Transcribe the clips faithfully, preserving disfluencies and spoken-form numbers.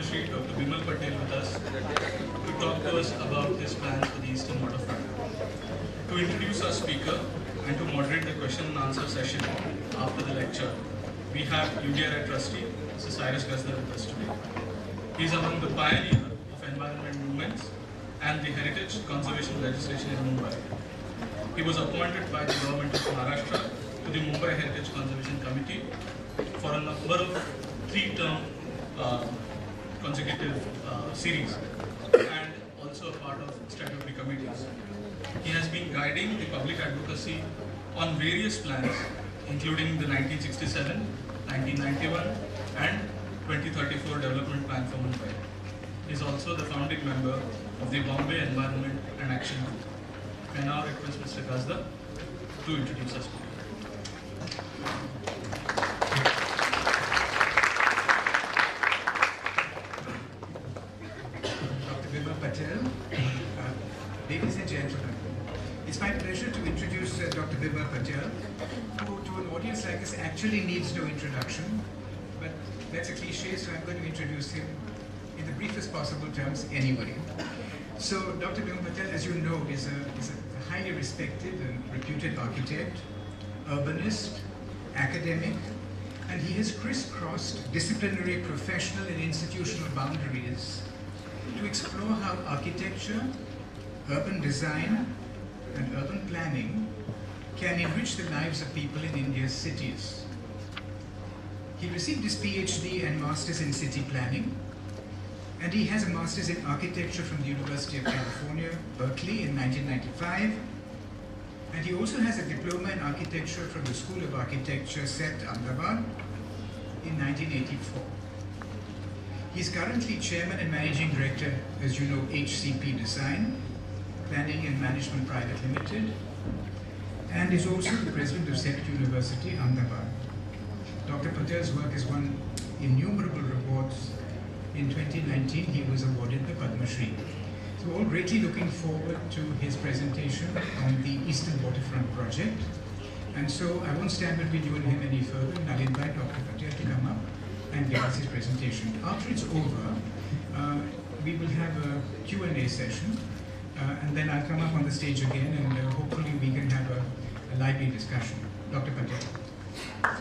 Shri Doctor Bimal Patel with us to talk to us about his plans for the Eastern Waterfront. To introduce our speaker and to moderate the question and answer session after the lecture, we have U D R I trustee, Mister Cyrus Gazdar with us today. He is among the pioneers of environment movements and the heritage conservation legislation in Mumbai. He was appointed by the government of Maharashtra to the Mumbai Heritage Conservation Committee for a number of three-term uh, consecutive uh, series and also a part of statutory committees. He has been guiding the public advocacy on various plans including the nineteen sixty-seven, nineteen ninety-one and twenty thirty-four Development Plan for Mumbai. He is also the founding member of the Bombay Environment and Action Group. I now request Mister Gazdar to introduce us. Doctor Bimal Patel, uh, ladies and gentlemen, it's my pleasure to introduce uh, Doctor Bimal Patel, who to an audience like this actually needs no introduction, but that's a cliche, so I'm going to introduce him in the briefest possible terms anyway. So Doctor Bimal Patel, as you know, is a, is a highly respected and reputed architect, urbanist, academic, and he has crisscrossed disciplinary, professional and institutional boundaries to explore how architecture, urban design and urban planning can enrich the lives of people in India's cities. He received his PhD and Masters in City Planning, and he has a Master's in Architecture from the University of California, Berkeley in nineteen ninety-five, and he also has a Diploma in Architecture from the School of Architecture, C E T, Ahmedabad in nineteen eighty-four. He's currently Chairman and Managing Director, as you know, H C P Design, Planning and Management Private Limited, and is also the President of C E T University, Ahmedabad. Doctor Patel's work has won innumerable awards. In twenty nineteen, he was awarded the Padma Shri. So we're all greatly looking forward to his presentation on the Eastern Waterfront project. And so I won't stand between you and him any further, and I'll invite Doctor Patel to come up and give us his presentation. After it's over, uh, we will have a Q and A session, uh, and then I'll come up on the stage again, and uh, hopefully we can have a, a lively discussion. Doctor Patel.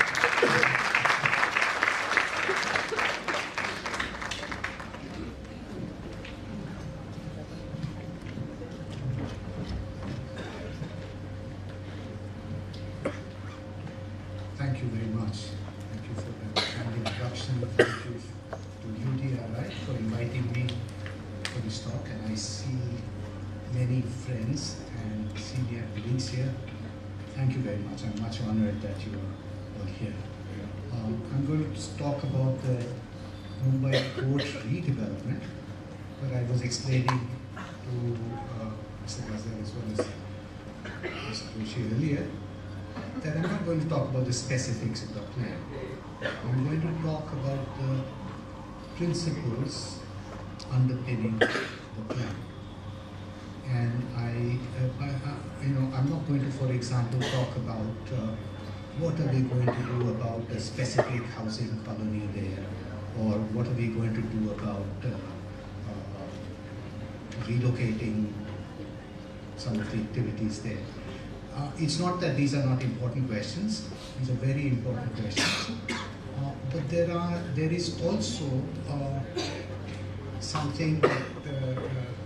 Thank you very much. Thank you for the kind introduction. Thank you to U D R I for inviting me for this talk. And I see many friends and senior colleagues here. Thank you very much. I'm much honored that you are all here. Um, I'm going to talk about the Mumbai Port redevelopment, but I was explaining to uh, Mister Gazdar as well as Mister Joshi earlier that I'm not going to talk about the specifics of the plan. I'm going to talk about the principles underpinning the plan. And I, uh, I, I, you know, I'm not going to, for example, talk about uh, what are we going to do about a specific housing colony there, or what are we going to do about uh, uh, relocating some of the activities there. Uh, it's not that these are not important questions; these are very important questions. Uh, but there are, there is also uh, something that uh, uh,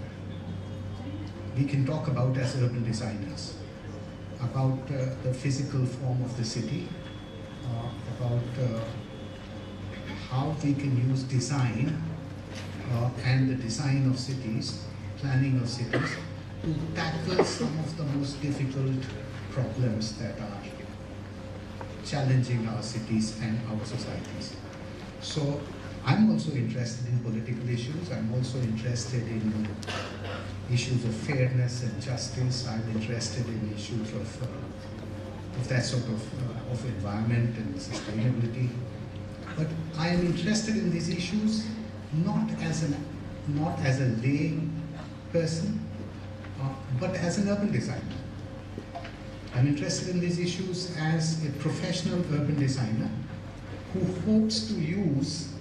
we can talk about as urban designers, about uh, the physical form of the city, uh, about uh, how we can use design uh, and the design of cities, planning of cities, to tackle some of the most difficult problems that are challenging our cities and our societies. So I'm also interested in political issues. I'm also interested in issues of fairness and justice. I'm interested in issues of, uh, of that sort of, uh, of environment and sustainability. But I am interested in these issues not as, an, not as a lay person, uh, but as an urban designer. I'm interested in these issues as a professional urban designer who hopes to use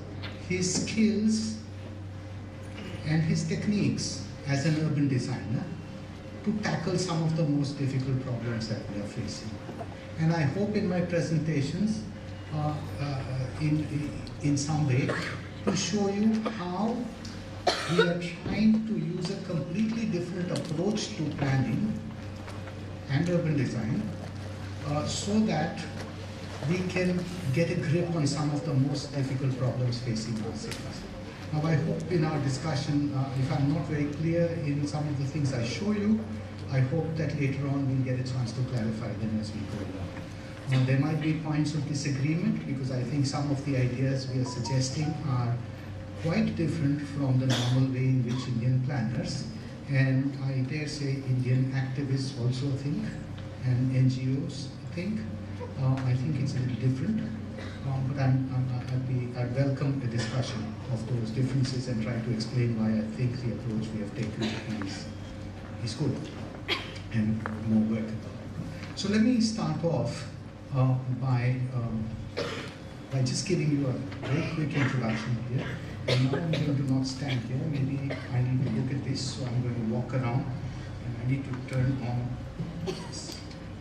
his skills and his techniques as an urban designer to tackle some of the most difficult problems that we are facing. And I hope in my presentations, uh, uh, in, in some way, to show you how we are trying to use a completely different approach to planning and urban design uh, so that we can get a grip on some of the most difficult problems facing our cities. Now I hope in our discussion, uh, if I'm not very clear in some of the things I show you, I hope that later on we'll get a chance to clarify them as we go along. Now, there might be points of disagreement because I think some of the ideas we are suggesting are quite different from the normal way in which Indian planners and I dare say Indian activists also think and N G Os think. Uh, I think it's a little different, um, but I'm, I'm, I'd, be, I'd welcome a discussion of those differences and try to explain why I think the approach we have taken is, is good and more workable. So let me start off uh, by, um, by just giving you a very quick introduction here. And now I'm going to not stand here, maybe I need to look at this, so I'm going to walk around and I need to turn on this.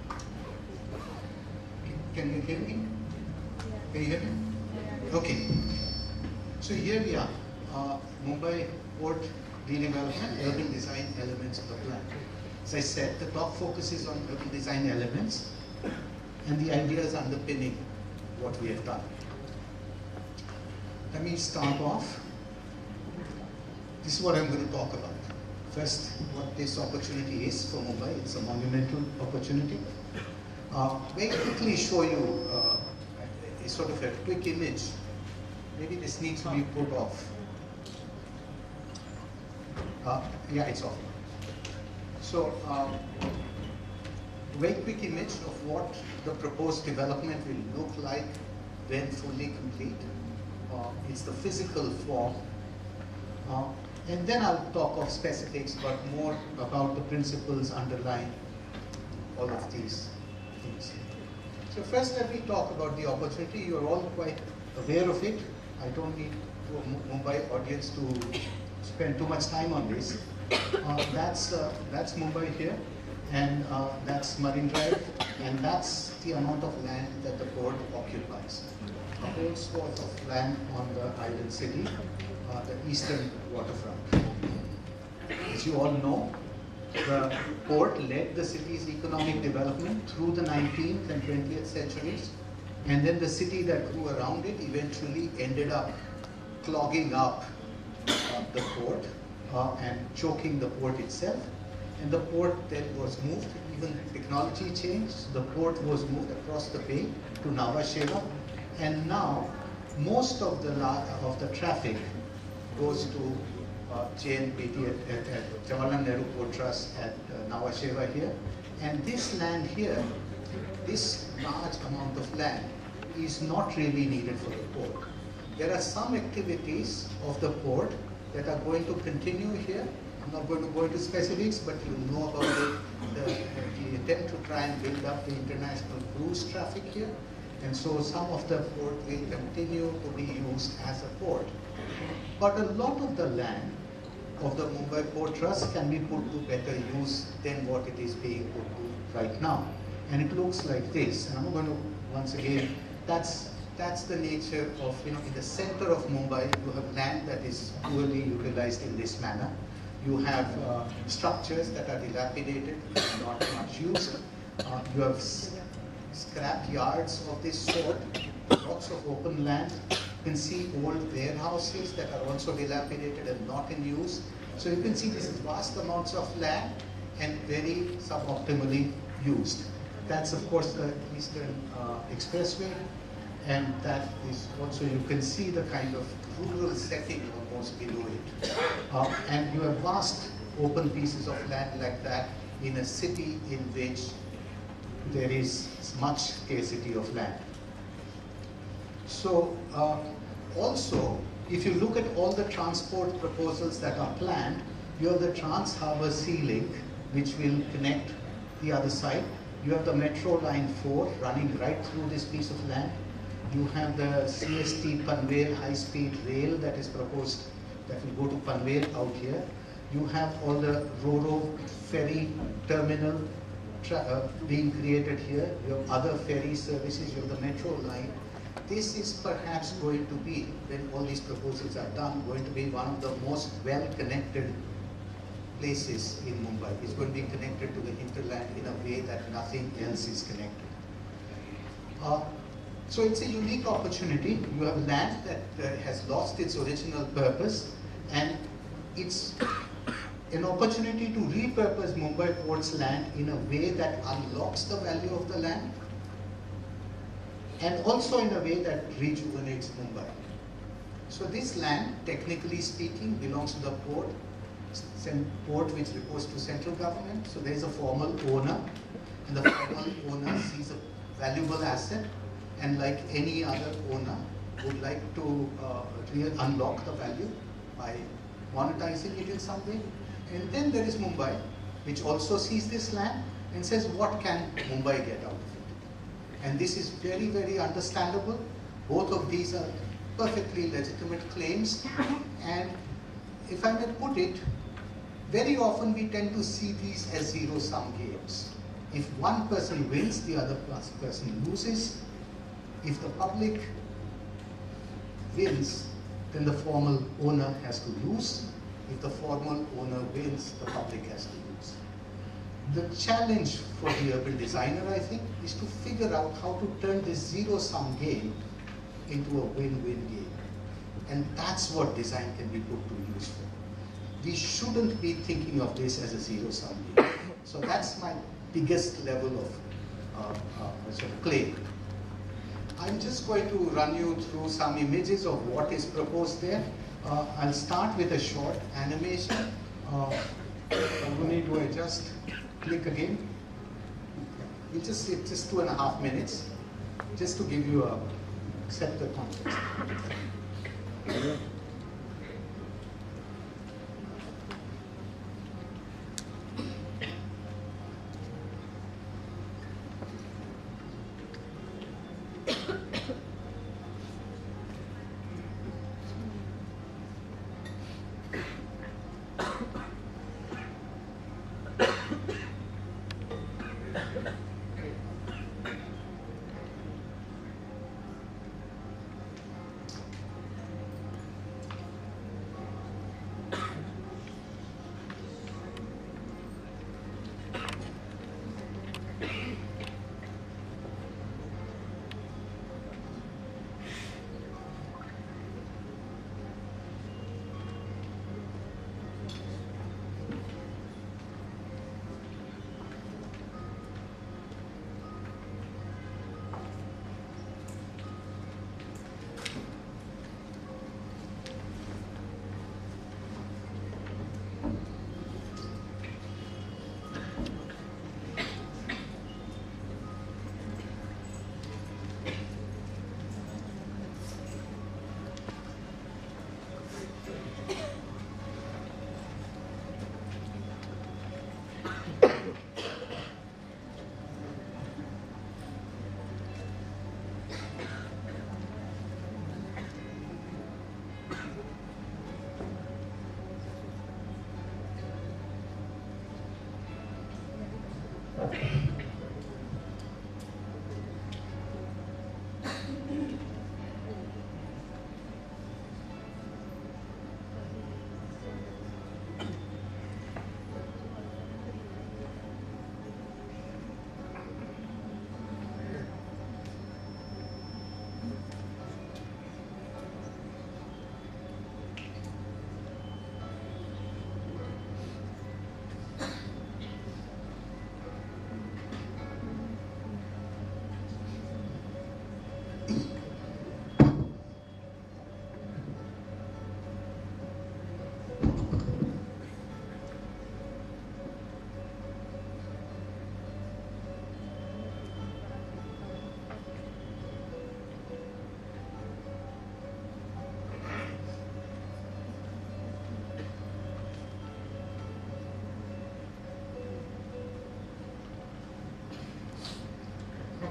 Can you hear me? Can you hear me? Okay. So here we are, uh, Mumbai Port Redevelopment, Urban Design Elements of the Plan. As I said, the talk focuses on urban design elements and the ideas underpinning what we have done. Let me start off. This is what I'm going to talk about. First, what this opportunity is for Mumbai. It's a monumental opportunity. Uh, very quickly show you uh, a sort of a quick image. Maybe this needs to be put off. Uh, yeah, it's off. So, um, very quick image of what the proposed development will look like when fully complete. Uh, it's the physical form. Uh, and then I'll talk of specifics, but more about the principles underlying all of these things. So first let me talk about the opportunity. You're all quite aware of it. I don't need a Mumbai audience to spend too much time on this. Uh, that's, uh, that's Mumbai here, and uh, that's Marine Drive, and that's the amount of land that the port occupies. A whole swath of land on the island city, uh, the eastern waterfront. As you all know, the port led the city's economic development through the nineteenth and twentieth centuries, and then the city that grew around it eventually ended up clogging up uh, the port uh, and choking the port itself. And the port then was moved, even technology changed, the port was moved across the bay to Nhava Sheva. And now, most of the of the traffic goes to uh, J N P T at, at, at Jawaharlal Nehru Port Trust at uh, Nhava Sheva here. And this land here, this large amount of land, is not really needed for the port. There are some activities of the port that are going to continue here. I'm not going to go into specifics, but you know about it, the, the attempt to try and build up the international cruise traffic here. And so some of the port will continue to be used as a port. But a lot of the land of the Mumbai Port Trust can be put to better use than what it is being put to right now. And it looks like this. And I'm going to, once again, that's, that's the nature of, you know, in the center of Mumbai, you have land that is poorly utilized in this manner. You have uh, structures that are dilapidated, not much used. Uh, you have scrap yards of this sort, lots of open land. You can see old warehouses that are also dilapidated and not in use. So you can see this is vast amounts of land and very suboptimally used. That's of course the Eastern uh, Expressway, and that is also, you can see the kind of rural setting almost below it. Uh, and you have vast open pieces of land like that in a city in which there is much scarcity of land. So uh, also, if you look at all the transport proposals that are planned, you have the Trans Harbour Sea Link, which will connect the other side. You have the Metro Line four running right through this piece of land. You have the C S T Panvel high-speed rail that is proposed, that will go to Panvel out here. You have all the Ro-Ro ferry terminal uh, being created here. You have other ferry services, you have the metro line. This is perhaps going to be, when all these proposals are done, going to be one of the most well-connected places in Mumbai. It's going to be connected to the hinterland in a way that nothing else is connected. Uh, so it's a unique opportunity. You have land that uh, has lost its original purpose, and it's an opportunity to repurpose Mumbai Port's land in a way that unlocks the value of the land, and also in a way that rejuvenates Mumbai. So this land, technically speaking, belongs to the port, port which reports to central government. So there is a formal owner, and the formal owner sees a valuable asset, and like any other owner, would like to uh, unlock the value by monetizing it in some way. And then there is Mumbai, which also sees this land and says, what can Mumbai get out of it? And this is very, very understandable. Both of these are perfectly legitimate claims. And if I may put it, very often we tend to see these as zero-sum games. If one person wins, the other person loses. If the public wins, then the formal owner has to lose. If the formal owner wins, the public has to lose. The challenge for the urban designer, I think, is to figure out how to turn this zero-sum game into a win-win game. And that's what design can be put to use for. We shouldn't be thinking of this as a zero-sum game. So that's my biggest level of uh, uh, sort of claim. I'm just going to run you through some images of what is proposed there. Uh, I'll start with a short animation. Uh, Aguni, do I just click again? We'll just it's just two and a half minutes, just to give you a set the context.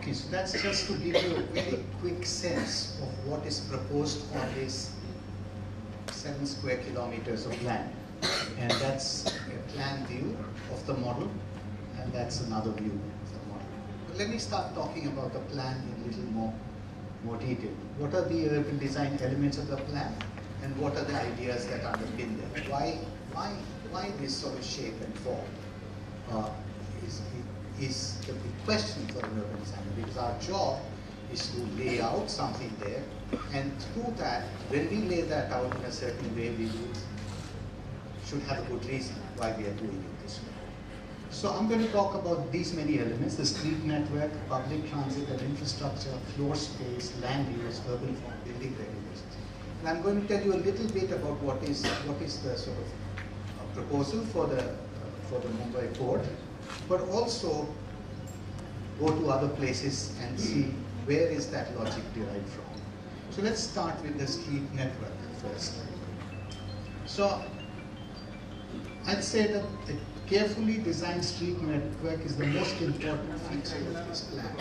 Okay, so that's just to give you a very quick sense of what is proposed on this seven square kilometers of land. And that's a plan view of the model, and that's another view of the model. But let me start talking about the plan in a little more, more detail. What are the urban design elements of the plan, and what are the ideas that underpin them? Why, why, why this sort of shape and form uh, is, is the big question for an urban designer, because our job is to lay out something there, and through that, when we lay that out in a certain way, we will, should have a good reason why we are doing it this way. So I'm going to talk about these many elements: the street network, public transit and infrastructure, floor space, land use, urban form, building regulations. And I'm going to tell you a little bit about what is what is the sort of uh, proposal for the uh, for the Mumbai port, but also go to other places and see where is that logic derived from. So let's start with the street network first. So I'd say that a carefully designed street network is the most important feature of this plan.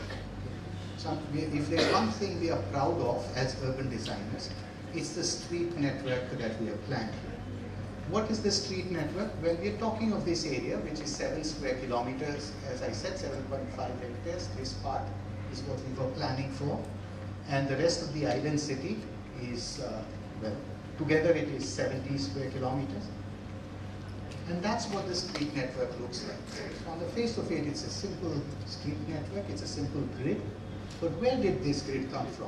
So if there's one thing we are proud of as urban designers, it's the street network that we have planned here. What is the street network? Well, we're talking of this area, which is seven square kilometers, as I said, seven point five hectares. This part is what we were planning for. And the rest of the island city is, uh, well, together it is seventy square kilometers. And that's what the street network looks like. On the face of it, it's a simple street network, it's a simple grid. But where did this grid come from?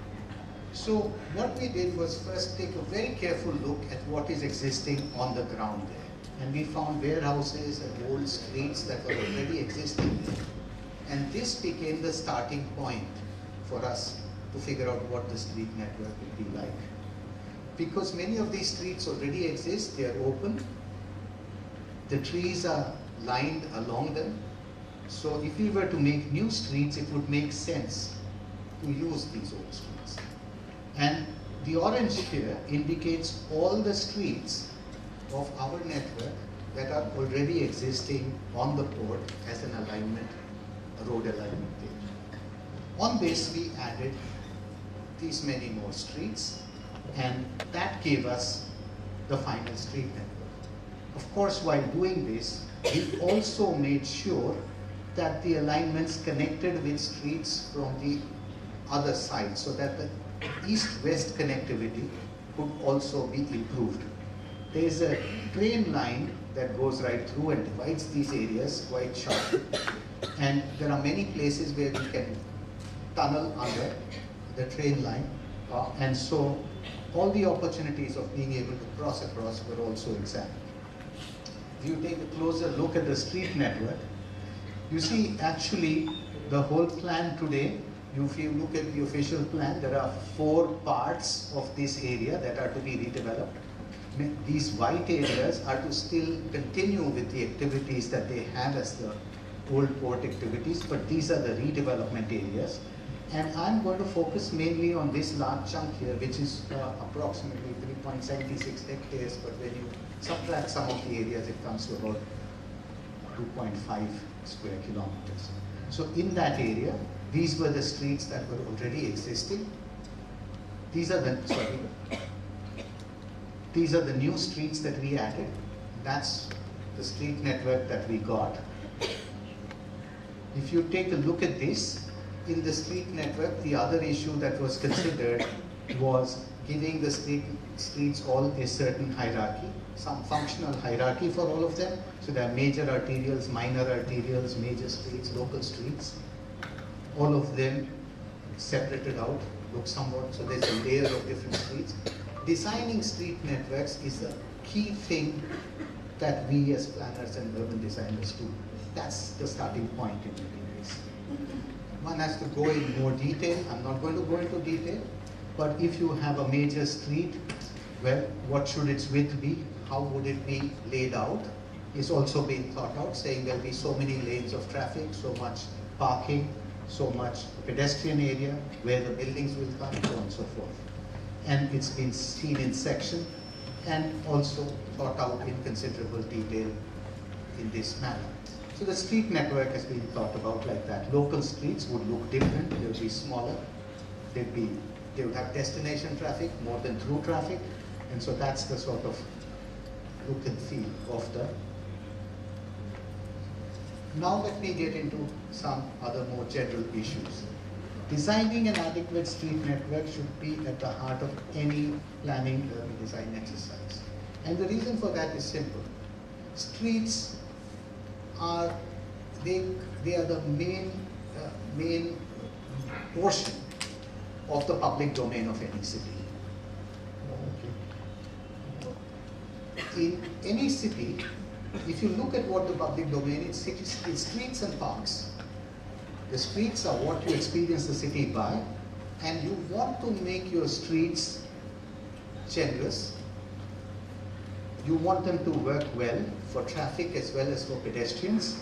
So what we did was first take a very careful look at what is existing on the ground there. And we found warehouses and old streets that were already existing there. And this became the starting point for us to figure out what the street network would be like. Because many of these streets already exist, they are open. The trees are lined along them. So if we were to make new streets, it would make sense to use these old streets. And the orange here indicates all the streets of our network that are already existing on the port as an alignment, a road alignment there. On this, we added these many more streets, and that gave us the final street network. Of course, while doing this, we also made sure that the alignments connected with streets from the other side, so that the east-west connectivity could also be improved. There is a train line that goes right through and divides these areas quite sharply. And there are many places where we can tunnel under the train line. Uh, and so all the opportunities of being able to cross across were also examined. If you take a closer look at the street network, you see actually the whole plan today. If you look at the official plan, there are four parts of this area that are to be redeveloped. These white areas are to still continue with the activities that they have as the old port activities, but these are the redevelopment areas. And I'm going to focus mainly on this large chunk here, which is uh, approximately three point seven six hectares, but when you subtract some of the areas, it comes to about two point five square kilometers. So in that area, these were the streets that were already existing. These are the, sorry, these are the new streets that we added. That's the street network that we got. If you take a look at this, in the street network, the other issue that was considered was giving the street, streets all a certain hierarchy, some functional hierarchy for all of them. So there are major arterials, minor arterials, major streets, local streets. All of them separated out, look somewhat, so there's a layer of different streets. Designing street networks is a key thing that we as planners and urban designers do. That's the starting point in doing this. One has to go in more detail. I'm not going to go into detail, but if you have a major street, well, what should its width be? How would it be laid out? Is also being thought out, saying there'll be so many lanes of traffic, so much parking, so much pedestrian area, where the buildings will come, so on and so forth. And it's been seen in section and also thought out in considerable detail in this manner. So So the street network has been thought about like that. Local streets would look different, they would be smaller, they'd be, they would have destination traffic more than through traffic, and so that's the sort of look and feel of the. Now let me get into some other more general issues. Designing an adequate street network should be at the heart of any planning urban design exercise. And the reason for that is simple. Streets are, they, they are the main, uh, main portion of the public domain of any city. In any city, if you look at what the public domain is, it's streets and parks. The streets are what you experience the city by, and you want to make your streets generous. You want them to work well for traffic as well as for pedestrians.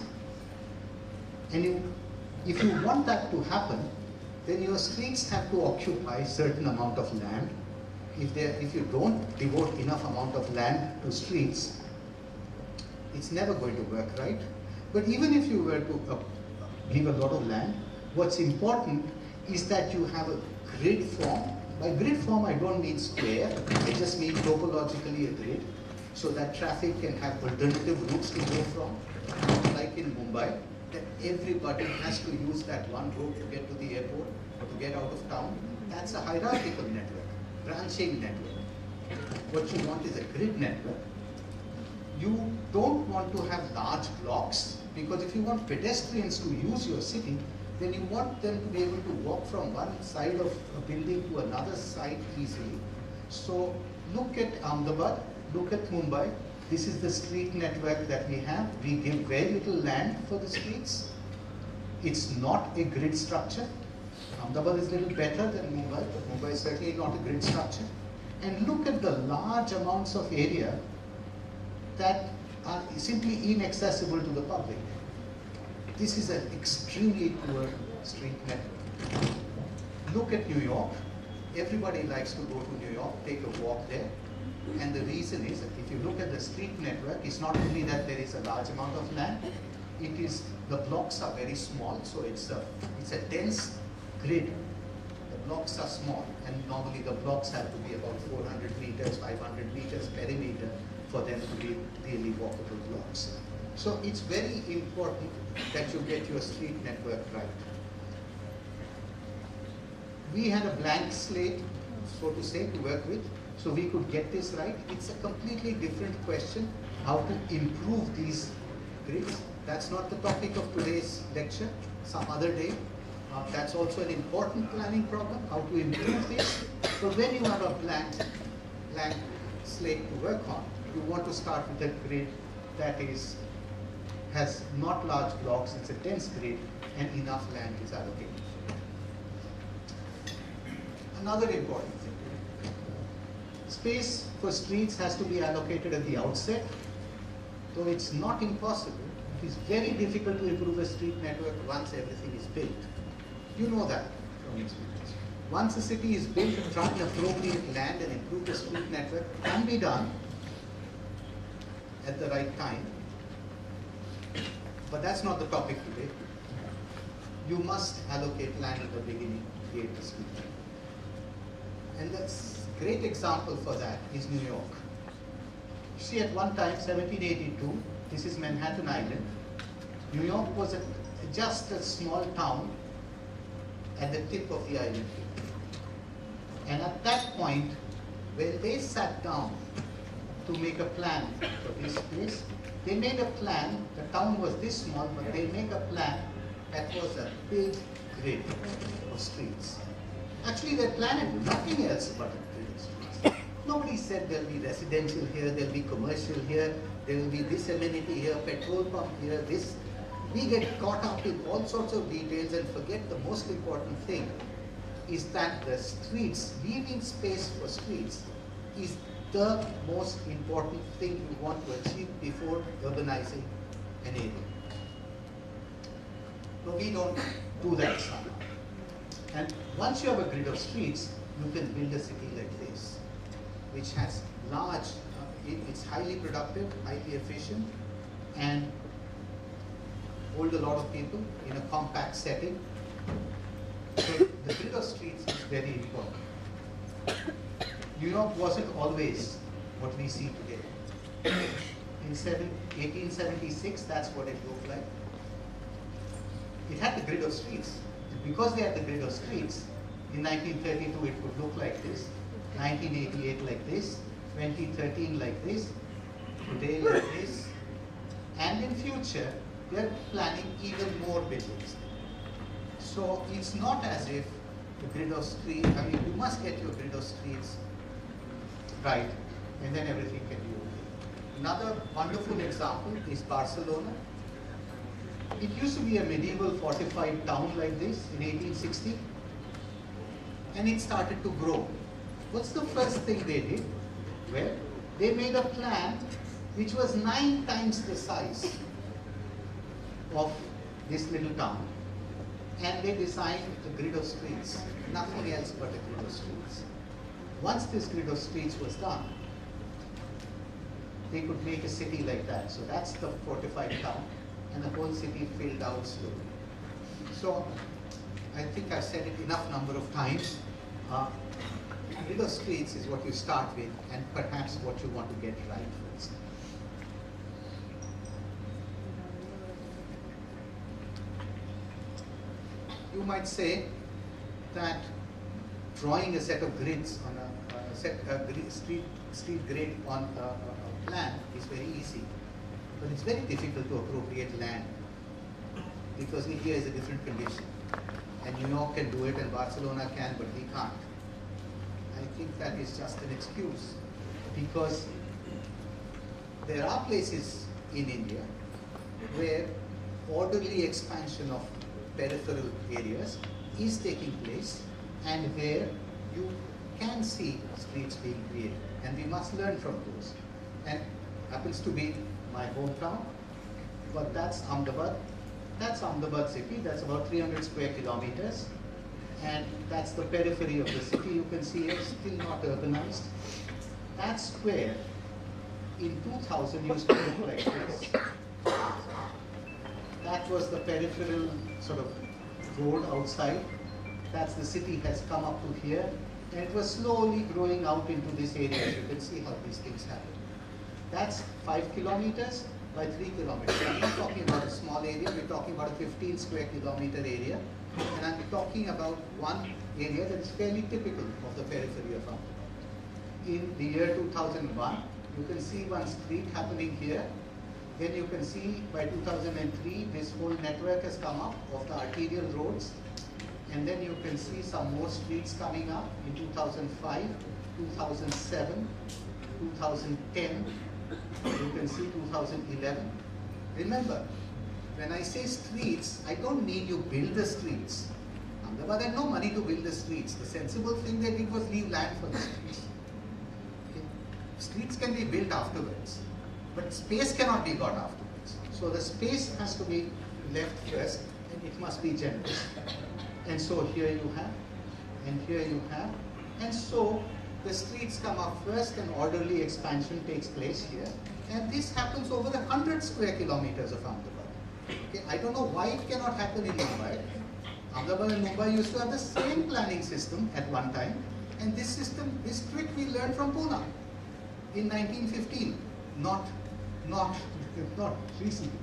And you, if you want that to happen, then your streets have to occupy a certain amount of land. If, if you don't devote enough amount of land to streets, it's never going to work, right? But even if you were to uh, give a lot of land, what's important is that you have a grid form. By grid form, I don't mean square, I just mean topologically a grid, so that traffic can have alternative routes to go from. Like in Mumbai, that everybody has to use that one road to get to the airport or to get out of town. That's a hierarchical network, branching network. What you want is a grid network. You don't want to have large blocks, because if you want pedestrians to use your city, then you want them to be able to walk from one side of a building to another side easily. So look at Ahmedabad, look at Mumbai. This is the street network that we have. We give very little land for the streets. It's not a grid structure. Ahmedabad is a little better than Mumbai, but Mumbai is certainly not a grid structure. And look at the large amounts of area that are simply inaccessible to the public. This is an extremely poor street network. Look at New York. Everybody likes to go to New York, take a walk there. And the reason is that if you look at the street network, it's not only that there is a large amount of land, it is, the blocks are very small, so it's a, it's a dense grid. The blocks are small, and normally the blocks have to be about four hundred meters, five hundred meters perimeter for them to be really walkable blocks. So it's very important that you get your street network right. We had a blank slate, so to say, to work with, so we could get this right. It's a completely different question, how to improve these grids. That's not the topic of today's lecture, some other day. Uh, that's also an important planning problem, how to improve this. But when you have a blank, blank slate to work on, you want to start with a grid that is, has not large blocks, it's a dense grid, and enough land is allocated. Another important thing, space for streets has to be allocated at the outset, though it's not impossible. It is very difficult to improve a street network once everything is built. You know that from experience. Once a city is built, try and appropriate land and improve the street network can be done at the right time. But that's not the topic today. You must allocate land at the beginning to create the street network. And the great example for that is New York. See, at one time, seventeen eighty-two, this is Manhattan Island. New York was a, just a small town at the tip of the island. And at that point, when they sat down to make a plan for this place, they made a plan. The town was this small, but they made a plan that was a big grid of streets. Actually, they planned nothing else but a grid of streets. Nobody said there'll be residential here, there'll be commercial here, there will be this amenity here, petrol pump here, this. We get caught up in all sorts of details and forget the most important thing is that the streets, leaving space for streets, is the most important thing you want to achieve before urbanizing an area. But we don't do that somehow. And once you have a grid of streets, you can build a city like this, which has large, uh, it, it's highly productive, highly efficient, and hold a lot of people in a compact setting. So the grid of streets is very important. New York wasn't always what we see today. In eighteen seventy-six, that's what it looked like. It had the grid of streets. And because they had the grid of streets, in nineteen thirty-two it would look like this, nineteen eighty-eight like this, twenty thirteen like this, today like this, and in future they're planning even more buildings. So it's not as if the grid of streets, I mean you must get your grid of streets right, and then everything can be okay. Another wonderful example is Barcelona. It used to be a medieval fortified town like this in eighteen sixty, and it started to grow. What's the first thing they did? Well, they made a plan which was nine times the size of this little town, and they designed a grid of streets, nothing else but a grid of streets. Once this grid of streets was done, they could make a city like that. So that's the fortified town, and the whole city filled out slowly. So I think I've said it enough number of times. Uh, grid of streets is what you start with, and perhaps what you want to get right first. You might say that drawing a set of grids on a, a set a grid, street street grid on a, a, a plan is very easy, but it's very difficult to appropriate land because India is a different condition, and New York can do it and Barcelona can, but we can't. I think that is just an excuse, because there are places in India where orderly expansion of peripheral areas is taking place, and where you can see streets being created, and we must learn from those. And happens to be my hometown, but that's Ahmedabad. That's Ahmedabad city. That's about three hundred square kilometers, and that's the periphery of the city. You can see it's still not urbanized. That square in two thousand used to look like this. That was the peripheral sort of road outside. That's the city has come up to here, and it was slowly growing out into this area. You can see how these things happen. That's five kilometers by three kilometers. I'm not talking about a small area, we're talking about a fifteen square kilometer area, and I'm talking about one area that is fairly typical of the periphery of Ahmedabad. In the year two thousand one, you can see one street happening here. Then you can see by two thousand three, this whole network has come up of the arterial roads. And then you can see some more streets coming up in two thousand five, two thousand seven, two thousand ten. You can see two thousand eleven. Remember, when I say streets, I don't mean you build the streets. Ahmedabad had no money to build the streets. The sensible thing they did was leave land for the streets. Okay. Streets can be built afterwards, but space cannot be got afterwards. So the space has to be left first, and it must be generous. And so here you have, and here you have, and so the streets come up first, and orderly expansion takes place here. And this happens over a hundred square kilometers of Ahmedabad. Okay, I don't know why it cannot happen in Mumbai. Ahmedabad and Mumbai used to have the same planning system at one time, and this system, this trick we learned from Pune in nineteen fifteen, not, not, not recently.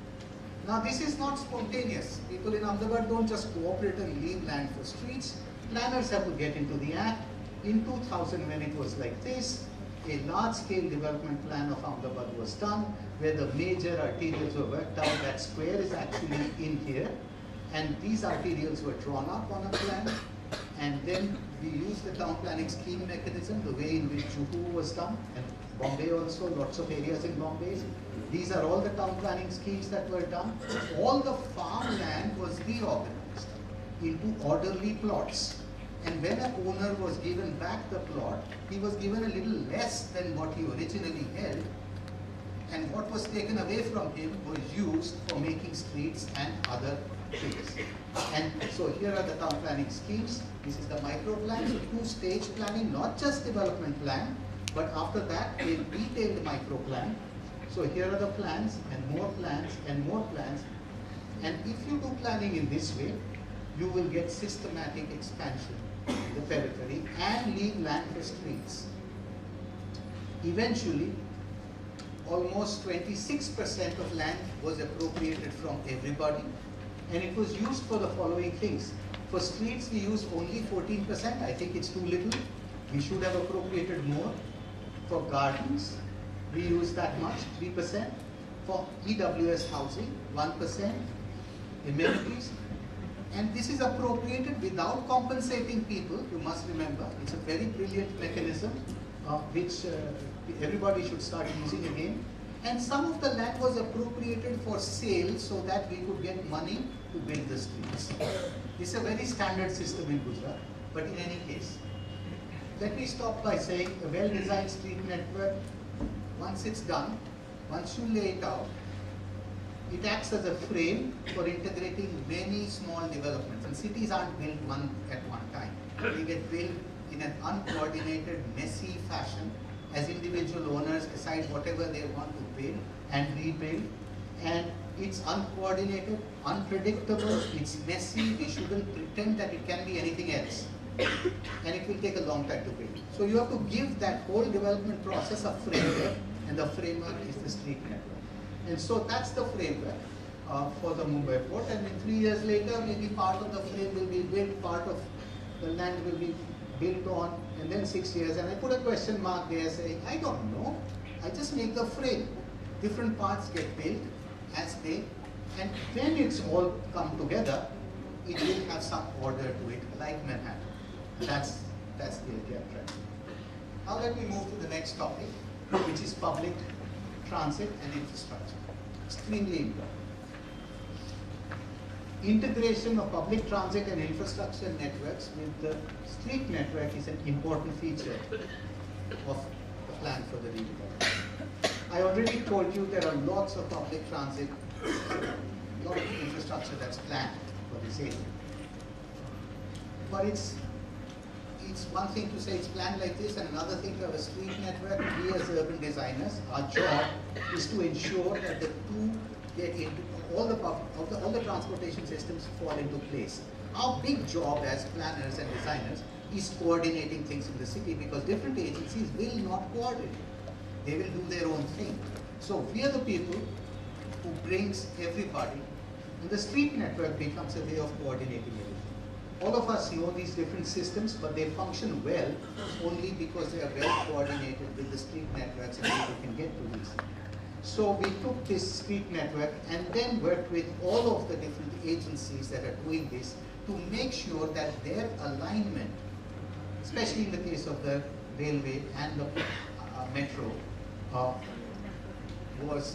Now this is not spontaneous. People in Ahmedabad don't just cooperate and leave land for streets. Planners have to get into the act. In two thousand, when it was like this, a large-scale development plan of Ahmedabad was done, where the major arterials were worked out. That square is actually in here, and these arterials were drawn up on a plan, and then we used the town planning scheme mechanism, the way in which Juhu was done, and Bombay also, lots of areas in Bombay. These are all the town planning schemes that were done. All the farmland was reorganized into orderly plots. And when an owner was given back the plot, he was given a little less than what he originally held. And what was taken away from him was used for making streets and other things. And so here are the town planning schemes. This is the micro plan, so two-stage planning, not just development plan, but after that, a detailed micro plan. So here are the plans, and more plans, and more plans. And if you do planning in this way, you will get systematic expansion in the periphery and leave land for streets. Eventually, almost twenty-six percent of land was appropriated from everybody, and it was used for the following things. For streets, we use only fourteen percent. I think it's too little. We should have appropriated more. For gardens, we use that much, three percent. For E W S housing, one percent. Amenities. And this is appropriated without compensating people. You must remember, it's a very brilliant mechanism uh, which uh, everybody should start using again. And some of the land was appropriated for sale so that we could get money to build the streets. It's a very standard system in Gujarat, but in any case, let me stop by saying a well-designed street network, once it's done, once you lay it out, it acts as a frame for integrating many small developments. And cities aren't built one at one time. They get built in an uncoordinated, messy fashion as individual owners decide whatever they want to build and rebuild. And it's uncoordinated, unpredictable, it's messy. We shouldn't pretend that it can be anything else. And it will take a long time to build. So you have to give that whole development process a framework, and the framework is the street network. And so that's the framework uh, for the Mumbai port. And in three years later, maybe part of the frame will be built, part of the land will be built on, and then six years. And I put a question mark there saying, I don't know. I just make the frame. Different parts get built as they, and when it's all come together, it will have some order to it, like Manhattan. That's, that's the idea. Now let me move to the next topic, which is public transit and infrastructure. Extremely important. Integration of public transit and infrastructure networks with the street network is an important feature of the plan for the redevelopment. I already told you there are lots of public transit, a lot of infrastructure that's planned for this area. But it's It's one thing to say it's planned like this, and another thing to have a street network. We as urban designers, our job is to ensure that the two get into all the, all the all the transportation systems fall into place. Our big job as planners and designers is coordinating things in the city, because different agencies will not coordinate. They will do their own thing. So we are the people who brings everybody, and the street network becomes a way of coordinating everything. All of us know these different systems, but they function well only because they are well coordinated with the street networks and people can get to these. So we took this street network and then worked with all of the different agencies that are doing this to make sure that their alignment, especially in the case of the railway and the uh, metro, uh, was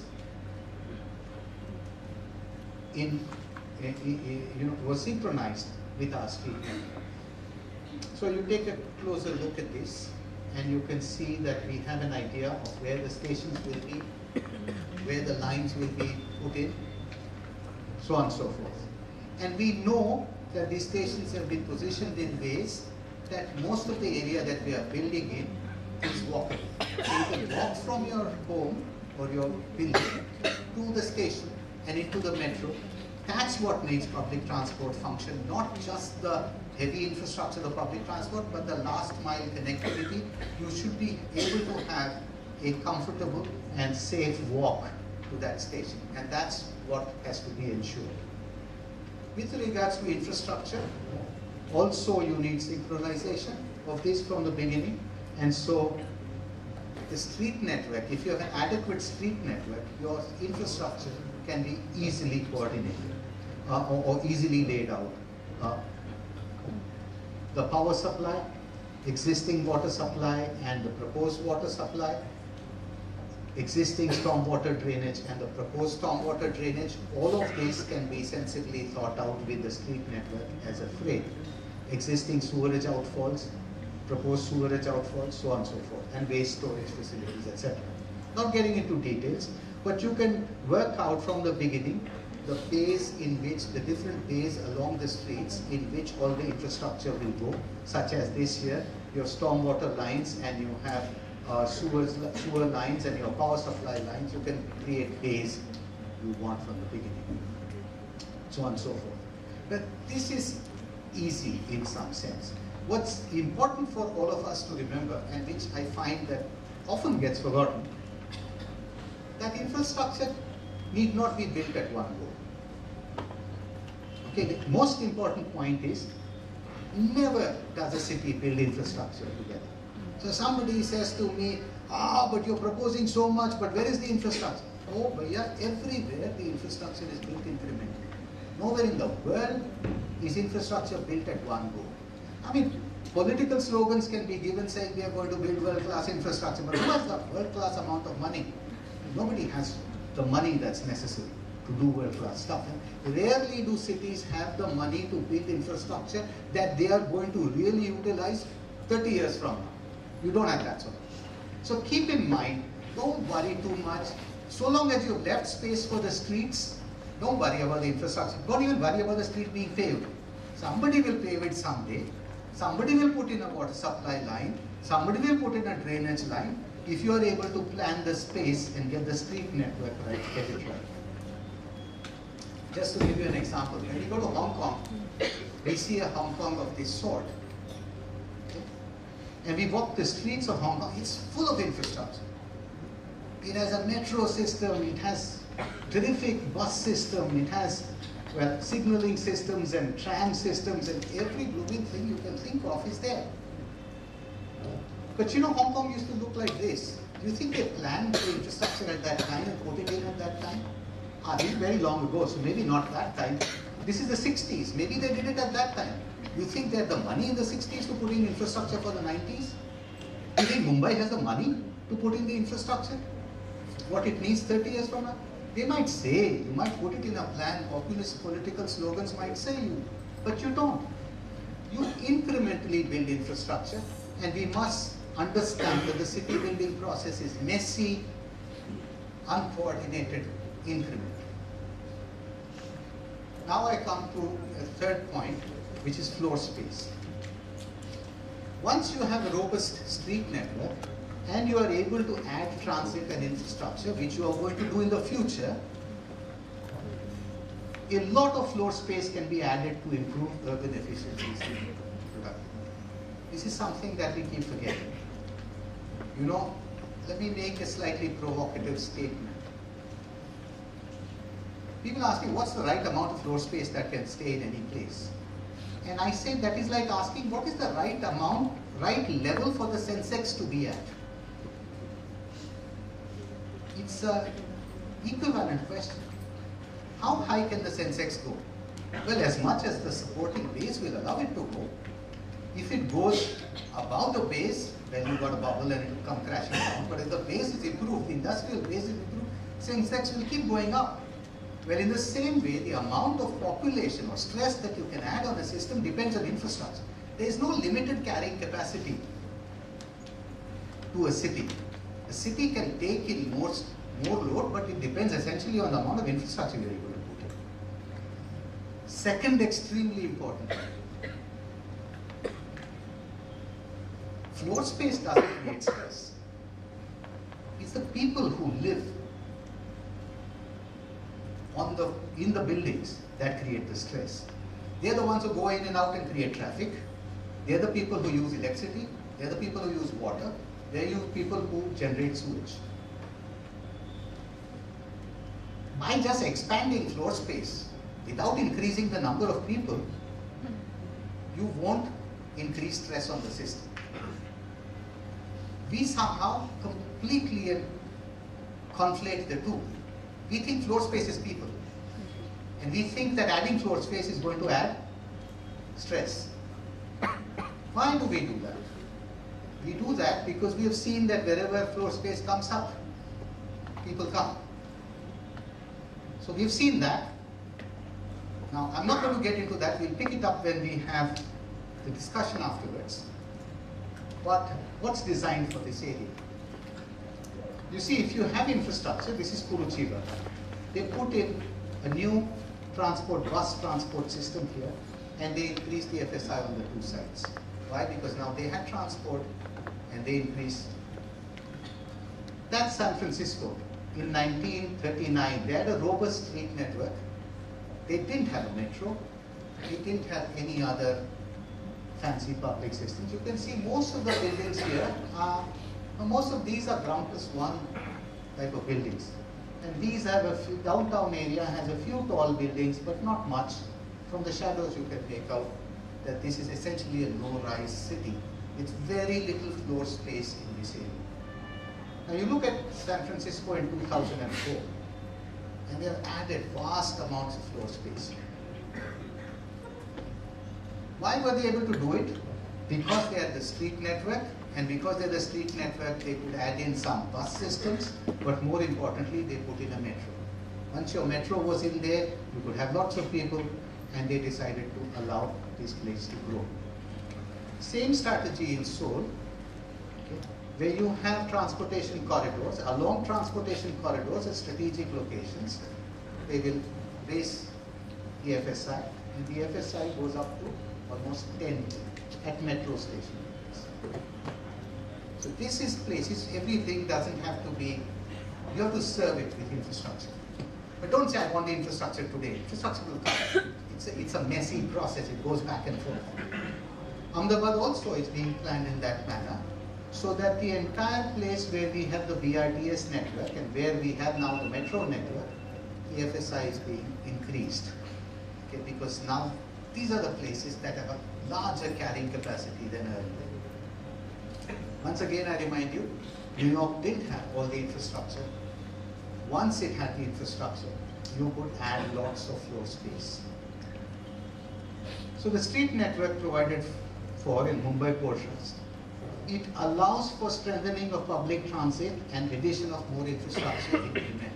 in, in, in, you know, was synchronized with our street network. So you take a closer look at this, and you can see that we have an idea of where the stations will be, where the lines will be put in, so on and so forth. And we know that these stations have been positioned in ways that most of the area that we are building in is walkable. So you can walk from your home or your building to the station and into the metro. That's what makes public transport function, not just the heavy infrastructure of public transport, but the last mile connectivity. You should be able to have a comfortable and safe walk to that station, and that's what has to be ensured. With regards to infrastructure, also you need synchronization of this from the beginning, and so the street network, if you have an adequate street network, your infrastructure can be easily coordinated uh, or, or easily laid out. Uh, the power supply, existing water supply and the proposed water supply, existing stormwater drainage and the proposed stormwater drainage, all of this can be sensibly thought out with the street network as a frame. Existing sewerage outfalls, proposed sewerage outfalls, so on and so forth, and waste storage facilities, et cetera. Not getting into details, but you can work out from the beginning the bays in which, the different bays along the streets in which all the infrastructure will go, such as this here, your stormwater lines, and you have uh, sewers, sewer lines and your power supply lines. You can create bays you want from the beginning. so on and so forth. But this is easy in some sense. What's important for all of us to remember, and which I find that often gets forgotten, that infrastructure need not be built at one go. Okay, the most important point is, never does a city build infrastructure together. So somebody says to me, ah, but you're proposing so much, but where is the infrastructure? Oh, bhaiya, everywhere the infrastructure is built incrementally. Nowhere in the world is infrastructure built at one go. I mean, political slogans can be given saying we are going to build world-class infrastructure, but who has the world-class amount of money? Nobody has the money that's necessary to do world-class stuff. And rarely do cities have the money to build infrastructure that they are going to really utilize thirty years from now. You don't have that sort of. So keep in mind, don't worry too much. So long as you've left space for the streets, don't worry about the infrastructure. Don't even worry about the street being paved. Somebody will pave it someday. Somebody will put in a water supply line. Somebody will put in a drainage line. If you are able to plan the space and get the street network right, get it right. Just to give you an example, when we go to Hong Kong, we see a Hong Kong of this sort. Okay? And we walk the streets of Hong Kong, it's full of infrastructure. It has a metro system, it has terrific bus system, it has, well, signaling systems and tram systems, and every blooming thing you can think of is there. But you know, Hong Kong used to look like this. Do you think they planned the infrastructure at that time and put it in at that time? Ah, this is very long ago, so maybe not that time. This is the sixties, maybe they did it at that time. You think they had the money in the sixties to put in infrastructure for the nineties? Do you think Mumbai has the money to put in the infrastructure? What it needs thirty years from now? They might say, you might put it in a plan, populist political slogans might say you, but you don't. You incrementally build infrastructure, and we must understand that the city building process is messy, uncoordinated, incremental. Now I come to a third point, which is floor space. Once you have a robust street network, and you are able to add transit and infrastructure, which you are going to do in the future, a lot of floor space can be added to improve urban efficiencies and productivity. This is something that we keep forgetting. You know, let me make a slightly provocative statement. People ask me, what's the right amount of floor space that can stay in any place? And I say that is like asking, what is the right amount, right level for the Sensex to be at? It's an equivalent question. How high can the Sensex go? Well, as much as the supporting base will allow it to go. If it goes above the base, then you've got a bubble and it will come crashing down. But if the base is improved, the industrial base is improved, Sensex will keep going up. Well, in the same way, the amount of population or stress that you can add on a system depends on infrastructure. There is no limited carrying capacity to a city. A city can take in more, more load, but it depends essentially on the amount of infrastructure you're able to put in. Second, extremely important. Floor space doesn't create stress. It's the people who live on the, in the buildings that create the stress. They're the ones who go in and out and create traffic. They're the people who use electricity. They're the people who use water. They're the people who generate sewage. By just expanding floor space without increasing the number of people, you won't increase stress on the system. We somehow completely conflate the two. We think floor space is people. And we think that adding floor space is going to add stress. Why do we do that? We do that because we have seen that wherever floor space comes up, people come. So we've seen that. Now, I'm not going to get into that. We'll pick it up when we have the discussion afterwards. But what's designed for this area? You see, if you have infrastructure, this is Puruchiba. They put in a new transport, bus transport system here, and they increased the F S I on the two sides. Why? Because now they had transport, and they increased. That's San Francisco. In nineteen thirty-nine, they had a robust street network, They didn't have a metro. They didn't have any other fancy public systems. You can see most of the buildings here are, most of these are ground plus one type of buildings. And these have a few, downtown area has a few tall buildings, but not much. From the shadows you can make out that this is essentially a low-rise city. It's very little floor space in this area. Now you look at San Francisco in two thousand four, and they have added vast amounts of floor space. Why were they able to do it? Because they had the street network, and because they had the street network, they could add in some bus systems, but more importantly, they put in a metro. Once your metro was in there, you could have lots of people, and they decided to allow this place to grow. Same strategy in Seoul, okay, where you have transportation corridors. Along transportation corridors at strategic locations, they will base the F S I, and the F S I goes up to almost ten at metro stations. So this is places, everything doesn't have to be, you have to serve it with infrastructure. But don't say I want the infrastructure today. Infrastructure will come. It's a, it's a messy process, it goes back and forth. Ahmedabad also is being planned in that manner, so that the entire place where we have the B R T S network and where we have now the metro network, the F S I is being increased. Okay, because now these are the places that have a larger carrying capacity than earlier. Once again, I remind you, New York didn't have all the infrastructure. Once it had the infrastructure, you could add lots of floor space. So the street network provided for in Mumbai portions, it allows for strengthening of public transit and addition of more infrastructure implement.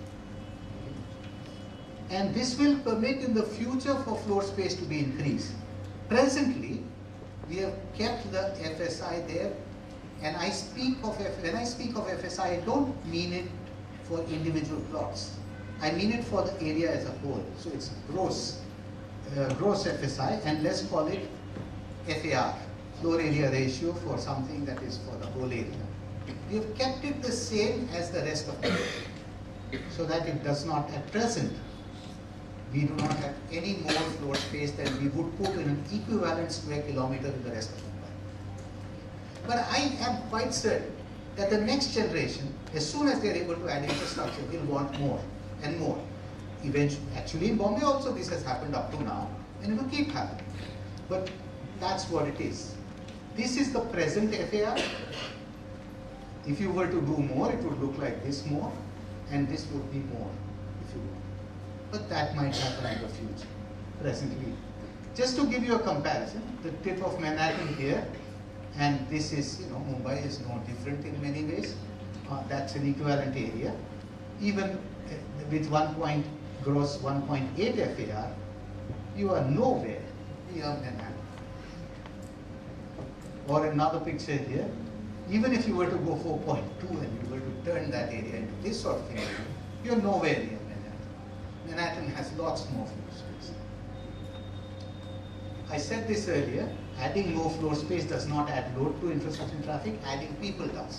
And this will permit in the future for floor space to be increased. Presently, we have kept the F S I there, and I speak of F when I speak of F S I, I don't mean it for individual plots. I mean it for the area as a whole. So it's gross, uh, gross F S I, and let's call it F A R, floor area ratio, for something that is for the whole area. We have kept it the same as the rest of the area, so that it does not, at present, we do not have any more floor space than we would put in an equivalent square kilometer in the rest of Mumbai. But I am quite certain that the next generation, as soon as they are able to add infrastructure, will want more and more. Eventually, actually in Bombay also this has happened up to now, and it will keep happening. But that's what it is. This is the present F A R. If you were to do more, it would look like this more, and this would be more, if you will. But that might happen in the future, presently. Just to give you a comparison, the tip of Manhattan here, and this is, you know, Mumbai is no different in many ways. Uh, that's an equivalent area. Even uh, with one point gross one point eight F A R, you are nowhere near Manhattan. Or another picture here, even if you were to go four point two and you were to turn that area into this sort of area, you're nowhere near Manhattan. Manhattan has lots more floor space. I said this earlier, adding more floor space does not add load to infrastructure and traffic, adding people does.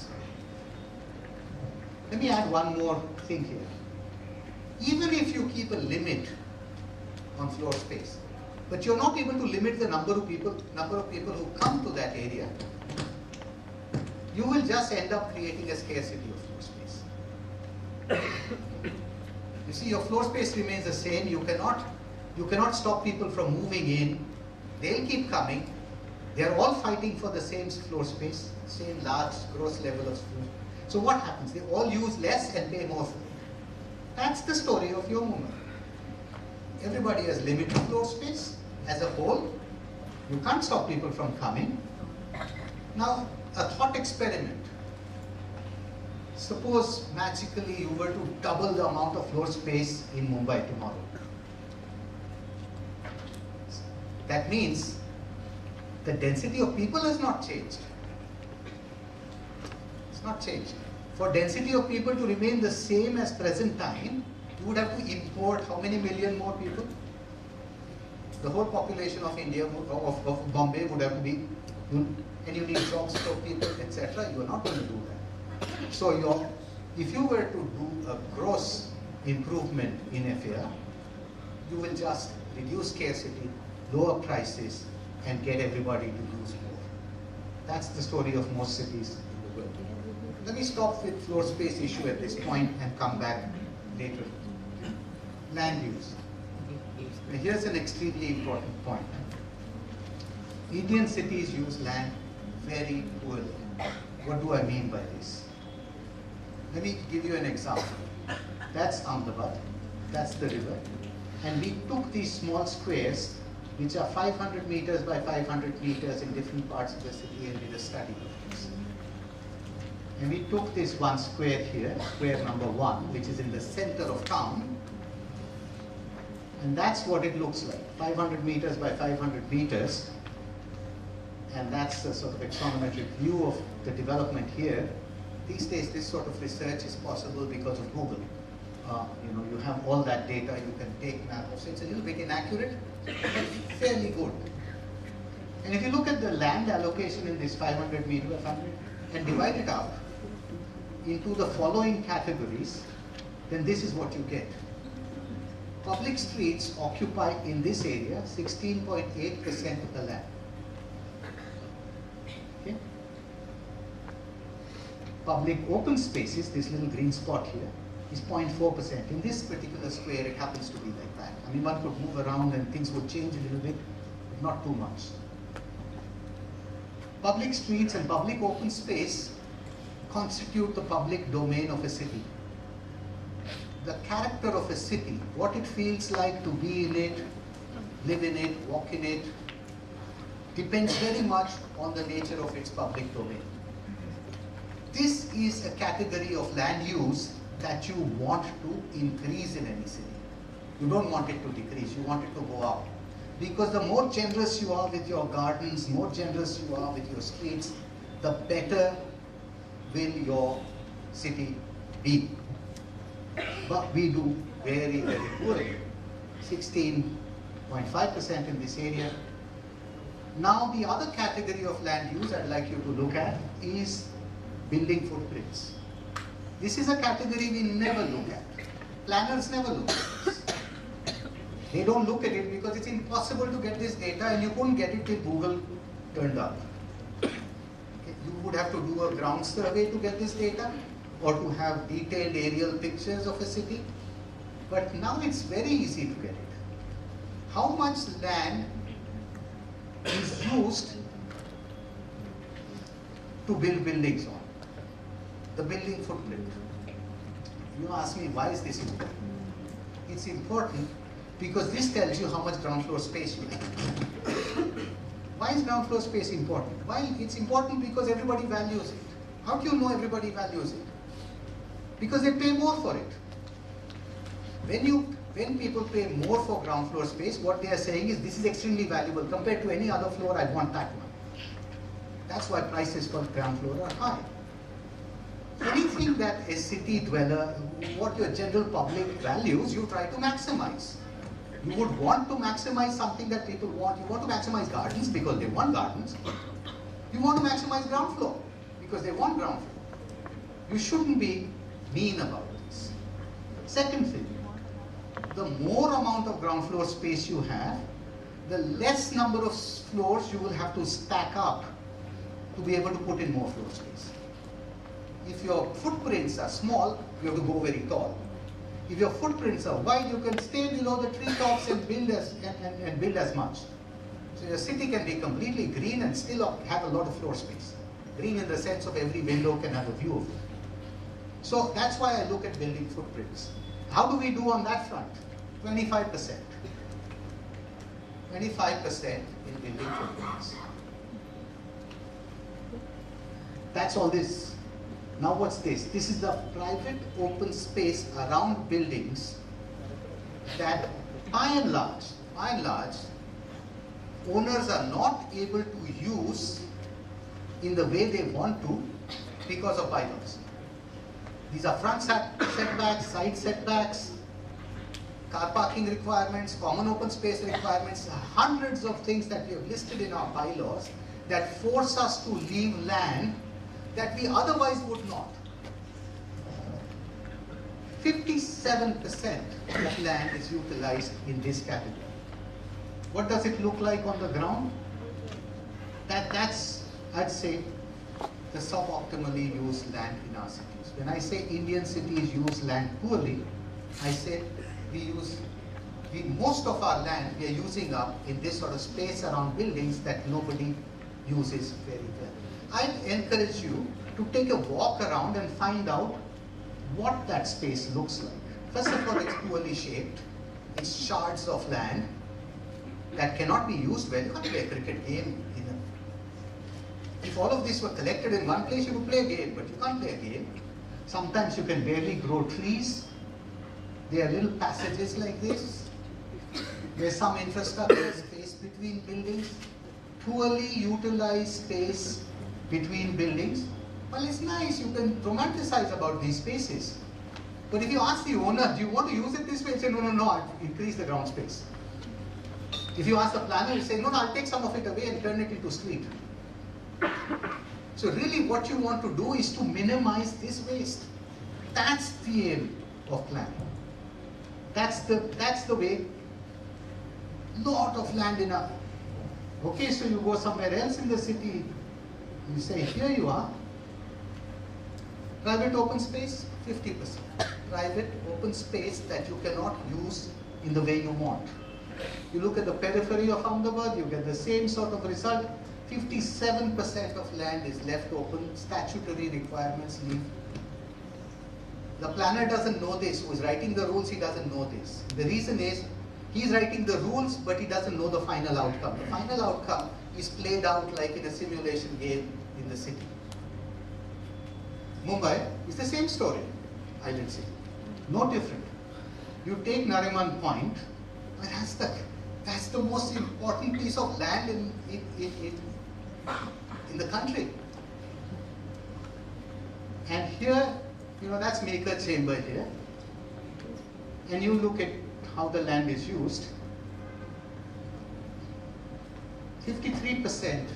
Let me add one more thing here. Even if you keep a limit on floor space, but you're not able to limit the number of people, number of people who come to that area, you will just end up creating a scarcity of floor space. You see, your floor space remains the same. You cannot, you cannot stop people from moving in. They'll keep coming. They're all fighting for the same floor space, same large gross level of floor. So what happens? They all use less and pay more for it. That's the story of your movement. Everybody has limited floor space as a whole. You can't stop people from coming. Now, a thought experiment. Suppose magically you were to double the amount of floor space in Mumbai tomorrow. That means the density of people has not changed. It's not changed. For density of people to remain the same as present time, you would have to import how many million more people? The whole population of India, would, of, of Bombay would have to be, and you need jobs for people, et cetera. You are not going to do that. So your, if you were to do a gross improvement in F A R, you will just reduce scarcity, lower prices, and get everybody to use more. That's the story of most cities in the world. Let me stop with floor space issue at this point and come back later. Land use. Now here's an extremely important point. Indian cities use land very poorly. What do I mean by this? Let me give you an example. That's Ahmedabad, that's the river. And we took these small squares, which are five hundred meters by five hundred meters in different parts of the city, and did a study of this. And we took this one square here, square number one, which is in the center of town. And that's what it looks like, five hundred meters by five hundred meters. And that's the sort of axonometric view of the development here. These days, this sort of research is possible because of Google. Uh, you know, you have all that data, you can take map of, so it's a little bit inaccurate, but fairly good. And if you look at the land allocation in this five hundred meter by five hundred and divide it up into the following categories, then this is what you get. Public streets occupy in this area sixteen point eight percent of the land. Okay. Public open spaces, this little green spot here, is zero point four percent. In this particular square, it happens to be like that. I mean, one could move around and things would change a little bit, but not too much. Public streets and public open space constitute the public domain of a city. The character of a city, what it feels like to be in it, live in it, walk in it, depends very much on the nature of its public domain. This is a category of land use that you want to increase in any city. You don't want it to decrease, you want it to go up. Because the more generous you are with your gardens, more generous you are with your streets, the better will your city be. But we do very, very poorly. sixteen point five percent in this area. Now the other category of land use I'd like you to look at is building footprints. This is a category we never look at. Planners never look at this. They don't look at it because it's impossible to get this data, and you couldn't get it till Google turned up. Okay. You would have to do a ground survey to get this data, or to have detailed aerial pictures of a city. But now it's very easy to get it. How much land is used to build buildings on? The building footprint. You ask me, why is this important? It's important because this tells you how much ground floor space you have. Why is ground floor space important? Well, it's important because everybody values it. How do you know everybody values it? Because they pay more for it. When you, when people pay more for ground floor space, what they are saying is this is extremely valuable compared to any other floor. I want that one. That's why prices for ground floor are high. Anything that a city dweller, what your general public values, you try to maximize. You would want to maximize something that people want. You want to maximize gardens because they want gardens. You want to maximize ground floor because they want ground floor. You shouldn't be mean about this. Second thing, the more amount of ground floor space you have, the less number of floors you will have to stack up to be able to put in more floor space. If your footprints are small, you have to go very tall. If your footprints are wide, you can stay below the treetops and build as and, and, and build as much. So your city can be completely green and still have a lot of floor space. Green in the sense of every window can have a view of it. So that's why I look at building footprints. How do we do on that front? twenty-five percent. twenty-five percent in building footprints. That's all this. Now what's this? This is the private open space around buildings that by and large, by and large, owners are not able to use in the way they want to because of bylaws. These are front setbacks, side setbacks, car parking requirements, common open space requirements, hundreds of things that we have listed in our bylaws that force us to leave land that we otherwise would not. fifty-seven percent of land is utilized in this category. What does it look like on the ground? That, that's, I'd say, the suboptimally used land in our cities. When I say Indian cities use land poorly, I say we use, we, most of our land we are using up in this sort of space around buildings that nobody uses very well. I encourage you to take a walk around and find out what that space looks like. First of all, it's poorly shaped. It's shards of land that cannot be used well. You can't play a cricket game. In a, if all of these were collected in one place, you could play a game, but you can't play a game. Sometimes you can barely grow trees. There are little passages like this. There's some infrastructure space between buildings. Poorly utilized space between buildings. Well, it's nice, you can romanticize about these spaces. But if you ask the owner, do you want to use it this way? He say, no, no, no, I'll increase the ground space. If you ask the planner, he say, no, no, I'll take some of it away and turn it into street. So really what you want to do is to minimize this waste. That's the aim of planning. That's the, that's the way, lot of land in a, okay, so you go somewhere else in the city, you say, here you are, private open space, fifty percent. Private open space that you cannot use in the way you want. You look at the periphery of Ahmedabad, you get the same sort of result. fifty-seven percent of land is left open, statutory requirements leave. The planner doesn't know this, who is writing the rules, he doesn't know this. The reason is, he's writing the rules, but he doesn't know the final outcome. The final outcome is played out like in a simulation game in the city. Mumbai is the same story, Island City. No different. You take Nariman Point, but that's the, that's the most important piece of land in, in, in, in, in the country. And here, you know, that's Maker Chamber here. And you look at how the land is used. fifty-three percent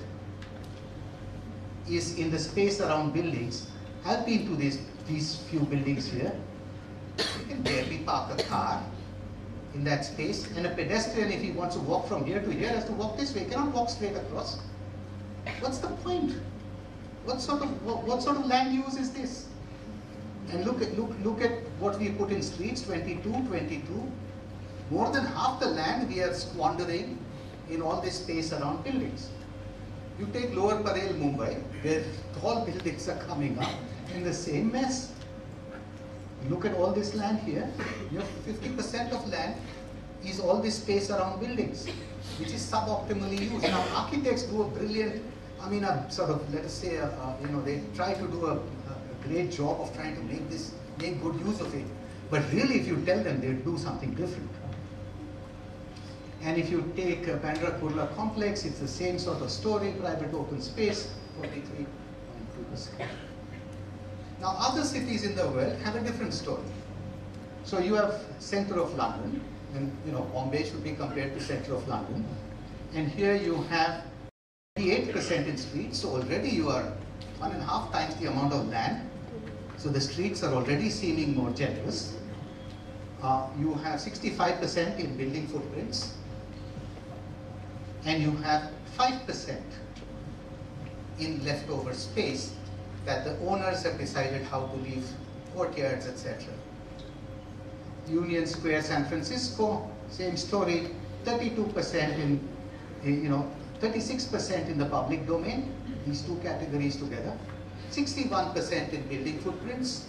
is in the space around buildings. I've been to these, these few buildings here. You can barely park a car in that space, and a pedestrian, if he wants to walk from here to here, has to walk this way. He cannot walk straight across. What's the point? What sort of what, what sort of land use is this? And look at look look at what we put in streets, twenty-two, twenty-two. More than half the land we are squandering in all this space around buildings. You take Lower Parel, Mumbai, where tall buildings are coming up in the same mess. Look at all this land here. You have fifty percent of land is all this space around buildings, which is suboptimally used. Now, architects do a brilliant, I mean, a sort of, let us say, a, a, you know, they try to do a, a great job of trying to make this, make good use of it. But really, if you tell them, they'll do something different. And if you take uh, Bandra Kurla complex, it's the same sort of story, private open space, forty-three point two percent. Now, other cities in the world have a different story. So you have center of London, and you know, Bombay should be compared to center of London. And here you have thirty-eight percent in streets, so already you are one and a half times the amount of land. So the streets are already seeming more generous. Uh, you have sixty-five percent in building footprints, and you have five percent in leftover space that the owners have decided how to leave courtyards, et cetera. Union Square, San Francisco, same story, thirty-two percent in, you know, thirty-six percent in the public domain, these two categories together, sixty-one percent in building footprints,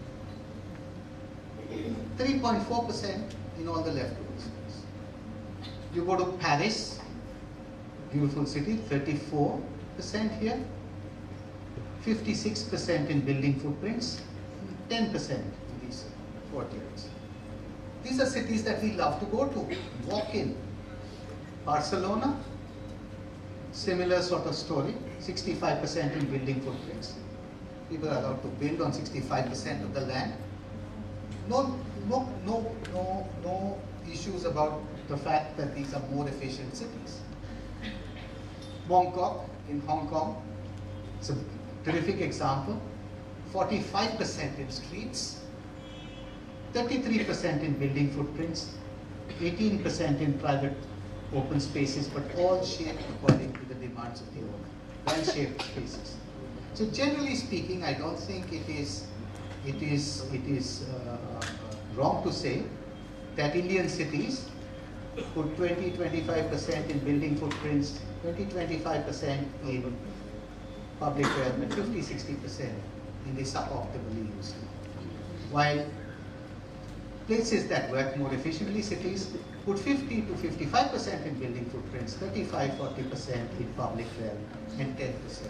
three point four percent in all the leftover space. You go to Paris, beautiful city, thirty-four percent here, fifty-six percent in building footprints, ten percent in these courtyards. These are cities that we love to go to, walk in. Barcelona, similar sort of story, sixty-five percent in building footprints. People are allowed to build on sixty-five percent of the land. No, no, no, no, no issues about the fact that these are more efficient cities. Bangkok in Hong Kong, it's a terrific example, forty-five percent in streets, thirty-three percent in building footprints, eighteen percent in private open spaces, but all shaped according to the demands of the owner, well-shaped spaces. So generally speaking, I don't think it is, it is, it is uh, wrong to say that Indian cities put twenty to twenty-five percent in building footprints, twenty to twenty-five percent in public realm, and fifty to sixty percent in the suboptimally used. While places that work more efficiently, cities, put fifty to fifty-five percent in building footprints, thirty-five to forty percent in public realm, and ten percent.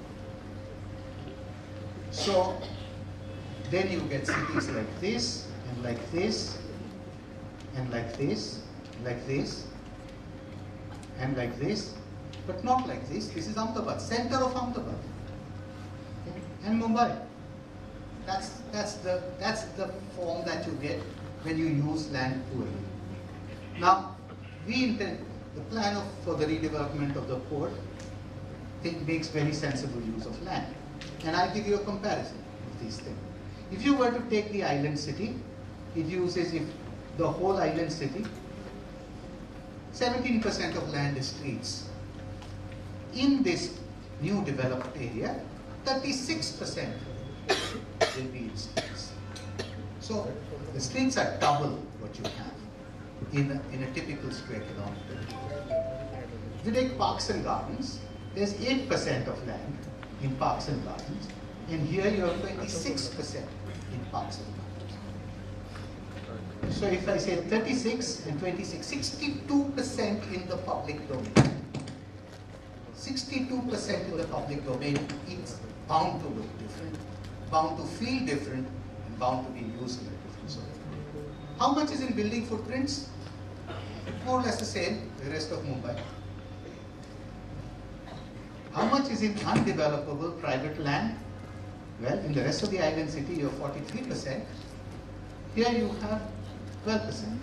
So then you get cities like this, and like this, and like this, like this, and like this, but not like this. This is Ahmedabad, center of Ahmedabad, okay? And Mumbai. That's that's the that's the form that you get when you use land poorly. Now, we intend the plan of, for the redevelopment of the port. It makes very sensible use of land, and I'll give you a comparison of these things. If you were to take the island city, it uses if the whole island city. seventeen percent of land is streets. In this new developed area, thirty-six percent will be in streets. So the streets are double what you have in a, in a typical square kilometer. If you take parks and gardens, there's eight percent of land in parks and gardens, and here you have twenty-six percent in parks and gardens. So if I say thirty-six and twenty-six, sixty-two percent in the public domain. sixty-two percent in the public domain, it's bound to look different, bound to feel different, and bound to be used in a different way. How much is in building footprints? More or less the same, the rest of Mumbai. How much is in undevelopable private land? Well, in the rest of the island city, you have forty-three percent. Here you have twelve percent.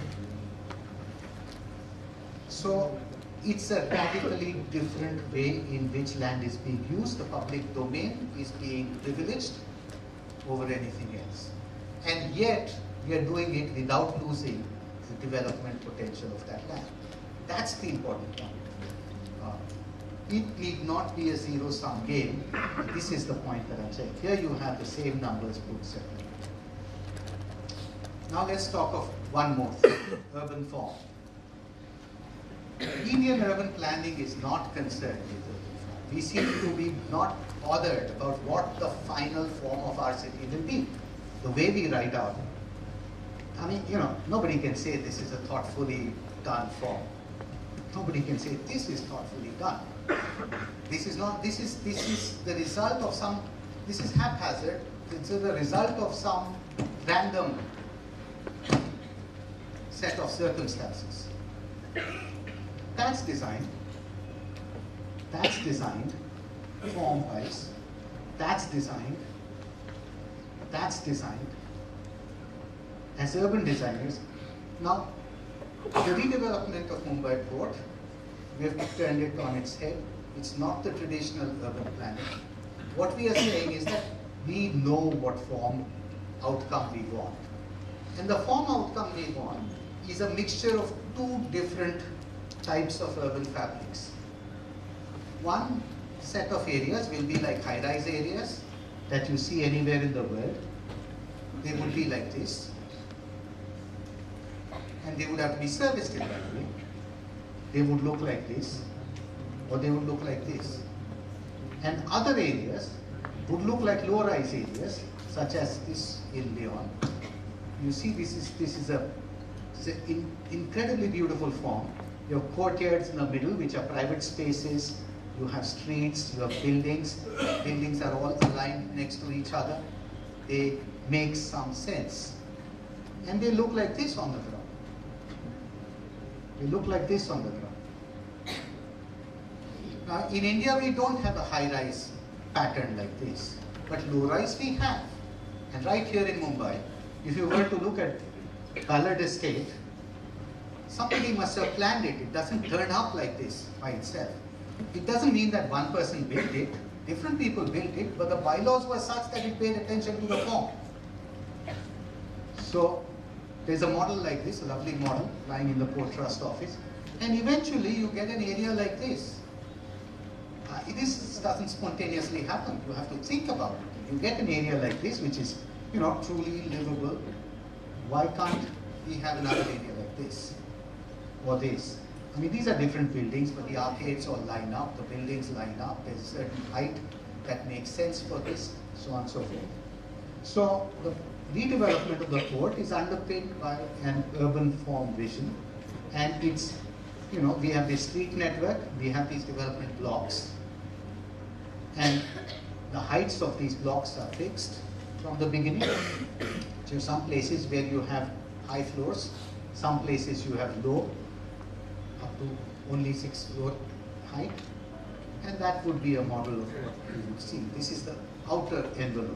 So it's a radically different way in which land is being used. The public domain is being privileged over anything else. And yet, we are doing it without losing the development potential of that land. That's the important point. Uh, it need not be a zero-sum game. This is the point that I'm saying. Here you have the same numbers put separately. Now let's talk of one more thing, urban form. Indian urban planning is not concerned with urban form. We seem to be not bothered about what the final form of our city will be. The way we write out, I mean, you know, nobody can say this is a thoughtfully done form. Nobody can say this is thoughtfully done. This is not, this is, this is the result of some, this is haphazard. It's the result of some random set of circumstances. That's designed, that's designed, form-wise, that's designed, that's designed. As urban designers, now the redevelopment of Mumbai Port, we have turned it on its head. It's not the traditional urban planning. What we are saying is that we know what form outcome we want. And the form outcome we want is a mixture of two different types of urban fabrics. One set of areas will be like high-rise areas that you see anywhere in the world. They would be like this. And they would have to be serviced in that way. They would look like this, or they would look like this. And other areas would look like low-rise areas, such as this in Leon. You see, this is this is a, it's an in, incredibly beautiful form. You have courtyards in the middle, which are private spaces. You have streets, you have buildings. Buildings are all aligned next to each other. They make some sense. And they look like this on the ground. They look like this on the ground. Now, in India, we don't have a high-rise pattern like this. But low-rise we have. And right here in Mumbai, if you were to look at Ballard Estate, somebody must have planned it. It doesn't turn up like this by itself. It doesn't mean that one person built it. Different people built it, but the bylaws were such that it paid attention to the form. So there's a model like this, a lovely model lying in the Port Trust office, and eventually you get an area like this. Uh, this doesn't spontaneously happen. You have to think about it. You get an area like this, which is, you know, truly livable. Why can't we have another area like this or this? I mean, these are different buildings, but the arcades all line up, the buildings line up. There's a certain height that makes sense for this, so on and so forth. So the redevelopment of the port is underpinned by an urban form vision, and it's, you know, we have this street network, we have these development blocks, and the heights of these blocks are fixed from the beginning. So some places where you have high floors, some places you have low, up to only six floor height, and that would be a model of what you would see. This is the outer envelope.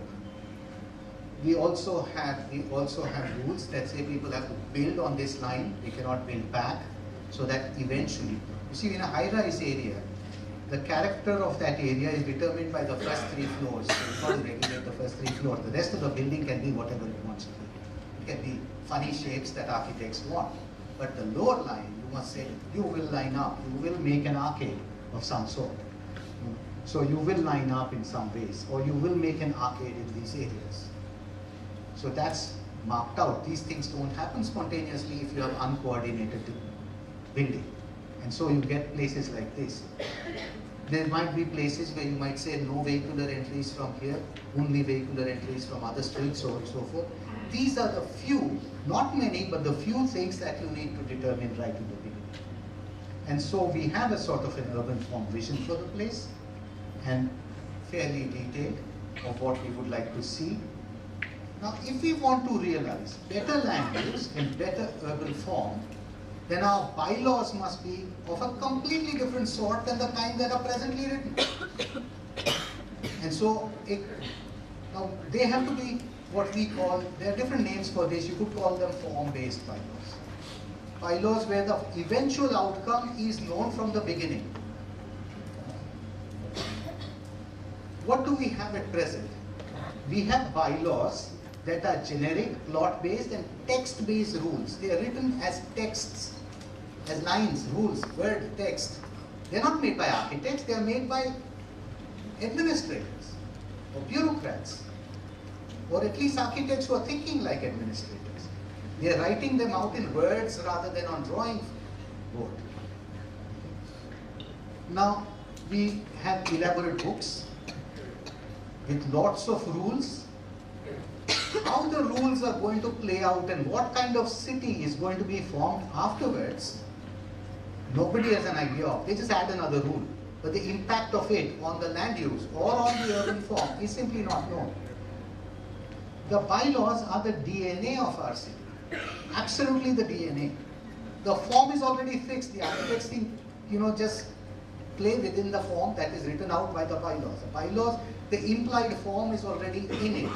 We also have we also have rules that say people have to build on this line. They cannot build back, so that eventually, you see, in a high-rise area, the character of that area is determined by the first three floors. So you can't regulate the first three floors. The rest of the building can be whatever it wants to be. It can be funny shapes that architects want. But the lower line, you must say, you will line up. You will make an arcade of some sort. So you will line up in some ways, or you will make an arcade in these areas. So that's marked out. These things don't happen spontaneously if you have uncoordinated building. And so you get places like this. There might be places where you might say no vehicular entries from here, only vehicular entries from other streets, so on and so forth. These are the few, not many, but the few things that you need to determine right in the beginning. And so we have a sort of an urban form vision for the place, and fairly detailed of what we would like to see. Now, if we want to realize better land use and better urban form, then our bylaws must be of a completely different sort than the kind that are presently written. And so, it, now they have to be what we call, there are different names for this, you could call them form-based bylaws. Bylaws where the eventual outcome is known from the beginning. What do we have at present? We have bylaws that are generic, plot-based and text-based rules. They are written as texts, as lines, rules, word, text. They are not made by architects, they are made by administrators or bureaucrats, or at least architects who are thinking like administrators. They are writing them out in words rather than on drawing board. Now, we have elaborate books with lots of rules. How the rules are going to play out and what kind of city is going to be formed afterwards, nobody has an idea of. They just add another rule. But the impact of it on the land use or on the urban form is simply not known. The bylaws are the D N A of our city. Absolutely the D N A. The form is already fixed. The architects think, you know, just play within the form that is written out by the bylaws. The bylaws, the implied form is already in it.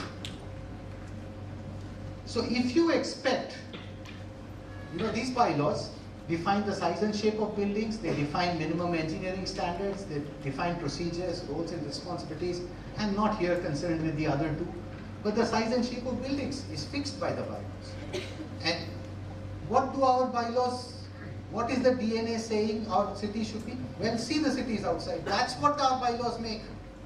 So if you expect, you know, these bylaws define the size and shape of buildings, they define minimum engineering standards, they define procedures, roles and responsibilities. I'm not here concerned with the other two, but the size and shape of buildings is fixed by the bylaws. And what do our bylaws, what is the D N A saying our city should be? Well, see the cities outside. That's what our bylaws make.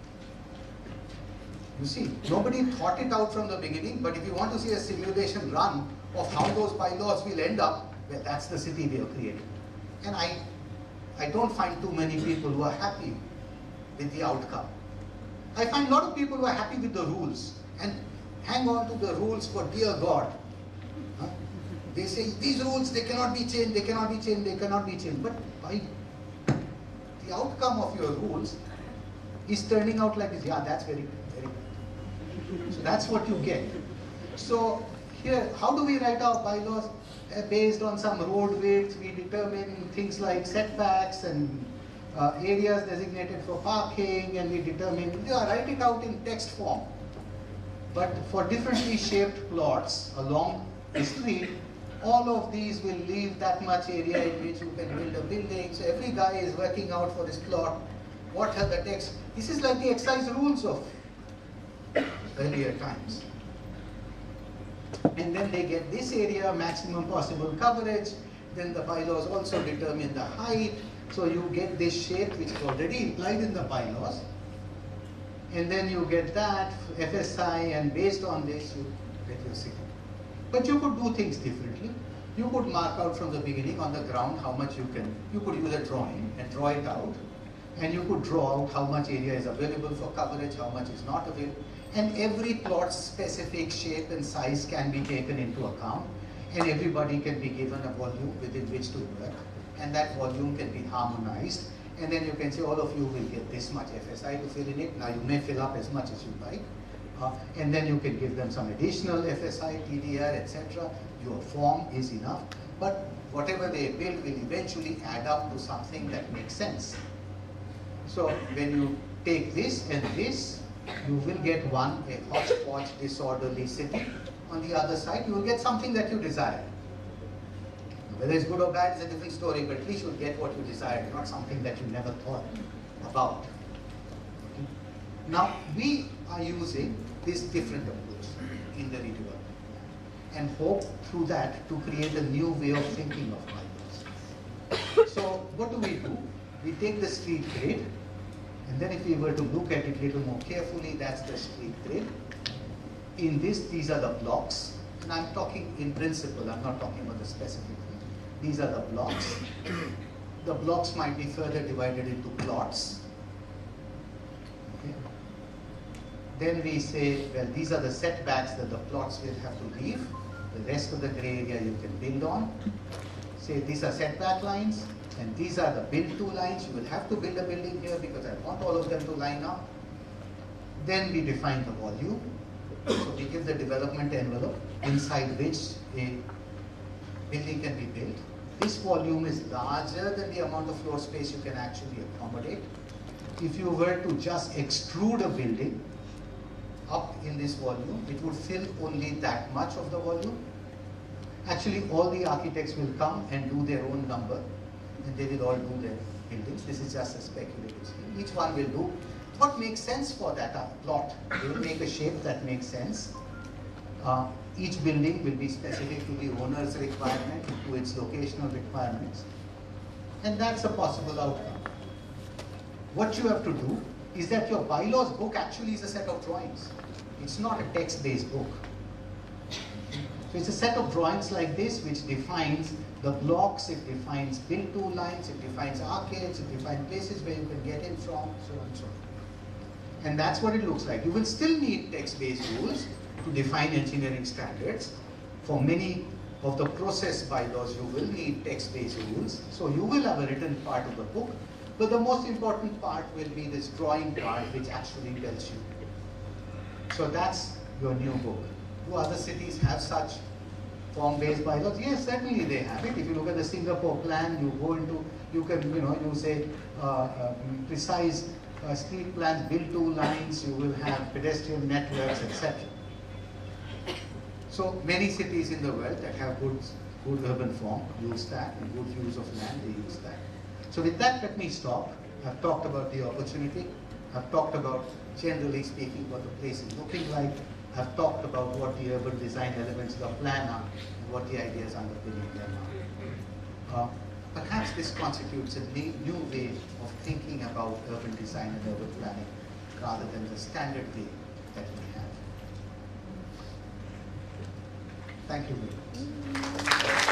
You see, nobody thought it out from the beginning, but if you want to see a simulation run of how those bylaws will end up, well, that's the city we have created. And I, I don't find too many people who are happy with the outcome. I find a lot of people who are happy with the rules and hang on to the rules for dear God. Huh? They say, these rules, they cannot be changed, they cannot be changed, they cannot be changed. But by the outcome of your rules is turning out like this. Yeah, that's very good. So that's what you get. So here, how do we write our bylaws? Uh, based on some road width, we determine things like setbacks and uh, areas designated for parking, and we determine, you know, write it out in text form. But for differently shaped plots along the street, all of these will leave that much area in which you can build a building. So every guy is working out for his plot. What are the text? This is like the excise rules of earlier times. And then they get this area, maximum possible coverage. Then the bylaws also determine the height. So you get this shape which is already implied in the bylaws. And then you get that, F S I, and based on this you get your city. But you could do things differently. You could mark out from the beginning on the ground how much you can, you could use a drawing and draw it out. And you could draw out how much area is available for coverage, how much is not available. And every plot's specific shape and size can be taken into account. And everybody can be given a volume within which to work. And that volume can be harmonized. And then you can say all of you will get this much F S I to fill in it. Now you may fill up as much as you like. Uh, and then you can give them some additional F S I, T D R, et cetera. Your form is enough. But whatever they build will eventually add up to something that makes sense. So when you take this and this, you will get one, a hodgepodge disorderly city. On the other side, you will get something that you desire. Whether it's good or bad is a different story, but at least you'll get what you desire, not something that you never thought about. Okay. Now, we are using this different approach in the redevelopment and hope through that to create a new way of thinking of bylaws. So, what do we do? We take the street grid, and then if we were to look at it a little more carefully, that's the street grid. In this, these are the blocks, and I'm talking in principle, I'm not talking about the specific thing. These are the blocks. The blocks might be further divided into plots. Okay. Then we say, well, these are the setbacks that the plots will have to leave. The rest of the gray area you can build on. Say these are setback lines, and these are the build to lines. You will have to build a building here because I want all of them to line up. Then we define the volume. So we give the development envelope inside which a building can be built. This volume is larger than the amount of floor space you can actually accommodate. If you were to just extrude a building up in this volume, it would fill only that much of the volume. Actually, all the architects will come and do their own number, and they will all do their buildings. This is just a speculative scheme. Each one will do what makes sense for that plot. They will make a shape that makes sense. Uh, each building will be specific to the owner's requirement, to its locational requirements. And that's a possible outcome. What you have to do is that your bylaws book actually is a set of drawings. It's not a text-based book. So it's a set of drawings like this which defines the blocks, it defines build to lines, it defines arcades, it defines places where you can get in from, so on and so on. And that's what it looks like. You will still need text-based rules to define engineering standards. For many of the process bylaws, you will need text-based rules. So you will have a written part of the book, but the most important part will be this drawing part which actually tells you. So that's your new book. Do other cities have such form-based bylaws? Yes, certainly they have it. If you look at the Singapore plan, you go into, you can, you know, you say uh, uh, precise uh, street plans, build two lines, you will have pedestrian networks, et cetera. So many cities in the world that have good, good urban form use that, and good use of land, they use that. So with that, let me stop. I've talked about the opportunity. I've talked about, generally speaking, what the place is looking like. I've talked about what the urban design elements of the plan are and what the ideas underpinning them are. Uh, perhaps this constitutes a new way of thinking about urban design and urban planning rather than the standard way that we have. Thank you very much.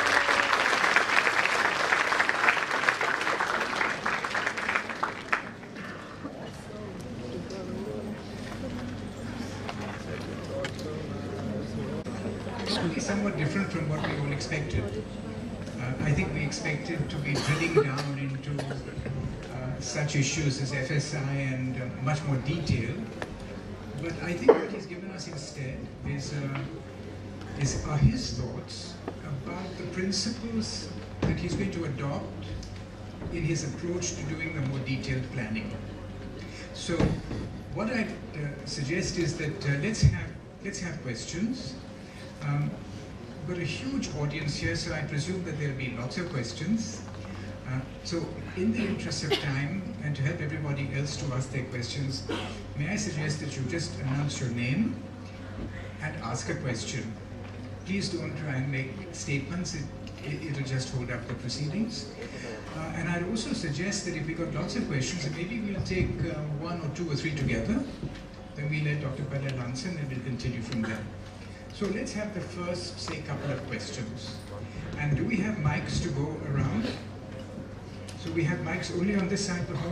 Somewhat different from what we all expected. Uh, I think we expected to be drilling down into uh, such issues as F S I and uh, much more detail. But I think what he's given us instead is, uh, is are his thoughts about the principles that he's going to adopt in his approach to doing the more detailed planning. So what I uh, suggest is that uh, let's have let's have questions. Um, We've got a huge audience here, so I presume that there'll be lots of questions. Uh, so in the interest of time, and to help everybody else to ask their questions, may I suggest that you just announce your name and ask a question. please don't try and make statements. It, it, it'll just hold up the proceedings. Uh, and I'd also suggest that if we got lots of questions, maybe we'll take uh, one or two or three together. Then we let Doctor Patel answer and we'll continue from there. So let's have the first, say, couple of questions. And do we have mics to go around? So we have mics only on this side of the hall?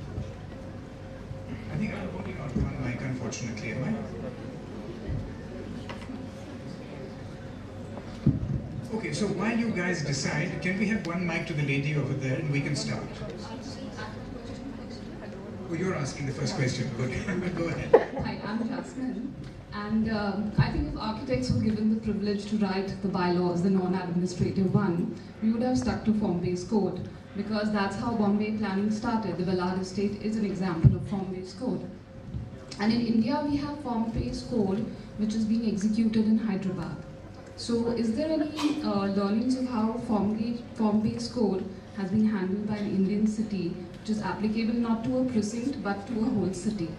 I think I'm only on one mic, unfortunately, am I? Okay, so while you guys decide, can we have one mic to the lady over there and we can start? Oh, you're asking the first question. Good. Go ahead. Hi, I'm Jasmine. And um, I think if architects were given the privilege to write the bylaws, the non-administrative one, we would have stuck to form-based code, because that's how Bombay planning started. The Velar estate is an example of form-based code. And in India, we have form-based code, which is being executed in Hyderabad. So is there any uh, learnings of how form-based code has been handled by an Indian city, which is applicable not to a precinct, but to a whole city?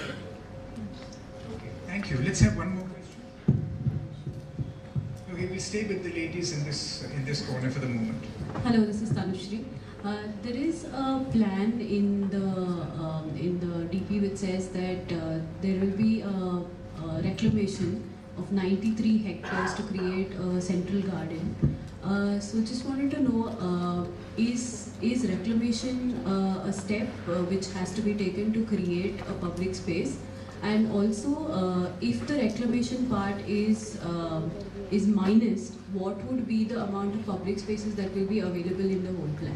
Thank you. Let's have one more question. Okay, we'll stay with the ladies in this in this corner for the moment. Hello, this is Tanushri. Uh, there is a plan in the um, in the D P which says that uh, there will be a, a reclamation of ninety-three hectares to create a central garden. Uh, so just wanted to know, uh, is is reclamation uh, a step uh, which has to be taken to create a public space? And also, uh, if the reclamation part is uh, is minus, what would be the amount of public spaces that will be available in the whole plan?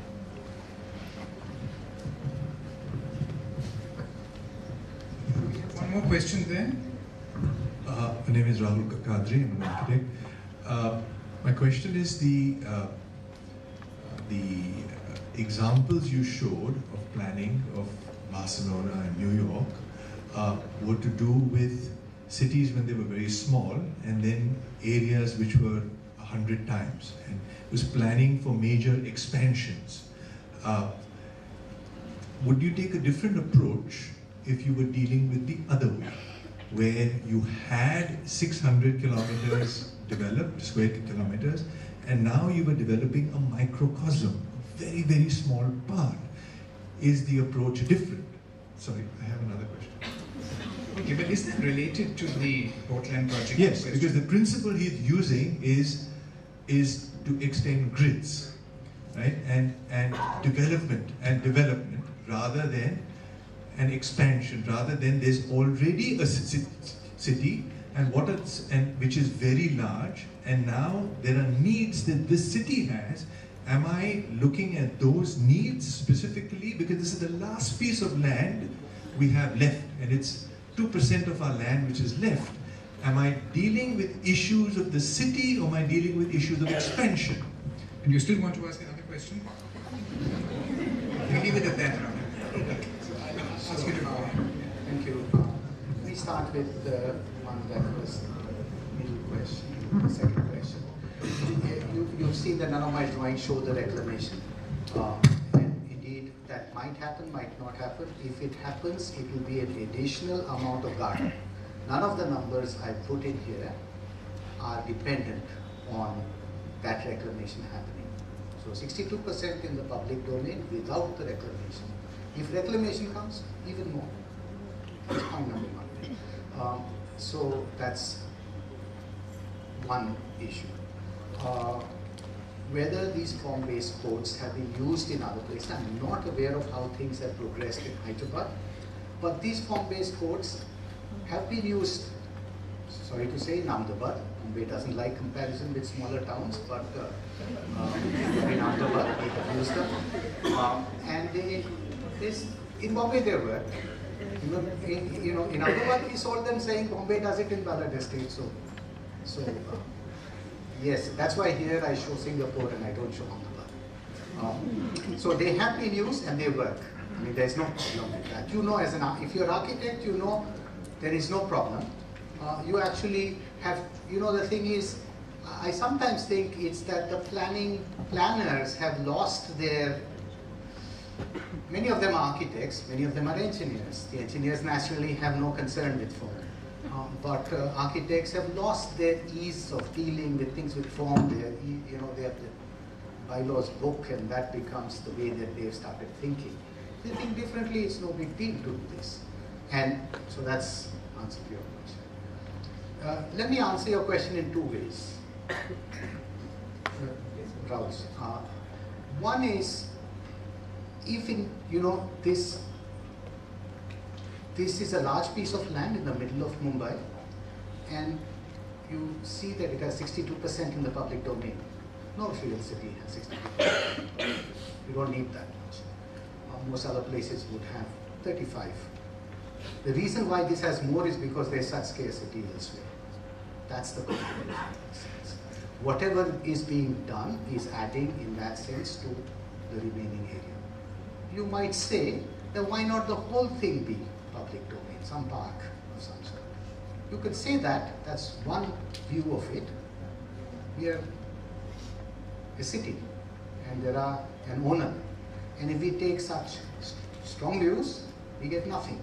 One more question there. Uh, my name is Rahul Kadri. I'm an architect. Uh, my question is the uh, the uh, examples you showed of planning of Barcelona and New York uh, were to do with cities when they were very small, and then areas which were a hundred times, and it was planning for major expansions. Uh, would you take a different approach if you were dealing with the other way, where you had six hundred kilometers developed, square kilometers, and now you were developing a microcosm, a very, very small part? Is the approach different? Sorry, I have another question. Okay, but is that related to the Portland project? Yes, question? because the principle he's using is is to extend grids, right, and and development and development rather than an expansion, rather than there's already a city and what it's, and which is very large, and now there are needs that this city has. Am I looking at those needs specifically? Because this is the last piece of land we have left, and it's two percent of our land which is left. Am I dealing with issues of the city, or am I dealing with issues of expansion? And you still want to ask another question? We leave it at that, Rama. I'll ask you to go on. Thank you. Uh, we start with the one that was the middle question, the second question. You, you've seen that none of my drawings show the reclamation. Uh, and indeed, that might happen, might not happen. If it happens, it will be an additional amount of garden. None of the numbers I put in here are dependent on that reclamation happening. So sixty-two percent in the public domain without the reclamation. If reclamation comes, even more. That's point number one. Um, so that's one issue. Uh, whether these form-based codes have been used in other places, I'm not aware of how things have progressed in Hyderabad, but these form-based codes have been used, sorry to say, in Ahmedabad. Bombay doesn't like comparison with smaller towns, but uh, uh, in Ahmedabad we have used them. Uh, and they, this, in Bombay they were. You know, in, you know, in Ahmedabad we sold them saying Bombay does it in Ballad Estate, so, so uh, yes, that's why here I show Singapore and I don't show Ahmedabad. Um, so they have been used and they work. I mean, there's no problem with that. You know, as an if you're an architect, you know there is no problem. Uh, you actually have, you know, the thing is, I sometimes think it's that the planning planners have lost their. Many of them are architects, many of them are engineers. The engineers naturally have no concern with form. Uh, but uh, architects have lost their ease of dealing with things with form. Their, e- you know, they have the bylaws book, and that becomes the way that they've started thinking. They think differently. It's no big deal to do this, and so that's answer to your question. Uh, let me answer your question in two ways. Uh, Rahul, uh, one is, if in you know this. This is a large piece of land in the middle of Mumbai, and you see that it has sixty-two percent in the public domain. No real city has sixty-two percent. You don't need that much. Uh, most other places would have thirty-five. The reason why this has more is because there is such scarcity elsewhere. That's the point. Whatever is being done is adding, in that sense, to the remaining area. You might say, then why not the whole thing be public domain, some park of some sort? You could say that, that's one view of it. We are a city, and there are an owner. And if we take such st strong views, we get nothing.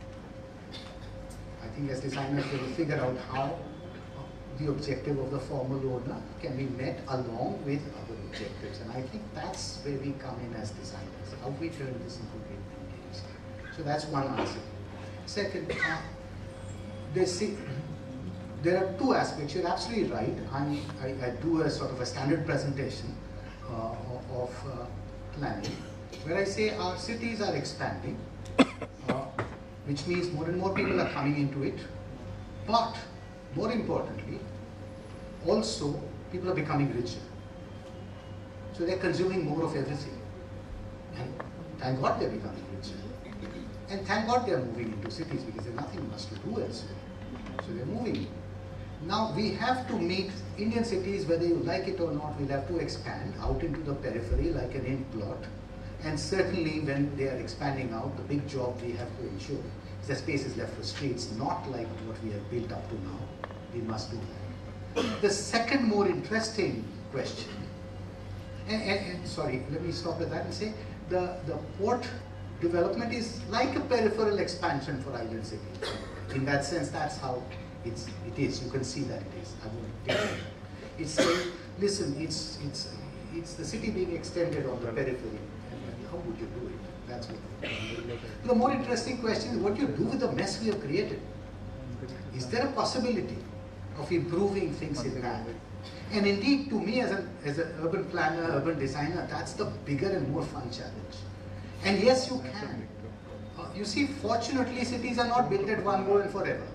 I think as designers we will figure out how the objective of the formal owner can be met along with other objectives. And I think that's where we come in as designers, how we turn this into great buildings. So that's one answer. Second, uh, see, there are two aspects. You're absolutely right. I'm, I, I do a sort of a standard presentation uh, of uh, planning, where I say our cities are expanding, uh, which means more and more people are coming into it. But more importantly, also people are becoming richer. So they're consuming more of everything. And thank God they're becoming richer. And thank God they're moving into cities, because there's nothing much to do elsewhere. So they're moving. Now we have to meet Indian cities, whether you like it or not, we'll have to expand out into the periphery like an inn plot. And certainly when they are expanding out, the big job we have to ensure is that space is left for streets, not like what we have built up to now. We must do that. The second more interesting question, and, and, and sorry, let me stop at that and say, the, the port development is like a peripheral expansion for island cities. In that sense, that's how it's, it is. You can see that it is. I won't take it. It's saying, listen, it's, it's, it's the city being extended on the periphery. And how would you do it? That's what. The more interesting question is what you do with the mess we have created. Is there a possibility of improving things in that? And indeed, to me as an as an urban planner, urban designer, that's the bigger and more fun challenge. And yes, you can. Uh, you see, fortunately, cities are not built at one go and forever.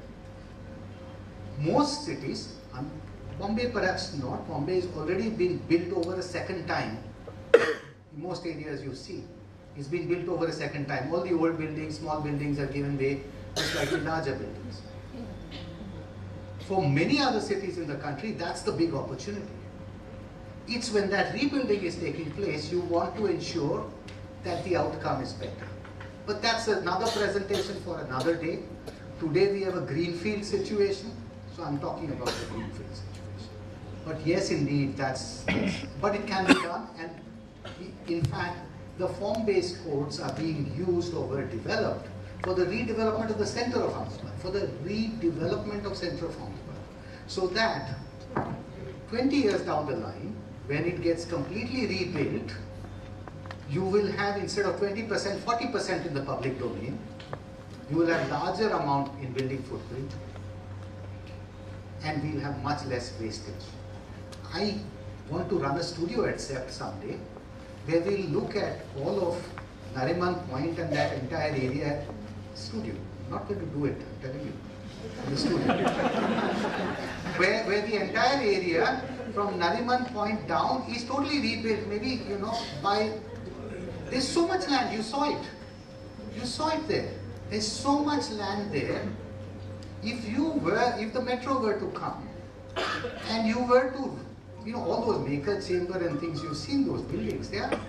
Most cities, um, Bombay perhaps not, Bombay has already been built over a second time. In most areas you see, it's been built over a second time. All the old buildings, small buildings are given way to slightly larger buildings. For many other cities in the country, that's the big opportunity. It's when that rebuilding is taking place, you want to ensure that the outcome is better. But that's another presentation for another day. Today we have a greenfield situation, so I'm talking about the greenfield situation. But yes, indeed, that's, that's but it can be done, and in fact, the form-based codes are being used or developed for the redevelopment of the center of Ahmedabad, for the redevelopment of center of Ahmedabad. So that twenty years down the line, when it gets completely rebuilt, you will have, instead of twenty percent, forty percent in the public domain. You will have larger amount in building footprint, and we'll have much less wastage. I want to run a studio at C E P T someday, where we'll look at all of Nariman Point and that entire area. Studio. I'm not going to do it, I'm telling you. The studio. where, where the entire area from Nariman Point down is totally rebuilt. Maybe, you know, by... There's so much land, you saw it. You saw it there. There's so much land there. If you were, if the metro were to come, and you were to, you know, all those maker chamber and things, you've seen those buildings, they are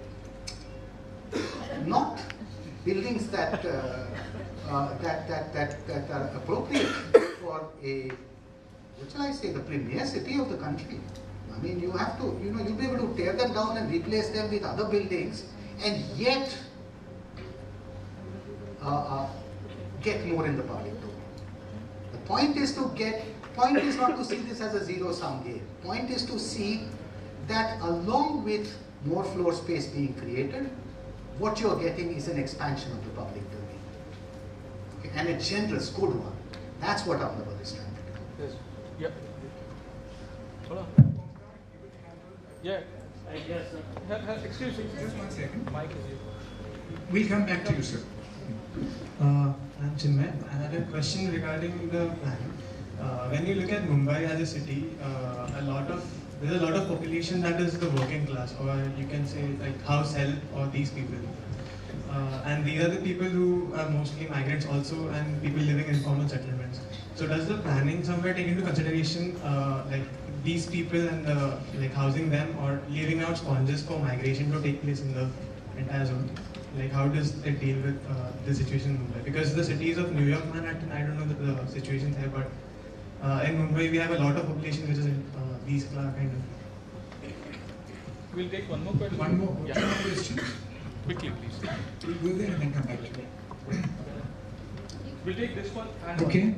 not buildings that, uh, uh, that, that, that, that are appropriate for a, what shall I say, the premier city of the country. I mean, you have to, you know, you'll be able to tear them down and replace them with other buildings, and yet uh, uh, get more in the public domain. The Point is to get, point is not to see this as a zero-sum game. Point is to see that along with more floor space being created, what you're getting is an expansion of the public domain. Okay? And a generous, good one. That's what Ahmedabad is trying to do. Yes. Yeah. Hold on. Yeah. I guess. Uh, excuse me. Just one second. Mic is here. We'll come back to you, sir. Uh, I'm Chinmay. I had a question regarding the plan. Uh, when you look at Mumbai as a city, uh, a lot of there's a lot of population that is the working class, or you can say like house help, or these people. Uh, and these are the people who are mostly migrants also, and people living in informal settlements. So does the planning somewhere take into consideration uh, like these people and uh, like housing them, or leaving out sponges for migration to take place in the entire zone? Like how does it deal with uh, the situation in Mumbai? Because the cities of New York, Manhattan, I don't know the, the situation there, but uh, in Mumbai we have a lot of population which is in uh, these kind of. We'll take one more question. One more, Yeah. two more questions. Quickly, please. We'll go there and then come back to you. We'll take this one. And Okay.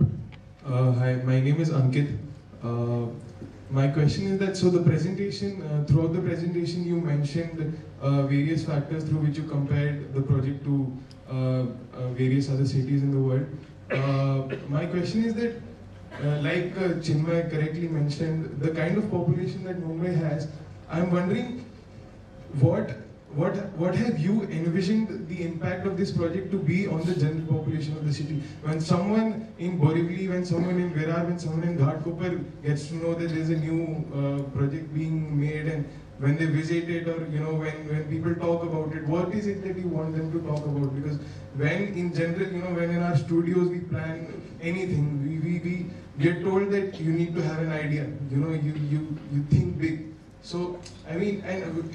Uh, hi, my name is Ankit. Uh, my question is that, so the presentation, uh, throughout the presentation you mentioned uh, various factors through which you compared the project to uh, uh, various other cities in the world. Uh, my question is that, uh, like uh, Chinmay correctly mentioned, the kind of population that Mumbai has, I'm wondering what What what have you envisioned the impact of this project to be on the general population of the city? When someone in Borivali, when someone in Virar, when someone in Ghatkopar gets to know that there's a new uh, project being made, and when they visit it, or you know, when when people talk about it, what is it that you want them to talk about? Because when in general, you know, when in our studios we plan anything, we we, we get told that you need to have an idea. You know, you you you think big. So I mean, and.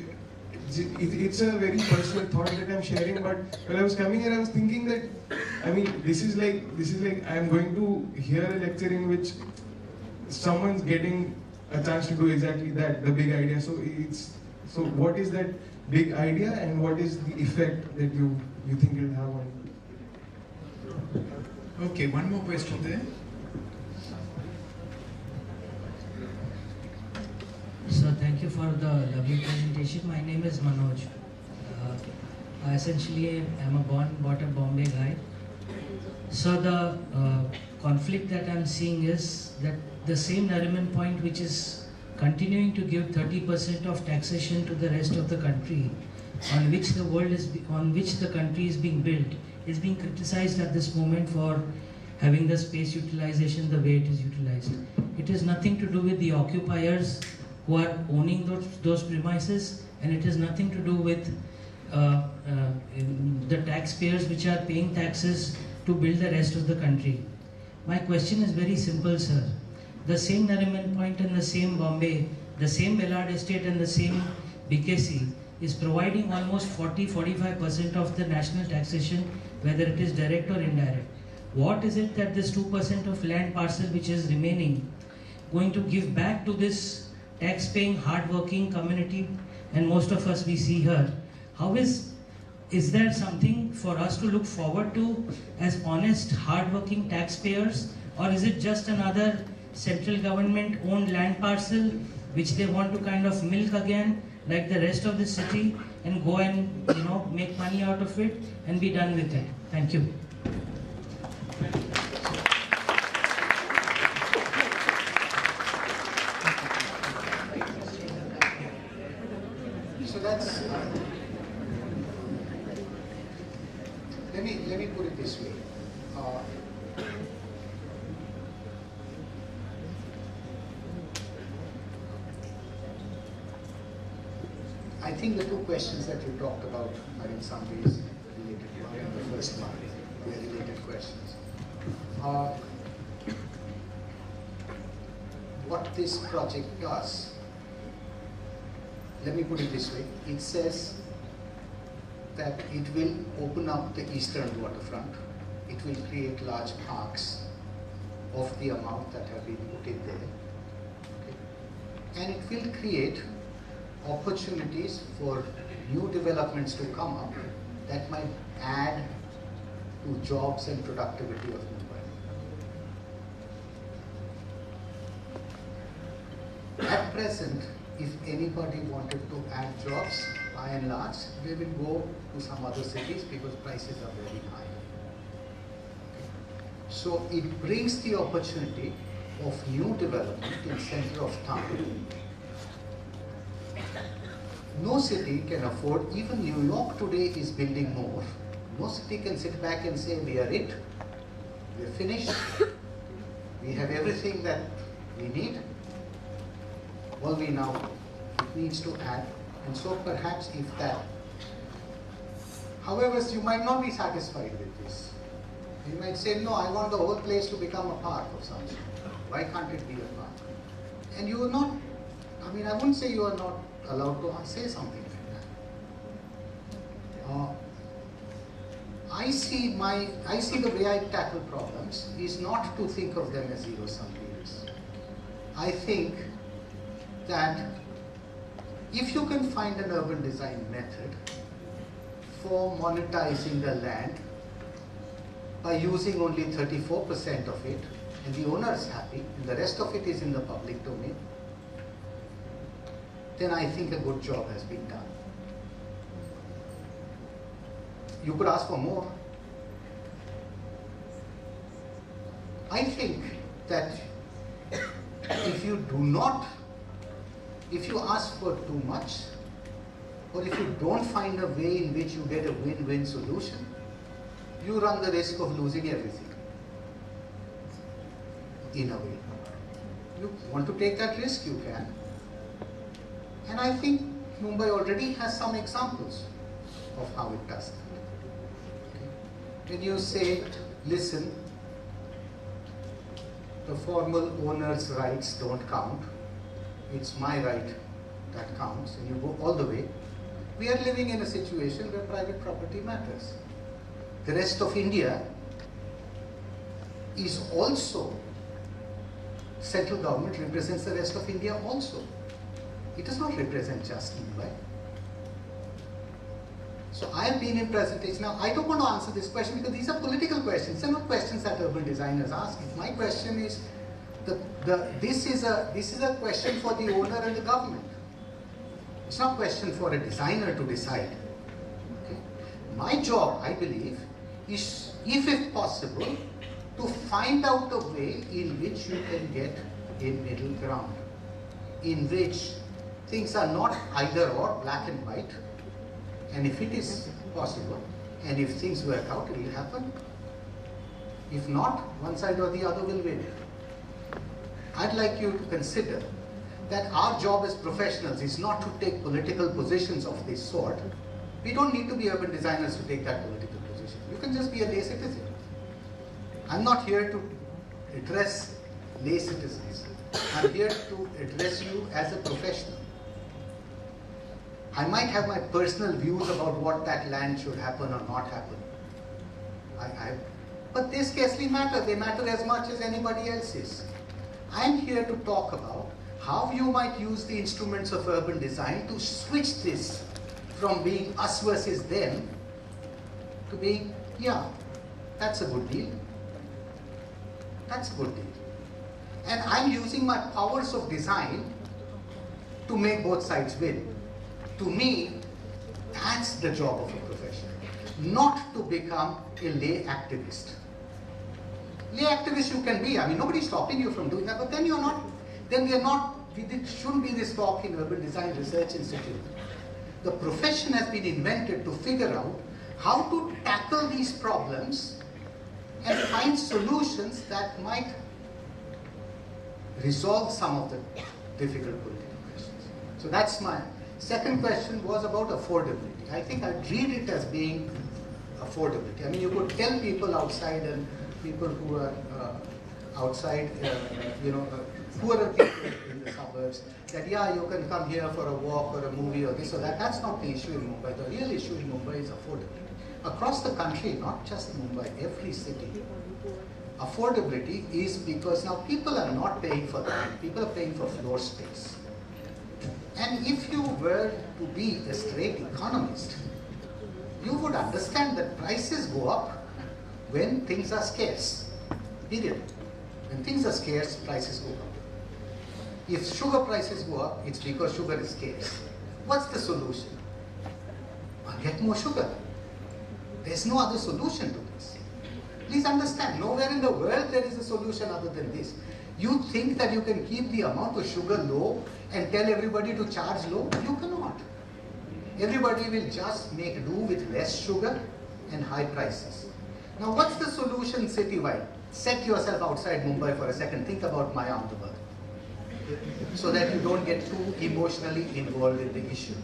It's a very personal thought that I'm sharing, but when I was coming here, I was thinking that, I mean, this is like, this is like, I'm going to hear a lecture in which someone's getting a chance to do exactly that, the big idea. So it's, so what is that big idea, and what is the effect that you, you think it'll have on? Okay, one more question there. So thank you for the lovely presentation. My name is Manoj. Uh, I essentially am a born, bought a Bombay guy. So the uh, conflict that I'm seeing is that the same Nariman Point, which is continuing to give thirty percent of taxation to the rest of the country, on which the world is, on which the country is being built, is being criticized at this moment for having the space utilization the way it is utilized. It has nothing to do with the occupiers who are owning those, those premises, and it has nothing to do with uh, uh, the taxpayers which are paying taxes to build the rest of the country. My question is very simple, sir. The same Nariman Point and the same Bombay, the same Bellard Estate and the same B K C is providing almost forty to forty-five percent of the national taxation, whether it is direct or indirect. What is it that this two percent of land parcel which is remaining going to give back to this tax-paying, hard-working community, and most of us we see here? How is, is there something for us to look forward to as honest, hard-working taxpayers, or is it just another central government-owned land parcel which they want to kind of milk again, like the rest of the city, and go and you know make money out of it and be done with it? Thank you. So that's, uh, let me, let me put it this way. Uh, I think the two questions that you talked about are in some ways related. One and the first one, they are related questions. Uh, what this project does, let me put it this way, it says that it will open up the eastern waterfront, it will create large parks of the amount that have been put in there, okay. And it will create opportunities for new developments to come up that might add to jobs and productivity of Mumbai. present, if anybody wanted to add jobs, by and large, they will go to some other cities because prices are very high. So it brings the opportunity of new development in center of town. No city can afford, even New York today is building more. No city can sit back and say, we are it, we are finished, we have everything that we need. Well, we now, it needs to add, and so perhaps if that. However, you might not be satisfied with this. You might say, no, I want the whole place to become a park of some sort. Why can't it be a park? And you are not, I mean, I wouldn't say you are not allowed to say something like that. Uh, I see my, I see the way I tackle problems is not to think of them as zero-sum games. I think that if you can find an urban design method for monetizing the land by using only thirty-four percent of it, and the owner is happy, and the rest of it is in the public domain, then I think a good job has been done. You could ask for more. I think that if you do not, if you ask for too much, or if you don't find a way in which you get a win-win solution, you run the risk of losing everything, in a way. You want to take that risk, you can. And I think Mumbai already has some examples of how it does that. Okay. When you say, listen, the formal owner's rights don't count, it's my right that counts, and you go all the way, we are living in a situation where private property matters. The rest of India is also, central government represents the rest of India also. It does not represent just Mumbai. So I have been in presentation. Now I don't want to answer this question because these are political questions. They're not questions that urban designers ask. My question is, the, the, this, is a, this is a question for the owner and the government. It's not a question for a designer to decide. Okay? My job, I believe, is, if it's possible, to find out a way in which you can get a middle ground, in which things are not either or, black and white, and if it is possible, and if things work out, it will happen. If not, one side or the other will win. I'd like you to consider that our job as professionals is not to take political positions of this sort. We don't need to be urban designers to take that political position. You can just be a lay citizen. I'm not here to address lay citizens. I'm here to address you as a professional. I might have my personal views about what that land should happen or not happen. I, I, but they scarcely matter. They matter as much as anybody else's. I'm here to talk about how you might use the instruments of urban design to switch this from being us versus them to being, yeah, that's a good deal. That's a good deal. And I'm using my powers of design to make both sides win. To me, that's the job of a professional, not to become a lay activist. Lay activist you can be, I mean, nobody's stopping you from doing that, but then you're not, then we are not, we shouldn't be this talk in Urban Design Research Institute. The profession has been invented to figure out how to tackle these problems and find solutions that might resolve some of the difficult political questions. So that's my second question was about affordability. I think I'd read it as being affordability. I mean, you could tell people outside and people who are uh, outside, uh, you know, uh, poorer people in the suburbs, that yeah, you can come here for a walk or a movie or this or that. That's not the issue in Mumbai. The real issue in Mumbai is affordability. Across the country, not just Mumbai, every city, affordability is because now people are not paying for land, people are paying for floor space. And if you were to be a straight economist, you would understand that prices go up when things are scarce, period. When things are scarce, prices go up. If sugar prices go up, it's because sugar is scarce. What's the solution? Well, get more sugar. There's no other solution to this. Please understand, nowhere in the world there is a solution other than this. You think that you can keep the amount of sugar low and tell everybody to charge low? You cannot. Everybody will just make do with less sugar and high prices. Now what's the solution citywide? Set yourself outside Mumbai for a second. Think Mumbai Ahmedabad, so that you don't get too emotionally involved in the issue.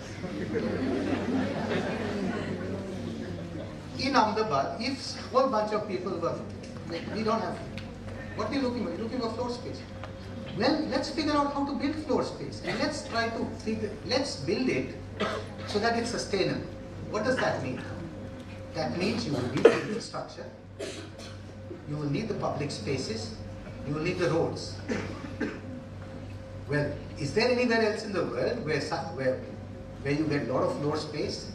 In Ahmedabad, if a whole bunch of people were, like, we don't have, what are you looking for? You're looking for floor space. Well, let's figure out how to build floor space, and let's try to figure, let's build it so that it's sustainable. What does that mean? That means you will need the infrastructure, you will need the public spaces, you will need the roads. Well, is there anywhere else in the world where, where, where you get a lot of floor space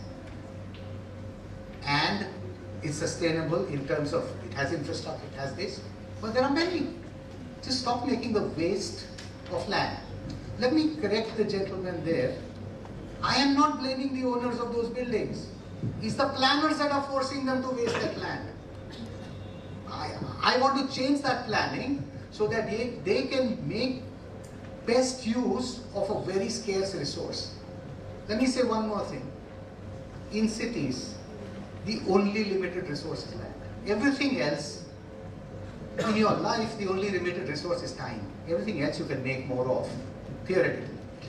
and it's sustainable in terms of it has infrastructure, it has this? Well, there are many. Just stop making the waste of land. Let me correct the gentleman there. I am not blaming the owners of those buildings. It's the planners that are forcing them to waste that land. I, I want to change that planning so that they, they can make best use of a very scarce resource. Let me say one more thing. In cities, the only limited resource is land. Everything else, in your life, the only limited resource is time. Everything else you can make more of, theoretically.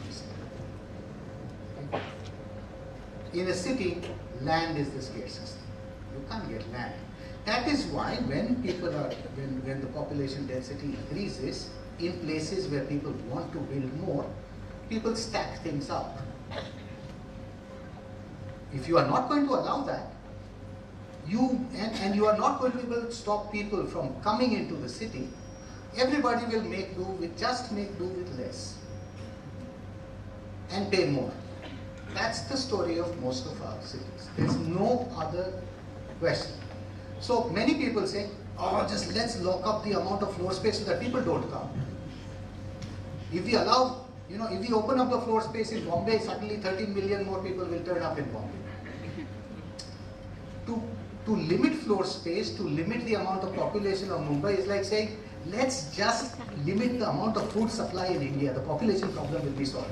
In a city, land is the scarcest. You can't get land. That is why when people are, when, when the population density increases, in places where people want to build more, people stack things up. If you are not going to allow that, you and, and you are not going to be able to stop people from coming into the city, everybody will make do with just make do with less and pay more. That's the story of most of our cities. There's no other question. So many people say, oh, just let's lock up the amount of floor space so that people don't come. If we allow, you know, if we open up the floor space in Bombay, suddenly thirteen million more people will turn up in Bombay. To, to limit floor space, to limit the amount of population of Mumbai is like saying, let's just limit the amount of food supply in India. The population problem will be solved.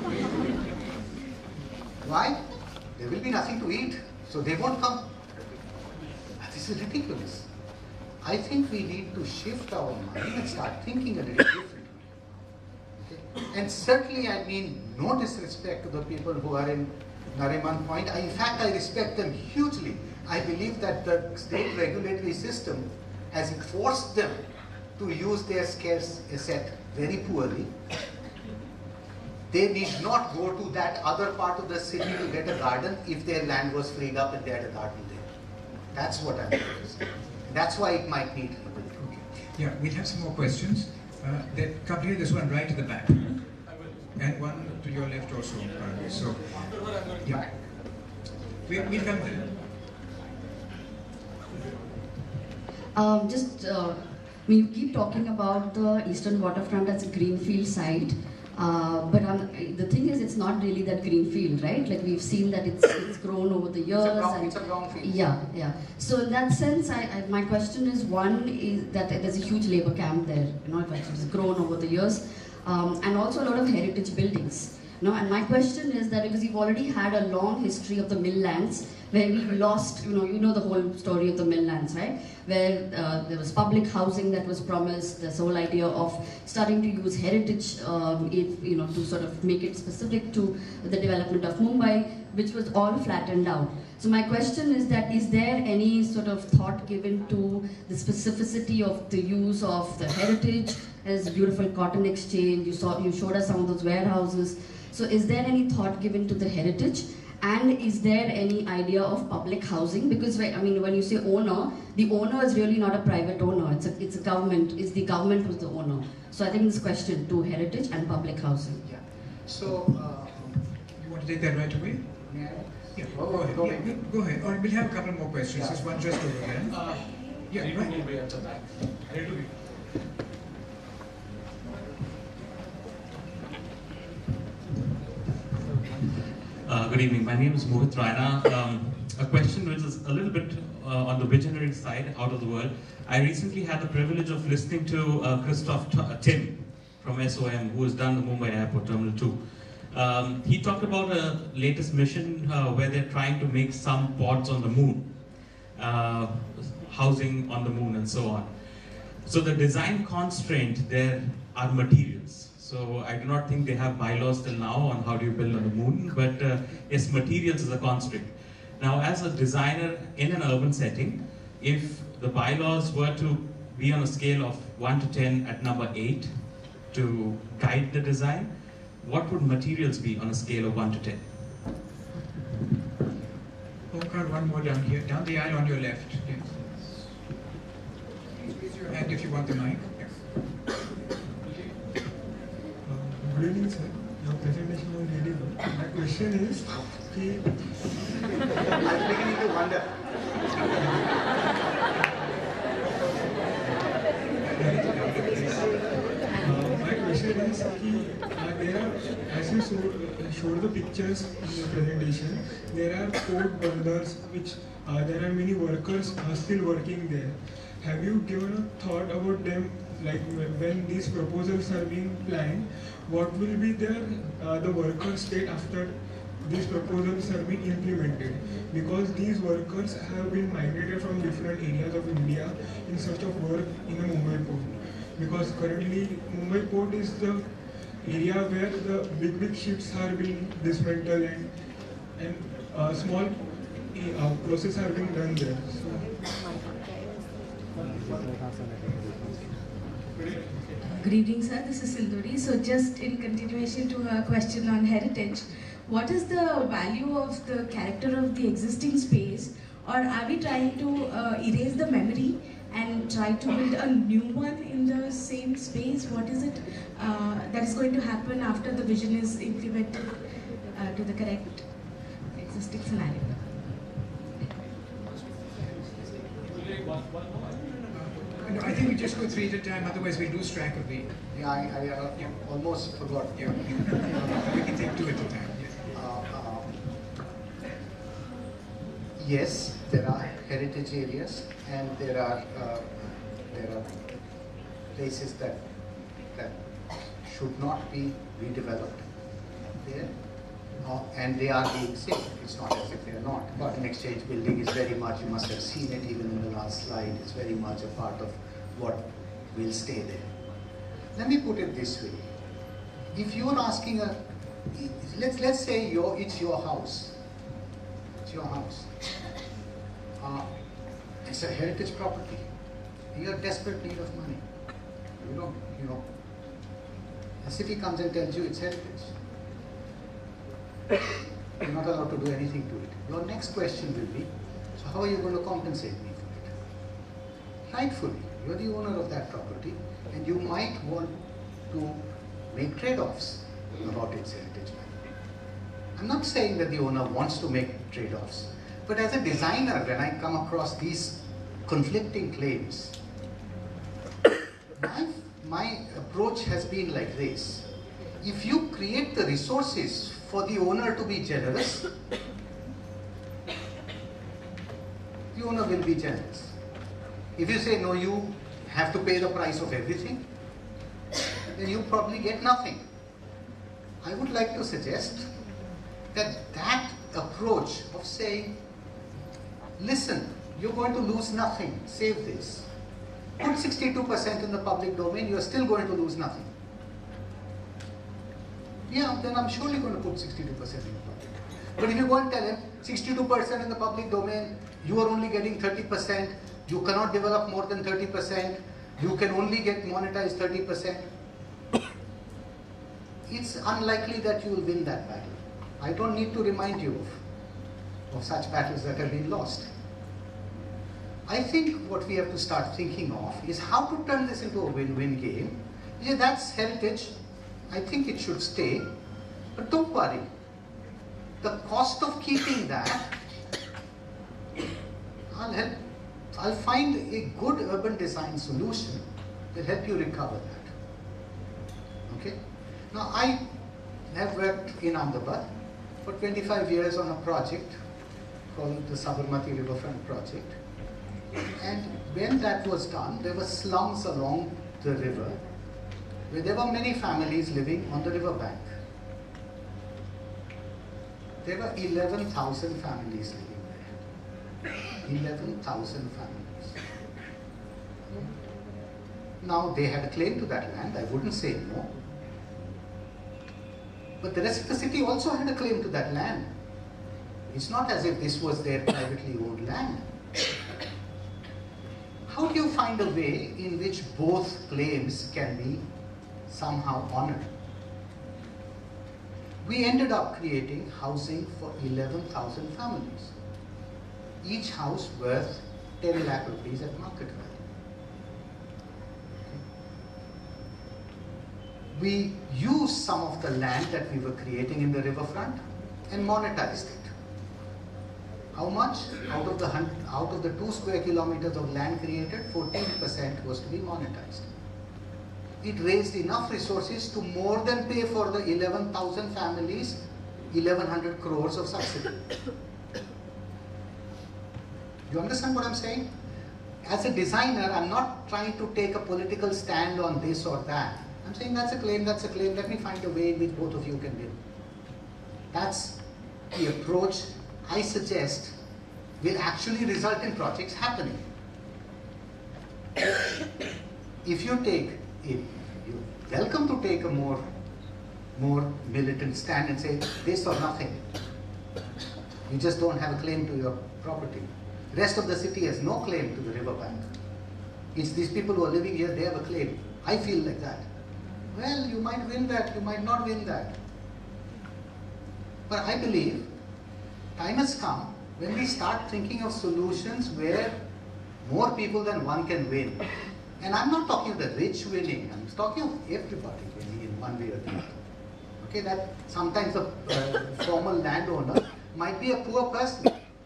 Why? There will be nothing to eat, so they won't come. This is ridiculous. I think we need to shift our mind and start thinking a little differently. Okay? And certainly I mean no disrespect to the people who are in Nariman Point. I, in fact, I respect them hugely. I believe that the state regulatory system has forced them to use their scarce asset very poorly. They need not go to that other part of the city to get a garden if their land was freed up and they had a garden there. That's what I'm saying. That's why it might need rehabilitation. Okay. Yeah, we'll have some more questions. Uh, there, come here, there's one right at the back. And one to your left also. Uh, so, yeah. We, we'll come there. Um, just, uh, I mean, you keep talking about the Eastern Waterfront as a greenfield site. Uh, but um, the thing is, it's not really that greenfield, right? Like we've seen that it's, it's grown over the years. It's a brown, and, it's a brownfield. Yeah, yeah. So in that sense, I, I, my question is, one is that there's a huge labor camp there, you know, it's grown over the years, um, and also a lot of heritage buildings. You know, and my question is that because you've already had a long history of the mill lands, where we lost, you know, you know the whole story of the mill lands, right? Where uh, there was public housing that was promised, this whole idea of starting to use heritage, um, it, you know, to sort of make it specific to the development of Mumbai, which was all flattened out. So my question is that, is there any sort of thought given to the specificity of the use of the heritage? As beautiful cotton exchange, you saw, you showed us some of those warehouses. So is there any thought given to the heritage? And is there any idea of public housing? Because, I mean, when you say owner, the owner is really not a private owner. It's a, it's a government. It's the government who's the owner. So I think this question to heritage and public housing. Yeah. So, uh, you want to take that right away? Yeah. Yeah, go ahead. Go Yeah, ahead. go ahead. Or we'll have a couple more questions. Yeah. There's one just over there. Uh, Yeah, I need right. to move at the back. I need to be. Uh, good evening. My name is Mohit Raina. Um, a question which is a little bit uh, on the visionary side, out of the world. I recently had the privilege of listening to uh, Christoph T uh, Tim from S O M, who has done the Mumbai Airport Terminal two. Um, he talked about a latest mission uh, where they're trying to make some pods on the moon, uh, housing on the moon and so on. So the design constraint there are materials. So I do not think they have bylaws till now on how do you build on the moon, but uh, yes, materials is a constraint. Now as a designer in an urban setting, if the bylaws were to be on a scale of one to ten at number eight to guide the design, what would materials be on a scale of one to ten? Omkar, one more down here, down the aisle on your left. Yes. Raise your hand if you want the mic. Yes. Good evening, sir. Your presentation was really good. My question is, ki... I'm beginning to wonder. uh, my question is, ki, uh, there are, as you showed, showed the pictures in the presentation, there are code burners which uh, there are many workers uh, still working there. Have you given a thought about them, like when these proposals are being planned, what will be their, uh, the worker state after these proposals are being implemented? Because these workers have been migrated from different areas of India in search of work in the Mumbai port. Because currently Mumbai port is the area where the big big ships are being dismantled and, and uh, small uh, process are being done there. So, good evening, sir. This is Sindhuri. So just in continuation to her question on heritage, what is the value of the character of the existing space, or are we trying to uh, erase the memory and try to build a new one in the same space? What is it uh, that is going to happen after the vision is implemented uh, to the correct existing scenario? No, I think we just go three at a time, otherwise we lose track of the... Yeah, I, I uh, yeah. almost forgot. Yeah. We can take two at a time. Yeah. Uh, uh, yes, there are heritage areas, and there are uh, there are places that that should not be redeveloped there, uh, and they are being saved. It's not as if they are not. Cotton Exchange building is very much, you must have seen it even in the last slide, it's very much a part of what will stay there. Let me put it this way. If you're asking a, let's, let's say your, it's your house. It's your house. Uh, it's a heritage property. You're in desperate need of money. You don't, you know, the city comes and tells you it's heritage. You're not allowed to do anything to it. Your next question will be, so how are you going to compensate me for it? Rightfully, you're the owner of that property, and you might want to make trade-offs about its heritage value. I'm not saying that the owner wants to make trade-offs, but as a designer, when I come across these conflicting claims, my, my approach has been like this. If you create the resources for the owner to be generous, the owner will be generous. If you say, no, you have to pay the price of everything, then you probably get nothing. I would like to suggest that that approach of saying, listen, you're going to lose nothing, save this. Put sixty-two percent in the public domain, you're still going to lose nothing. Yeah, then I'm surely going to put sixty-two percent in the public. But if you go and tell him, sixty-two percent in the public domain, you are only getting thirty percent, you cannot develop more than thirty percent, you can only get monetized thirty percent, it's unlikely that you will win that battle. I don't need to remind you of, of such battles that have been lost. I think what we have to start thinking of is how to turn this into a win-win game. Yeah, that's heritage. I think it should stay, but don't worry. The cost of keeping that, I'll help, I'll find a good urban design solution that help you recover that. Okay? Now I have worked in Ahmedabad, for twenty-five years on a project called the Sabarmati Riverfront Project. And when that was done, there were slums along the river where there were many families living on the river bank. There were eleven thousand families living there. eleven thousand families. Now they had a claim to that land, I wouldn't say no. But the rest of the city also had a claim to that land. It's not as if this was their privately owned land. How do you find a way in which both claims can be somehow honored? We ended up creating housing for eleven thousand families. Each house worth ten lakh rupees at market value. We used some of the land that we were creating in the riverfront and monetized it. How much? Out of the out of the two square kilometers of land created, fourteen percent was to be monetized. It raised enough resources to more than pay for the eleven thousand families, eleven hundred crores of subsidy. You understand what I'm saying? As a designer, I'm not trying to take a political stand on this or that. I'm saying that's a claim, that's a claim, let me find a way in which both of you can live. That's the approach I suggest will actually result in projects happening. If you take it, you're welcome to take a more, more militant stand and say this or nothing. You just don't have a claim to your property. Rest of the city has no claim to the riverbank. It's these people who are living here, they have a claim. I feel like that. Well, you might win that, you might not win that. But I believe time has come when we start thinking of solutions where more people than one can win. And I'm not talking of the rich winning, I'm talking of everybody winning in one way or the other. Okay, that sometimes a uh, formal landowner might be a poor person.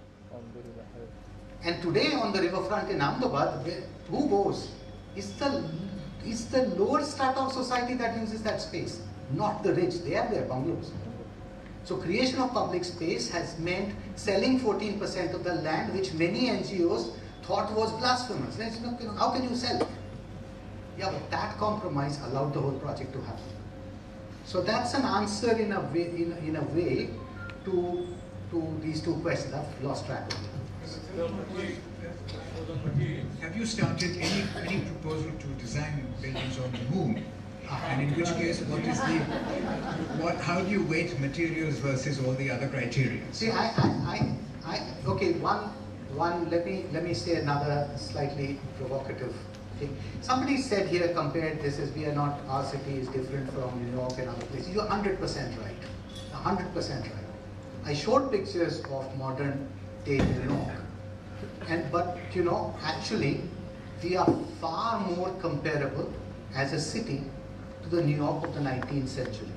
And today on the riverfront in Ahmedabad, who goes? It's the, it's the lower strata of society that uses that space, not the rich. They have their bungalows. So creation of public space has meant selling fourteen percent of the land, which many N G Os thought was blasphemous. How can you sell it? Yeah, but that compromise allowed the whole project to happen. So that's an answer in a way, in, in a way to, to these two questions. I've lost track of it. Have you started any, any proposal to design buildings on the moon? And in which case, what is the, what, how do you weight materials versus all the other criteria? See, I, I, I, I okay, one, one, let me, let me say another slightly provocative thing. Somebody said here, compared this as we are not, our city is different from New York and other places. You're one hundred percent right, one hundred percent right. I showed pictures of modern day New York. And, but, you know, actually, we are far more comparable as a city to the New York of the nineteenth century.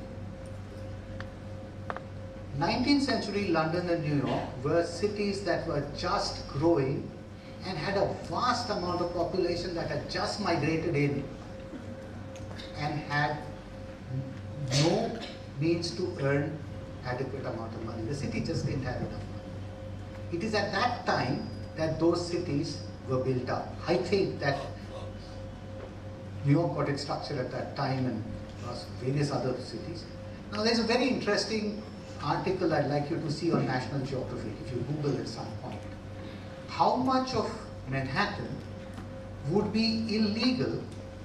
nineteenth century London and New York were cities that were just growing and had a vast amount of population that had just migrated in and had no means to earn adequate amount of money. The city just didn't have enough money. It is at that time that those cities were built up. I think that New York got its structure at that time, and various other cities. Now there's a very interesting article I'd like you to see on National Geographic, if you Google at some point. How much of Manhattan would be illegal?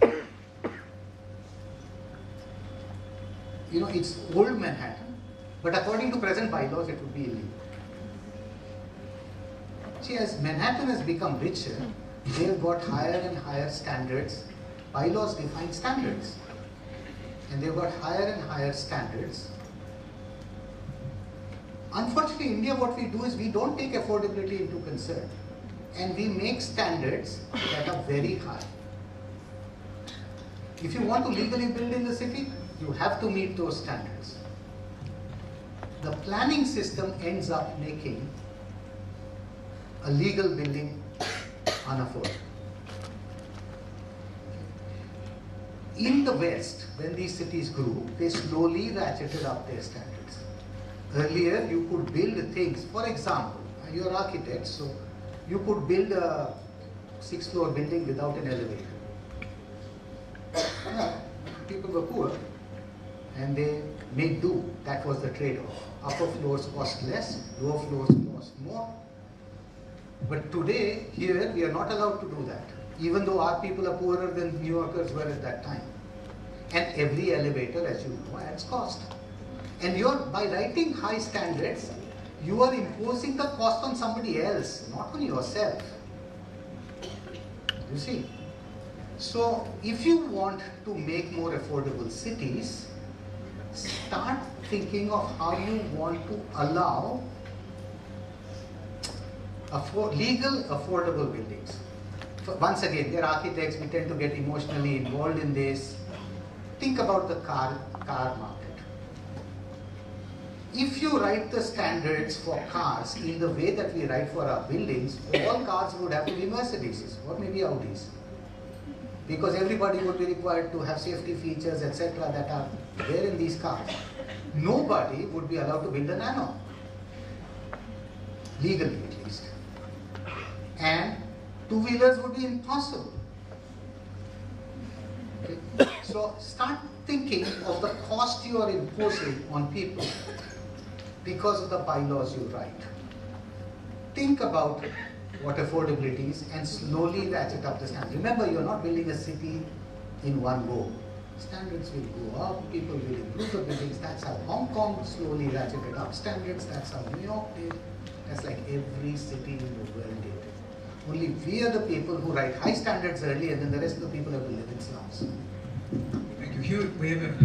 You know, it's old Manhattan, but according to present bylaws, it would be illegal. See, as Manhattan has become richer, they've got higher and higher standards. Bylaws define standards. And they've got higher and higher standards. Unfortunately, in India, what we do is we don't take affordability into concern. And we make standards that are very high. If you want to legally build in the city, you have to meet those standards. The planning system ends up making a legal building unaffordable. In the West, when these cities grew, they slowly ratcheted up their standards. Earlier, you could build things. For example, you are architects, so you could build a six-floor building without an elevator. Yeah, people were poor, and they made do. That was the trade-off. Upper floors cost less, lower floors cost more. But today, here, we are not allowed to do that, even though our people are poorer than New Yorkers were at that time. And every elevator, as you know, adds cost. And you're, by writing high standards, you are imposing the cost on somebody else, not on yourself. You see? So, if you want to make more affordable cities, start thinking of how you want to allow afford, legal affordable buildings. So once again, we are architects, we tend to get emotionally involved in this. Think about the car, car market. If you write the standards for cars in the way that we write for our buildings, all cars would have to be Mercedes or maybe Audis. Because everybody would be required to have safety features, et cetera that are there in these cars. Nobody would be allowed to build a Nano. Legally at least. And two-wheelers would be impossible. Okay. So start thinking of the cost you are imposing on people because of the bylaws you write. Think about what affordability is and slowly ratchet up the standards. Remember, you're not building a city in one go. Standards will go up, people will improve the buildings. That's how Hong Kong slowly ratcheted up standards. That's how New York did. That's like every city in the world did. Only we are the people who write high standards early, and then the rest of the people have to live in slums. Thank you. Hugh, we have a...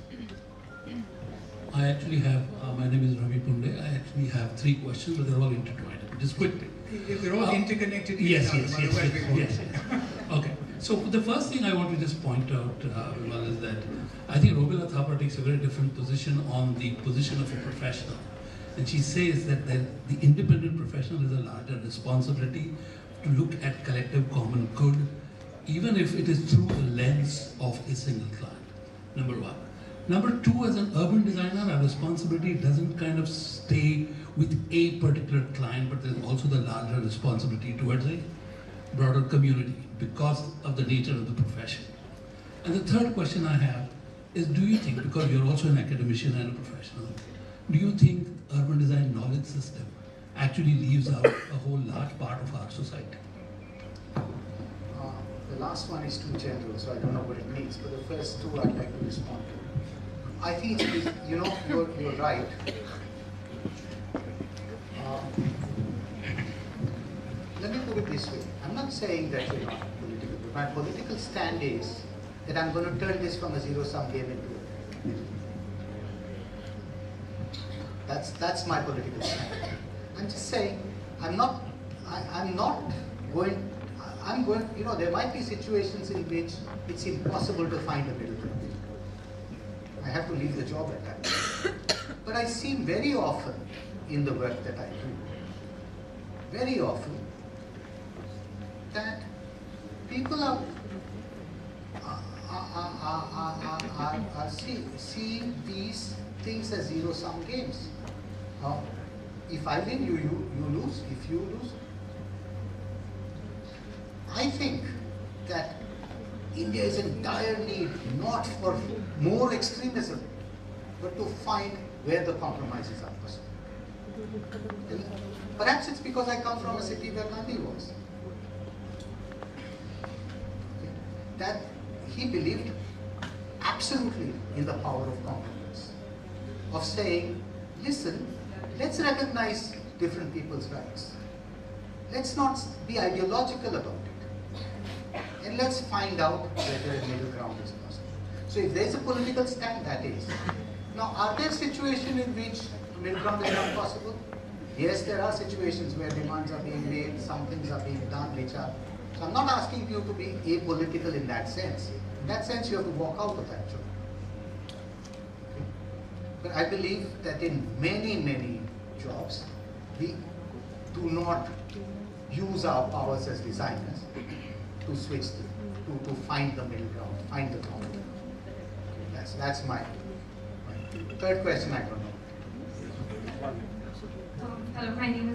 I actually have, uh, my name is Ravi Punde. I actually have three questions, but they're all intertwined. Just quickly. They're all uh, interconnected. Yes, yes, yes, yes, yes, yes. Okay. So the first thing I want to just point out, uh, Vimal, is that I think Robila Thapa takes a very different position on the position of a professional. And she says that the, the independent professional is a larger responsibility to look at collective common good, even if it is through the lens of a single client, number one. Number two, as an urban designer, our responsibility doesn't kind of stay with a particular client, but there's also the larger responsibility towards a broader community because of the nature of the profession. And the third question I have is, do you think, because you're also an academician and a professional, do you think urban design knowledge system actually leaves out a whole large part of our society? Uh, the last one is too general, so I don't know what it means, but the first two I'd like to respond to. I think, it's, you know, you're, you're right. Uh, let me put it this way. I'm not saying that you're not political, but my political stand is that I'm going to turn this from a zero-sum game into a That's that's my political stand. I'm just saying, I'm not, I, I'm not going, I'm going, you know, there might be situations in which it's impossible to find a middle ground. I have to leave the job at that time. But I see very often in the work that I do, very often, that people are, are, are, are, are, are, are see, seeing these things as zero-sum games. Uh, if I win, you, you, you lose. If you lose. I think that India is in dire need not for more extremism, but to find where the compromises are possible. Perhaps it's because I come from a city where Gandhi was. That he believed absolutely in the power of compromise, of saying, listen, let's recognize different people's rights. Let's not be ideological about it. And let's find out whether a middle ground is possible. So if there's a political stand, that is. Now, are there situations in which a middle ground is not possible? Yes, there are situations where demands are being made, some things are being done which are... So I'm not asking you to be apolitical in that sense. In that sense, you have to walk out of that job. Okay? But I believe that in many, many jobs, we do not use our powers as designers to switch, the, to, to find the middle ground, find the common ground. Okay, that's, that's my, my third question, I don't know.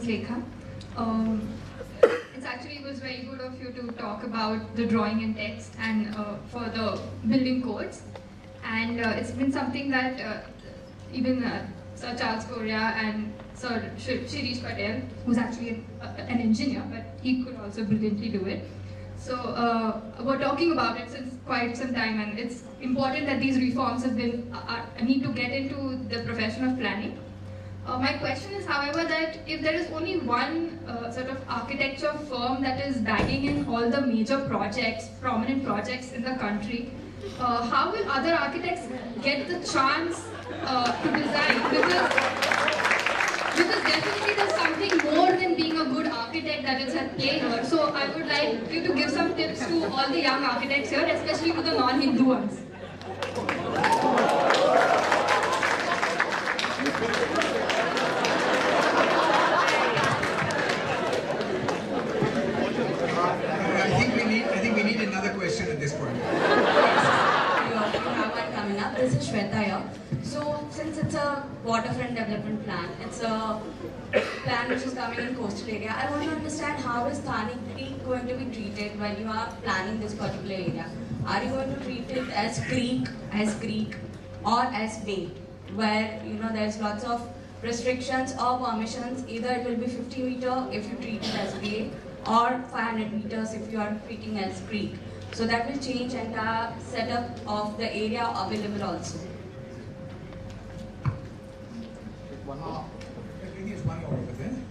is Lekha. Um, it's actually it was very good of you to talk about the drawing and text and uh, for the building codes. And uh, it's been something that uh, even uh, Sir Charles Correa and Sir Shirish Patel, who's actually a, a, an engineer, but he could also brilliantly do it. So uh, we're talking about it since quite some time, and it's important that these reforms have been uh, need to get into the profession of planning. Uh, my question is, however, that if there is only one uh, sort of architecture firm that is bagging in all the major projects, prominent projects in the country, uh, how will other architects get the chance uh, to design? Because, because definitely there's something more than being a good architect that is at play here. So I would like you to give some tips to all the young architects here, especially to the non-Hindu ones. I think we need. I think we need another question at this point. You have one coming up. This is Shweta here. So, since it's a waterfront development plan, it's a plan which is coming in coastal area. I want to understand how is Thane Creek going to be treated when you are planning this particular area? Are you going to treat it as creek, as creek, or as bay, where you know there's lots of restrictions or permissions? Either it will be fifty meter if you treat it as bay, or five hundred meters if you are treating as creek. So that will change entire setup of the area available also. One more. I think there's one more over there.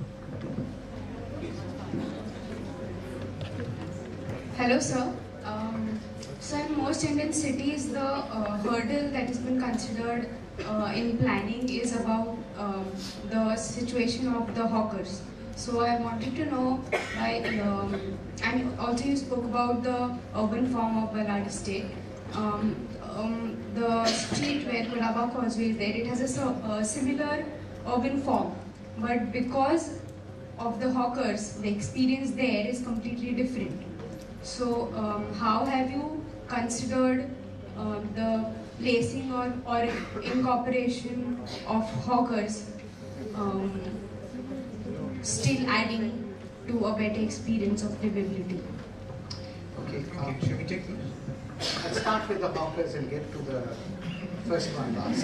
Hello, sir. Um, so in most Indian cities, the uh, hurdle that has been considered uh, in planning is about um, the situation of the hawkers. So I wanted to know, like, um, and also you spoke about the urban form of Ballard Estate. Um, um, the street where Colaba Causeway is there, it has a, a similar urban form, but because of the hawkers, the experience there is completely different. So um, how have you considered uh, the placing or, or incorporation of hawkers um, still adding to a better experience of livability? Okay, Okay, uh, shall we take this? I'll start with the hawkers and get to the first one last.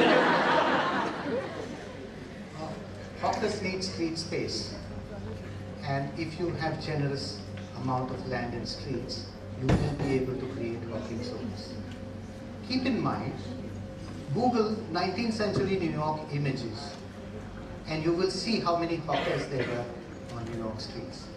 uh, hawkers need street space, and if you have generous amount of land and streets, you will be able to create hawking zones. Keep in mind, Google nineteenth century New York images, and you will see how many hawkers there were on New York streets.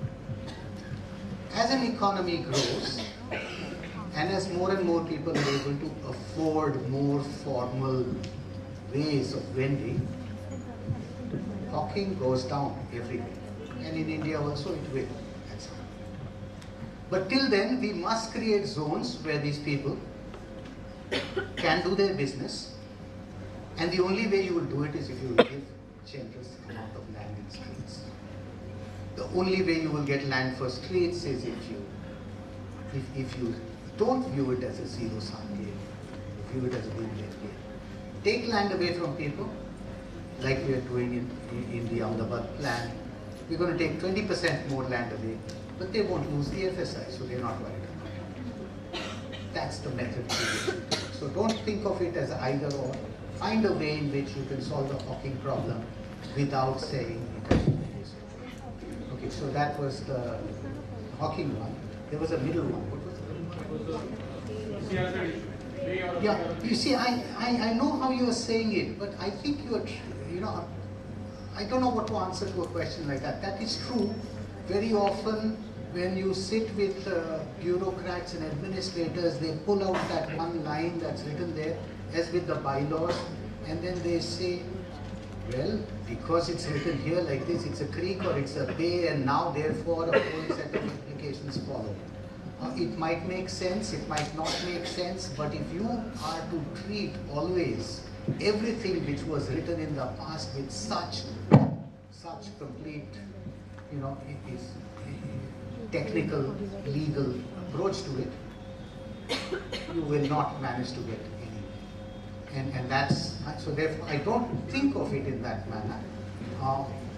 As an economy grows, and as more and more people are able to afford more formal ways of vending, hawking goes down everywhere. And in India also it will. That's all. But till then, we must create zones where these people can do their business. And the only way you will do it is if you will give generous amount of land in streets. The only way you will get land for streets is if you, if, if you don't view it as a zero-sum game, view it as a win-win game. Take land away from people, like we are doing in, in, in the Ahmedabad plan. We're going to take twenty percent more land away, but they won't lose the F S I, so they're not worried about it. That's the method to do it. So don't think of it as either or. Find a way in which you can solve the hawking problem without saying it has to be this way. Okay, so that was the hawking one. There was a middle one. What was the middle one? Yeah, you see, I, I, I know how you are saying it, but I think you are, you know, I don't know what to answer to a question like that. That is true. Very often, when you sit with uh, bureaucrats and administrators, they pull out that one line that's written there, as with the bylaws, and then they say, well, because it's written here like this, it's a creek or it's a bay, and now therefore a whole set of implications follow. Uh, it might make sense, it might not make sense, but if you are to treat always everything which was written in the past with such, such complete, you know, it is technical, legal approach to it, you will not manage to get anywhere. And, and that's, so therefore I don't think of it in that manner. Uh,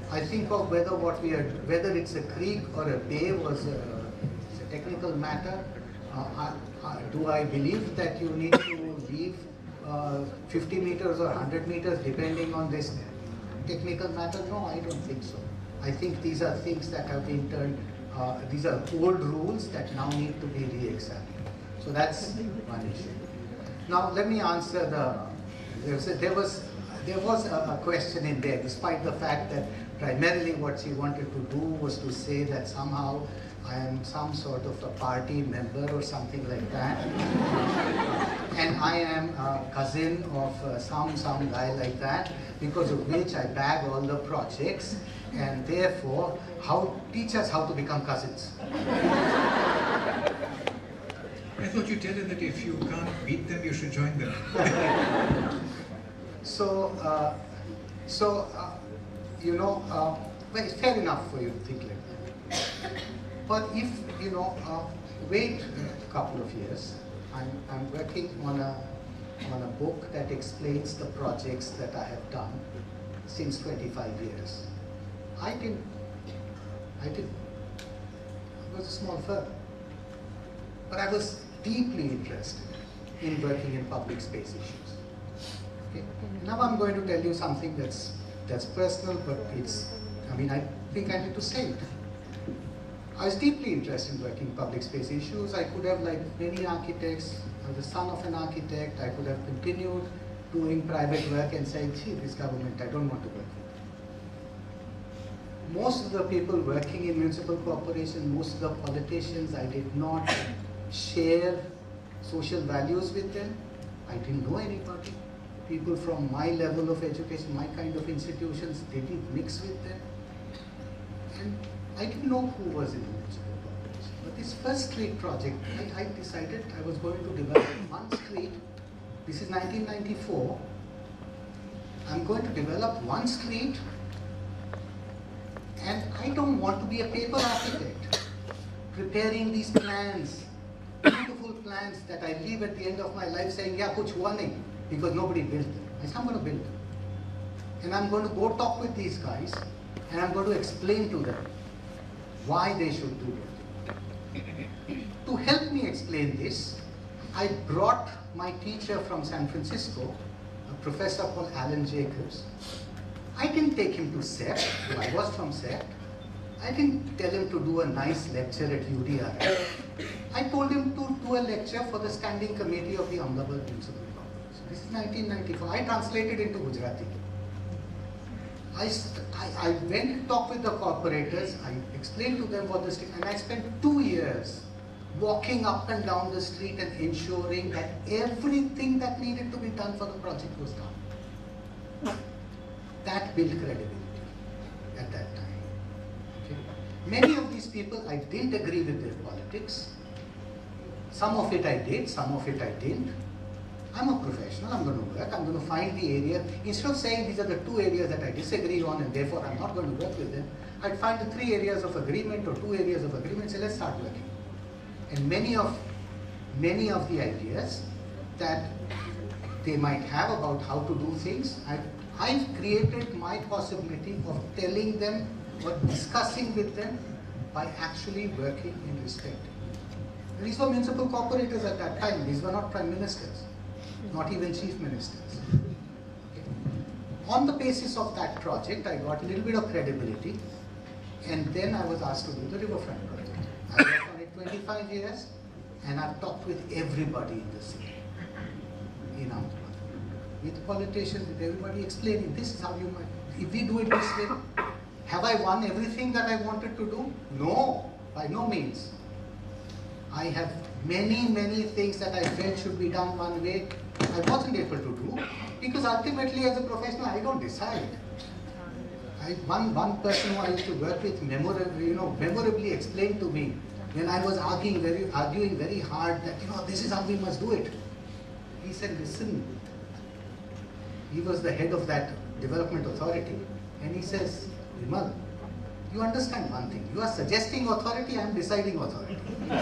I think of whether what we are, whether it's a creek or a bay was a, it's a technical matter. Uh, I, I, do I believe that you need to leave uh, fifty meters or one hundred meters depending on this technical matter? No, I don't think so. I think these are things that have been turned, uh, these are old rules that now need to be re-examined. So that's one issue. Now let me answer the, there was, a, there was, there was a, a question in there, despite the fact that primarily what she wanted to do was to say that somehow I am some sort of a party member or something like that. And I am a cousin of uh, some, some guy like that, because of which I bag all the projects, and therefore, how teach us how to become cousins. I thought you tell her that if you can't beat them, you should join them. So, uh, so uh, you know, uh, well, it's fair enough for you to think like that. But if, you know, uh, wait a couple of years, I'm, I'm working on a, on a book that explains the projects that I have done since twenty-five years. I didn't, I didn't, it was a small firm. But I was deeply interested in working in public space issues. Okay? Now I'm going to tell you something that's, that's personal, but it's, I mean, I think I need to say it. I was deeply interested in working public space issues. I could have, like many architects, I was the son of an architect, I could have continued doing private work and saying, gee, this government, I don't want to work with. Most of the people working in municipal corporations, most of the politicians, I did not share social values with them. I didn't know anybody. People from my level of education, my kind of institutions, didn't mix with them. And I didn't know who was in the municipal corporation. But this first street project, I, I decided I was going to develop one street. This is nineteen ninety-four. I'm going to develop one street, and I don't want to be a paper architect, preparing these plans, beautiful plans that I leave at the end of my life saying, yeah, kuch hua nahi, because nobody built them. I said, I'm going to build them. And I'm going to go talk with these guys, and I'm going to explain to them why they should do it. To help me explain this, I brought my teacher from San Francisco, a professor called Alan Jacobs. I didn't take him to S E P, though I was from S E P. I didn't tell him to do a nice lecture at U D R I. I told him to do a lecture for the Standing Committee of the Ahmedabad Municipal Corporation. This is nineteen ninety-four. I translated into Gujarati. I, I, I went and talked with the corporators, I explained to them what the street, and I spent two years walking up and down the street and ensuring that everything that needed to be done for the project was done. That built credibility at that time. Okay. Many of these people, I didn't agree with their politics. Some of it I did, some of it I didn't. I'm a professional, I'm going to work, I'm going to find the area. Instead of saying these are the two areas that I disagree on and therefore I'm not going to work with them, I'd find the three areas of agreement or two areas of agreement and say, let's start working. And many of, many of the ideas that they might have about how to do things, I've, I've created my possibility of telling them or discussing with them by actually working in respect. These were municipal corporators at that time, these were not prime ministers. Not even chief ministers. Okay. On the basis of that project, I got a little bit of credibility, and then I was asked to do the riverfront project. I worked on it twenty-five years, and I've talked with everybody in the city, in Ahmedabad, with politicians, with everybody explaining this is how you might, if we do it this way, have I won everything that I wanted to do? No, by no means. I have many, many things that I felt should be done one way, I wasn't able to do, because ultimately as a professional, I don't decide. I, one, one person who I used to work with memorably, you know, memorably explained to me when I was arguing very, arguing very hard that, you know, this is how we must do it. He said, listen, he was the head of that development authority, and he says, Vimal, you understand one thing, you are suggesting authority, I am deciding authority.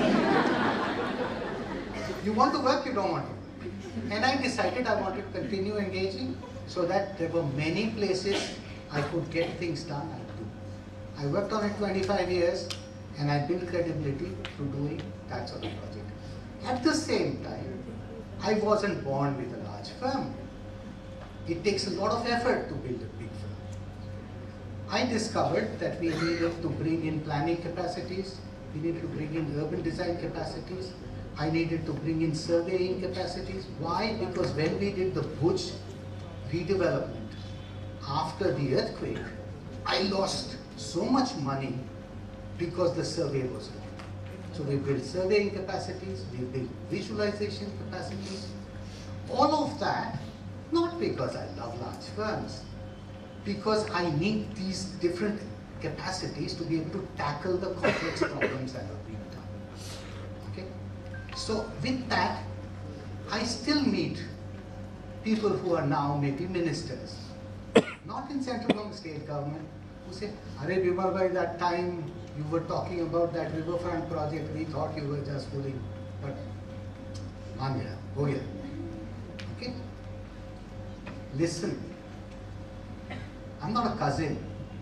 You want to work, you don't want to work. And I decided I wanted to continue engaging, so that there were many places I could get things done, I do. I worked on it twenty-five years and I built credibility through doing that sort of project. At the same time, I wasn't born with a large firm. It takes a lot of effort to build a big firm. I discovered that we needed to bring in planning capacities, we needed to bring in urban design capacities, I needed to bring in surveying capacities. Why? Because when we did the Bhuj redevelopment after the earthquake, I lost so much money because the survey was wrong. So we built surveying capacities, we built visualization capacities, all of that, not because I love large firms, because I need these different capacities to be able to tackle the complex problems that are being done. Okay? So with that, I still meet people who are now maybe ministers, not in central or state government, who say, Are Bimal bhai, that time you were talking about that riverfront project, we thought you were just fooling, but maan gaya, ho gaya. Okay? Listen, I'm not a cousin.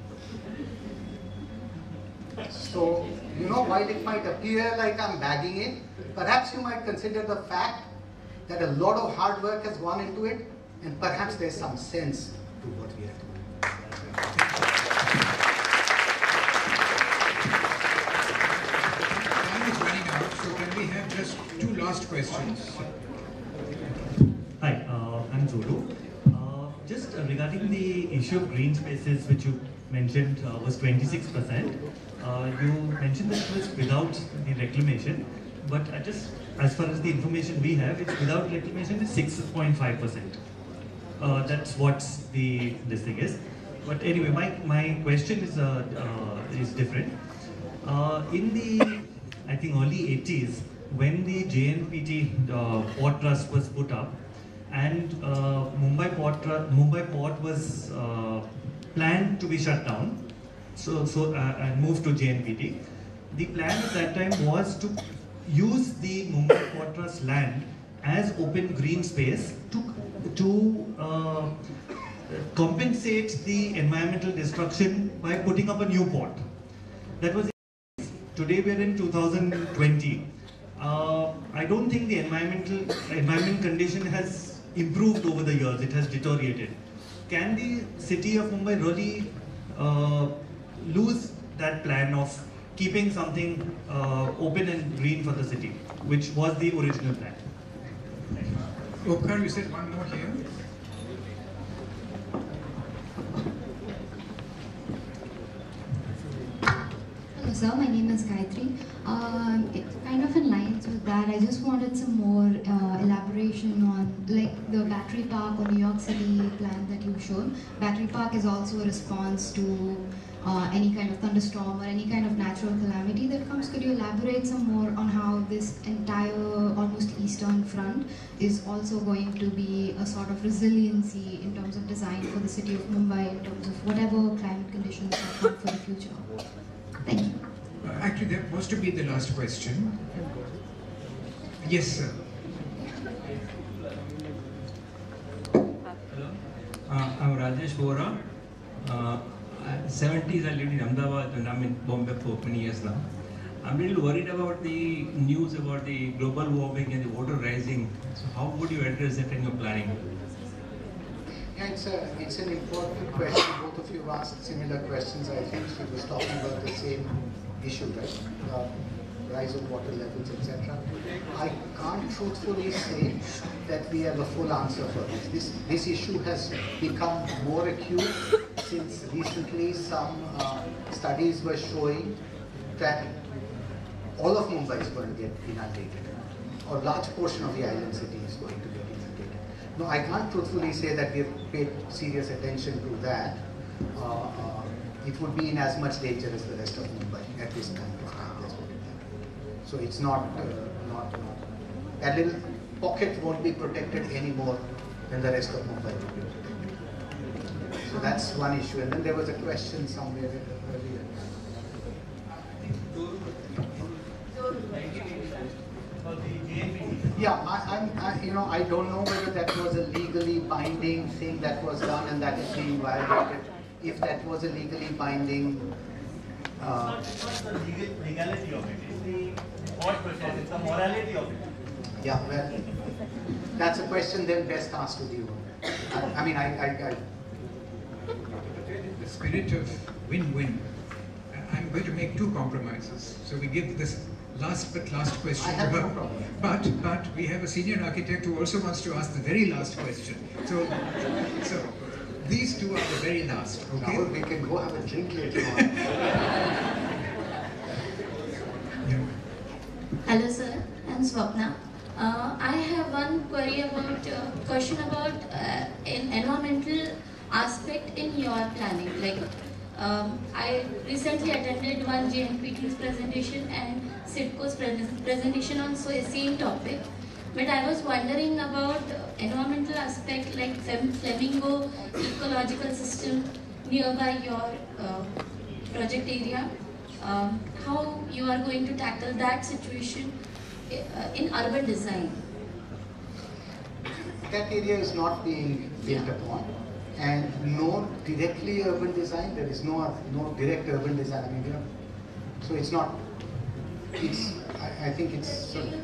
So, you know, while it might appear like I'm bagging it, perhaps you might consider the fact that a lot of hard work has gone into it, and perhaps there's some sense to what we are doing. Time is running out, so can we have just two last questions? Hi, uh, I'm Zulu. Uh, just uh, regarding the issue of green spaces, which you mentioned uh, was twenty-six percent. Uh, you mentioned that it was without the reclamation, but I just, as far as the information we have, it's without reclamation is six point five percent. Uh, that's what the this thing is. But anyway, my, my question is uh, uh, is different. Uh, in the, I think, early eighties, when the J N P T uh, Port Trust was put up, and uh, Mumbai Port Mumbai Port was uh, planned to be shut down, so so uh, and moved to J N P T. The plan at that time was to use the Mumbai Port Trust land as open green space to to uh, compensate the environmental destruction by putting up a new port. That was it. Today we are in two thousand twenty. Uh, I don't think the environmental environment condition has improved over the years. It has deteriorated. Can the city of Mumbai really uh, lose that plan of keeping something uh, open and green for the city, which was the original plan? Okhar, you said one more here. Hello sir, my name is Gayatri. Uh, it, kind of in lines with that, I just wanted some more uh, elaboration on like the battery park or New York City plan that you showed. Battery park is also a response to uh, any kind of thunderstorm or any kind of natural calamity that comes. Could you elaborate some more on how this entire almost eastern front is also going to be a sort of resiliency in terms of design for the city of Mumbai in terms of whatever climate conditions that come for the future? Thank you. Uh, actually, that was to be the last question. Yes, sir. Hello, uh, I'm Rajesh Vora. Uh, seventies, I lived in Ahmedabad and I'm in Bombay for many years now. I'm a little worried about the news about the global warming and the water rising. So how would you address that in your planning? Yeah, it's, a, it's an important question. Both of you asked similar questions. I think she was talking about the same issue, right? Uh, rise of water levels, et cetera. I can't truthfully say that we have a full answer for this. This, this issue has become more acute since recently some uh, studies were showing that all of Mumbai is going to get inundated, or a large portion of the island city is going to get inundated. No, I can't truthfully say that we have paid serious attention to that. Uh, uh, it would be in as much danger as the rest of Mumbai at this point of time. Let's put it that way. So it's not, uh, not, not, that little pocket won't be protected any more than the rest of Mumbai will be protected. So that's one issue. And then there was a question somewhere earlier. Yeah, I, I'm, I, you know, I don't know whether that was a legally binding thing that was done and that is being violated. if that was a legally binding. Uh, it's not the legal, legality of it, it's the thought process, it's the morality of it. Yeah, well, that's a question then best asked to you. I, I mean, I, I, I. In the spirit of win-win, I'm going to make two compromises. So we give this last but last question I have to her. no problem. But, but we have a senior architect who also wants to ask the very last question. So, so these two are the very last, okay? Now we can go have a drink later on. Yeah. Hello sir, I'm Swapna. Uh, I have one query about, uh, question about uh, an environmental aspect in your planning. Like, um, I recently attended one J N P T's presentation and CIDCO's pre presentation on so same topic. But I was wondering about environmental aspect like Flamingo ecological system nearby your uh, project area. Um, how you are going to tackle that situation uh, in urban design? That area is not being built upon, and no directly urban design. There is no no direct urban design. I mean, you know, so it's not. It's. I, I think it's. Sort of,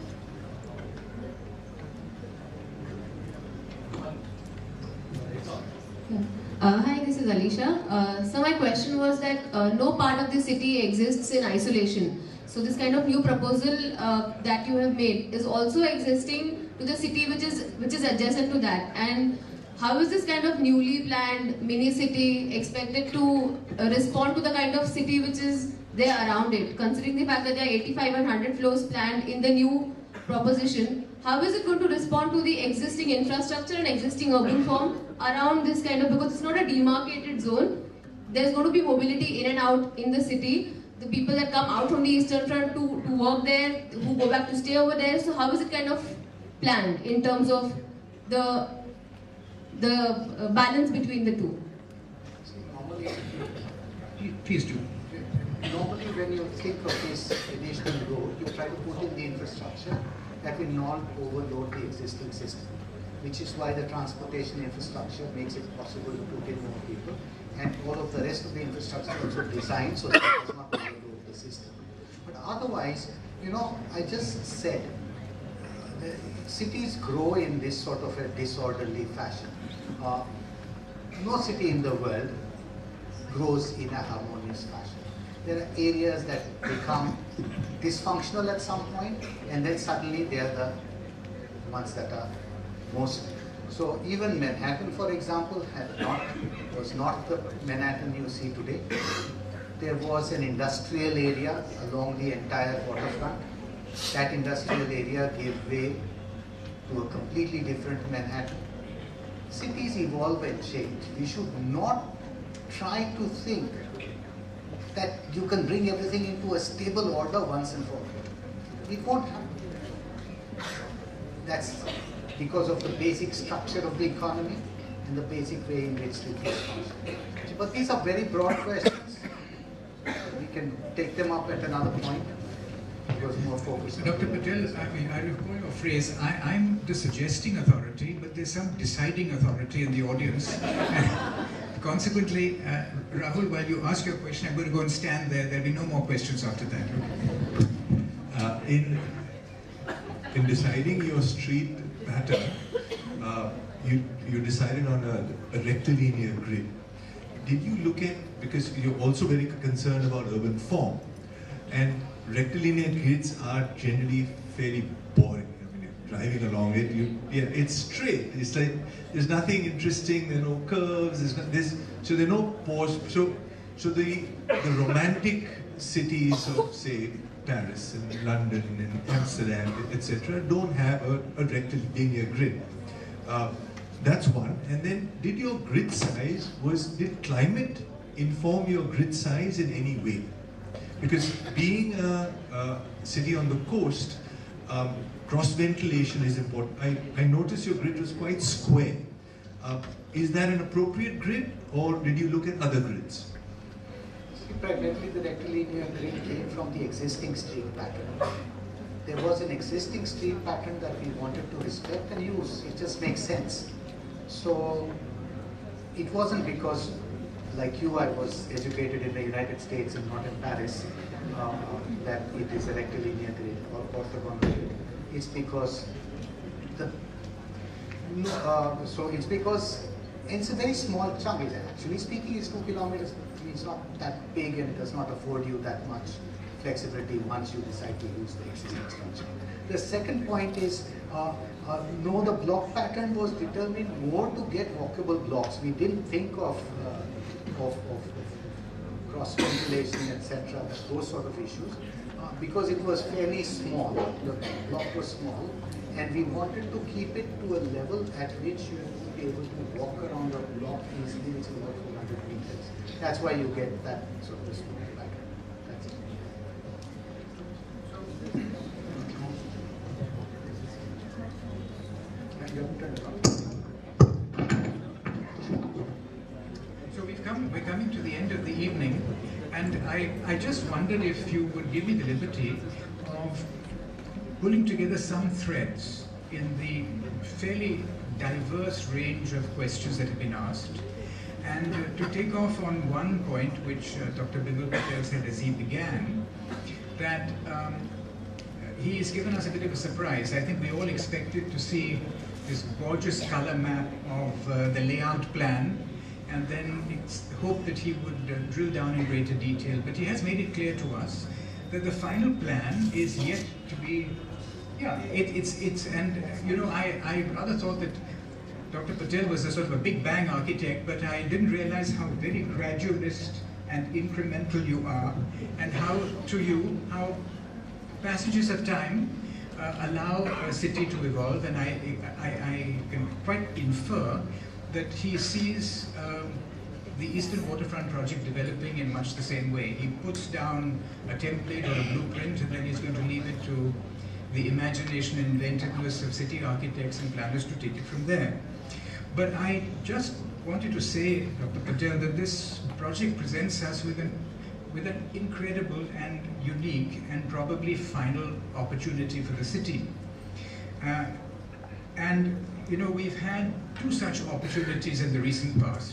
Uh, hi, this is Alisha. Uh, so my question was that uh, no part of the city exists in isolation. So this kind of new proposal uh, that you have made is also existing to the city which is which is adjacent to that. And how is this kind of newly planned mini city expected to uh, respond to the kind of city which is there around it? Considering the fact that there are eighty-five and one hundred floors planned in the new proposition, how is it going to respond to the existing infrastructure and existing urban form around this kind of, because it's not a demarcated zone, there's going to be mobility in and out in the city, the people that come out from the eastern front to, to work there, who go back to stay over there, so how is it kind of planned in terms of the, the uh, balance between the two? normally, Please do. Normally, when you think of this additional road, you try to put in the infrastructure that will not overload the existing system, which is why the transportation infrastructure makes it possible to put in more people, and all of the rest of the infrastructure also designed so that it does not overload the system. But otherwise, you know, I just said, uh, the cities grow in this sort of a disorderly fashion. Uh, no city in the world grows in a harmonious fashion. There are areas that become dysfunctional at some point, and then suddenly they are the ones that are most. So even Manhattan, for example, had not was not the Manhattan you see today. There was an industrial area along the entire waterfront. That industrial area gave way to a completely different Manhattan. Cities evolve and change. We should not try to think that you can bring everything into a stable order once and for all. It won't happen. That's because of the basic structure of the economy and the basic way in which cities function. But these are very broad questions. We can take them up at another point. It was more focused. Doctor Patel, I mean, I recall your phrase, I, I'm the suggesting authority, but there's some deciding authority in the audience. Consequently, uh, Rahul, while you ask your question, I'm going to go and stand there. There'll be no more questions after that. Okay? Uh, in, in deciding your street pattern, uh, you, you decided on a, a rectilinear grid. Did you look at, because you're also very concerned about urban form, and rectilinear grids are generally fairly boring. I mean, you're driving along it, you, yeah, it's straight. It's like, there's nothing interesting, there are no curves, there's, not, there's so there are no pause. So, so the, the romantic cities of, say, Paris and London and Amsterdam, et cetera, don't have a, a rectilinear grid. Uh, that's one. And then, did your grid size, was, did climate inform your grid size in any way? Because being a, a city on the coast, um, cross ventilation is important. I, I noticed your grid was quite square. Uh, is that an appropriate grid, or did you look at other grids? See, primarily the rectilinear grid came from the existing street pattern. There was an existing street pattern that we wanted to respect and use. It just makes sense. So it wasn't because like you, I was educated in the United States and not in Paris, uh, that it is a rectilinear grid or orthogonal grid. It's because the no, uh, so it's because it's a very small chunk. It, actually speaking, it's two kilometers. It's not that big and does not afford you that much flexibility once you decide to use the existing structure. The second point is, uh, uh, no, the block pattern was determined more to get walkable blocks. We didn't think of uh, of, of, of cross ventilation, et cetera, those sort of issues, uh, because it was fairly small. The block was small, and we wanted to keep it to a level at which you would be able to walk around the block easily, which is about four hundred meters. That's why you get that sort of small pattern. That's it. So we've come, we're coming to the end of the evening, and I, I just wondered if you would give me the liberty of pulling together some threads in the fairly diverse range of questions that have been asked, and uh, to take off on one point which uh, Doctor Bimal Patel said as he began, that um, he has given us a bit of a surprise. I think we all expected to see this gorgeous color map of uh, the layout plan, and then it's hoped that he would uh, drill down in greater detail. But he has made it clear to us that the final plan is yet to be, yeah, it, it's, it's, and uh, you know, I, I rather thought that Doctor Patel was a sort of a big bang architect, but I didn't realize how very gradualist and incremental you are, and how, to you, how passages of time uh, allow a city to evolve, and I, I, I can quite infer that he sees um, the Eastern Waterfront project developing in much the same way. He puts down a template or a blueprint, and then he's going to leave it to the imagination and inventiveness of city architects and planners to take it from there. But I just wanted to say, Doctor Patel, that this project presents us with an with an incredible and unique and probably final opportunity for the city. Uh, and, you know, we've had two such opportunities in the recent past,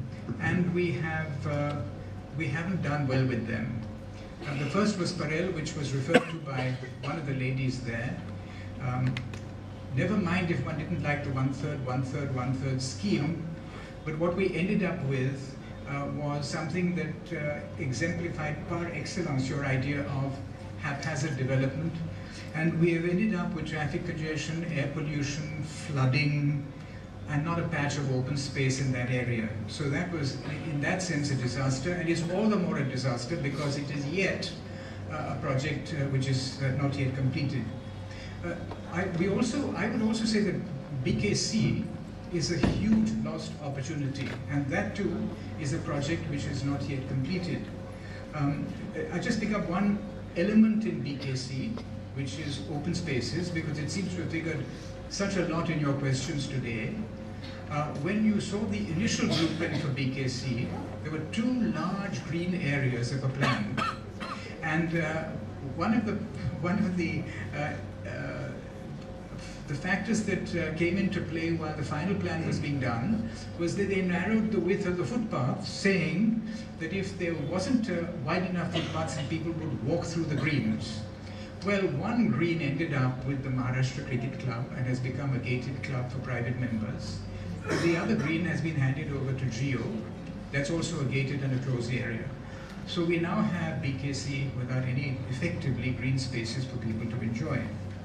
and we, have, uh, we haven't done well with them. Uh, the first was Parel, which was referred to by one of the ladies there. Um, never mind if one didn't like the one-third, one-third, one-third scheme, but what we ended up with Uh, was something that uh, exemplified par excellence your idea of haphazard development. And we have ended up with traffic congestion, air pollution, flooding, and not a patch of open space in that area. So that was, in that sense, a disaster, and it's all the more a disaster because it is yet uh, a project uh, which is uh, not yet completed. Uh, I, we also, I would also say that B K C is a huge lost opportunity, and that too is a project which is not yet completed. Um, I just pick up one element in B K C, which is open spaces, because it seems to have figured such a lot in your questions today. Uh, when you saw the initial blueprint for B K C, there were two large green areas of a plan, and uh, one of the one of the uh, uh, The factors that uh, came into play while the final plan was being done was that they narrowed the width of the footpath, saying that if there wasn't uh, wide enough footpaths, and people would walk through the greens. Well, one green ended up with the Maharashtra Cricket Club and has become a gated club for private members. The other green has been handed over to Geo. That's also a gated and a closed area. So we now have B K C without any effectively green spaces for people to enjoy.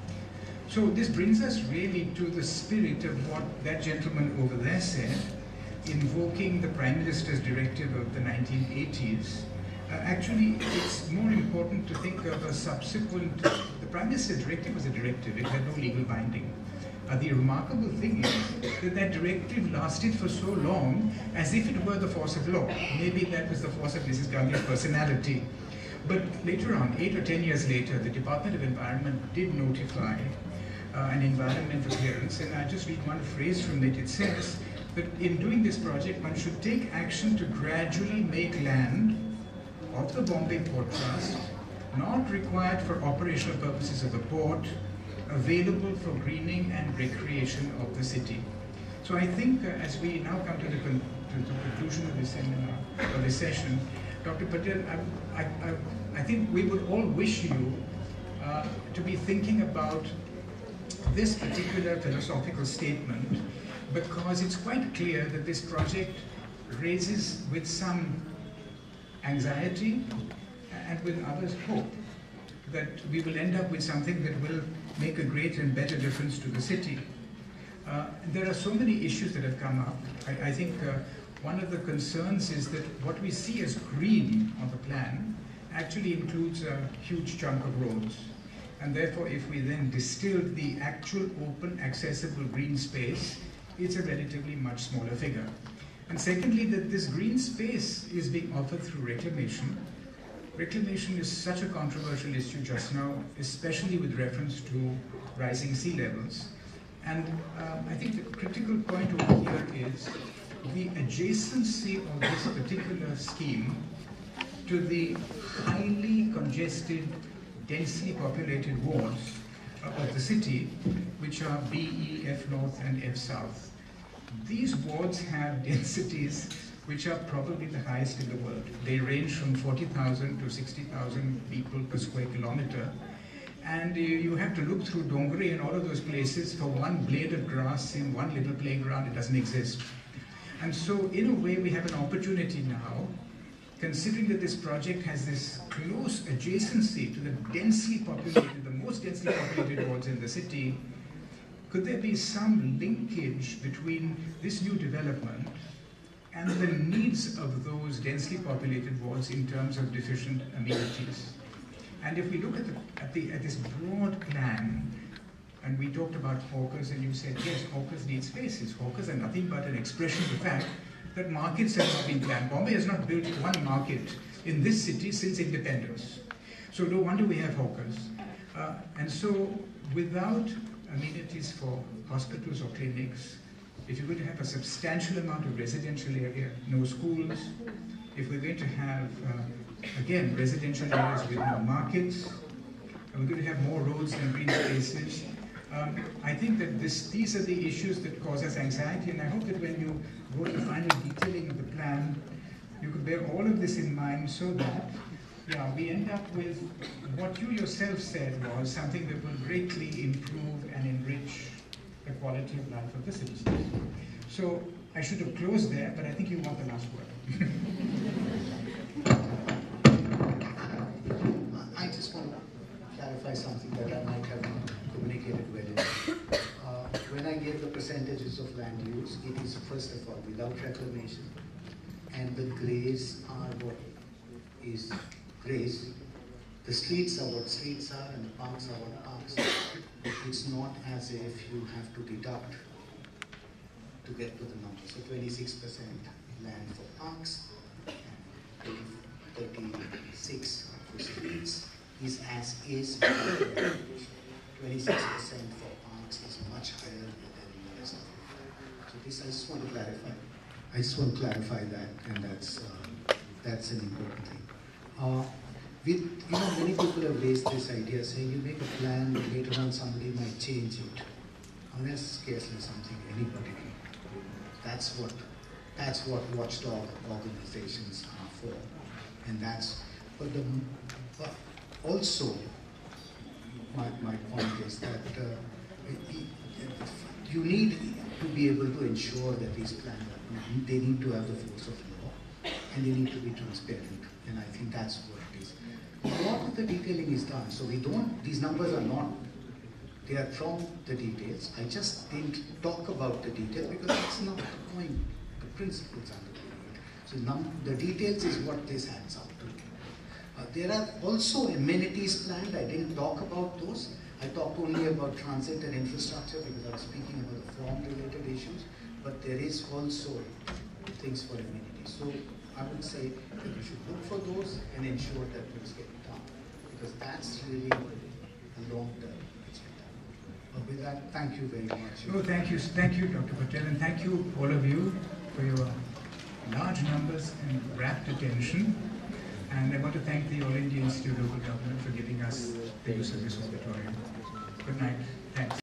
So this brings us really to the spirit of what that gentleman over there said, invoking the Prime Minister's directive of the nineteen eighties. Uh, actually, it's more important to think of a subsequent, the Prime Minister's directive was a directive, it had no legal binding. Uh, the remarkable thing is that that directive lasted for so long as if it were the force of law. Maybe that was the force of Missus Gandhi's personality. But later on, eight or ten years later, the Department of Environment did notify Uh, an environmental clearance, and I just read one phrase from it. It says that in doing this project, one should take action to gradually make land of the Bombay Port Trust, not required for operational purposes of the port, available for greening and recreation of the city. So I think uh, as we now come to the con to the conclusion of this seminar or this session, Doctor Patel, I, I, I, I think we would all wish you uh, to be thinking about this particular philosophical statement, because it's quite clear that this project raises with some anxiety and with others hope that we will end up with something that will make a great and better difference to the city. Uh, there are so many issues that have come up. I, I think uh, one of the concerns is that what we see as green on the plan actually includes a huge chunk of roads. And therefore, if we then distilled the actual open, accessible green space, it's a relatively much smaller figure. And secondly, that this green space is being offered through reclamation. Reclamation is such a controversial issue just now, especially with reference to rising sea levels. And um, I think the critical point over here is the adjacency of this particular scheme to the highly congested, densely populated wards of the city, which are B, E, F North and F South. These wards have densities which are probably the highest in the world. They range from forty thousand to sixty thousand people per square kilometer. And uh, you have to look through Dongri and all of those places for one blade of grass in one little playground. It doesn't exist. And so in a way we have an opportunity now, considering that this project has this close adjacency to the densely populated, the most densely populated wards in the city. Could there be some linkage between this new development and the needs of those densely populated wards in terms of deficient amenities? And if we look at, the, at, the, at this broad plan, and we talked about hawkers, and you said, yes, hawkers need spaces. Hawkers are nothing but an expression of the fact that markets have not been planned. Bombay has not built one market in this city since independence. So no wonder we have hawkers. Uh, and so without amenities for hospitals or clinics, if you're going to have a substantial amount of residential area, no schools, if we're going to have, uh, again, residential areas with no markets, and we're going to have more roads than green spaces, um, I think that this, these are the issues that cause us anxiety, and I hope that when you go to the final detailing of the plan, you could bear all of this in mind so that yeah, we end up with what you yourself said was something that will greatly improve and enrich the quality of life of the citizens. So I should have closed there, but I think you want the last word. I just want to clarify something that I might have not communicated well enough. Uh, when I gave the percentages of land use, it is first of all without reclamation, and the greys are what is grays. The streets are what streets are, and the parks are what parks are. It's not as if you have to deduct to get to the number. So twenty-six percent land for parks, and thirty-six for streets is as is. twenty-six percent for parks is much higher than the rest of it. So this I just want to clarify. I just want to clarify that, and that's uh, that's an important thing. Uh, with, you know, many people have raised this idea, saying you make a plan, later on somebody might change it. And that's scarcely something anybody can do. That's what, that's what watchdog organizations are for. And that's, but, the, but also, my, my point is that uh, you need to be able to ensure that these plans are, they need to have the force of law, and they need to be transparent. And I think that's what it is. A lot of the detailing is done, so we don't, these numbers are not, they are from the details. I just didn't talk about the detail because that's not the point, the principles underlying it. So num the details is what this adds up to. Uh, there are also amenities planned. I didn't talk about those. I talked only about transit and infrastructure because I was speaking about the form-related issues, but there is also things for amenities. So I would say that you should look for those and ensure that those get done, because that's really a long term. But with that, thank you very much. No, thank you, thank you, Doctor Patel, and thank you all of you for your large numbers and rapt attention. And I want to thank the All India Institute of Local Government for giving us the use of this auditorium. Good night. Thanks.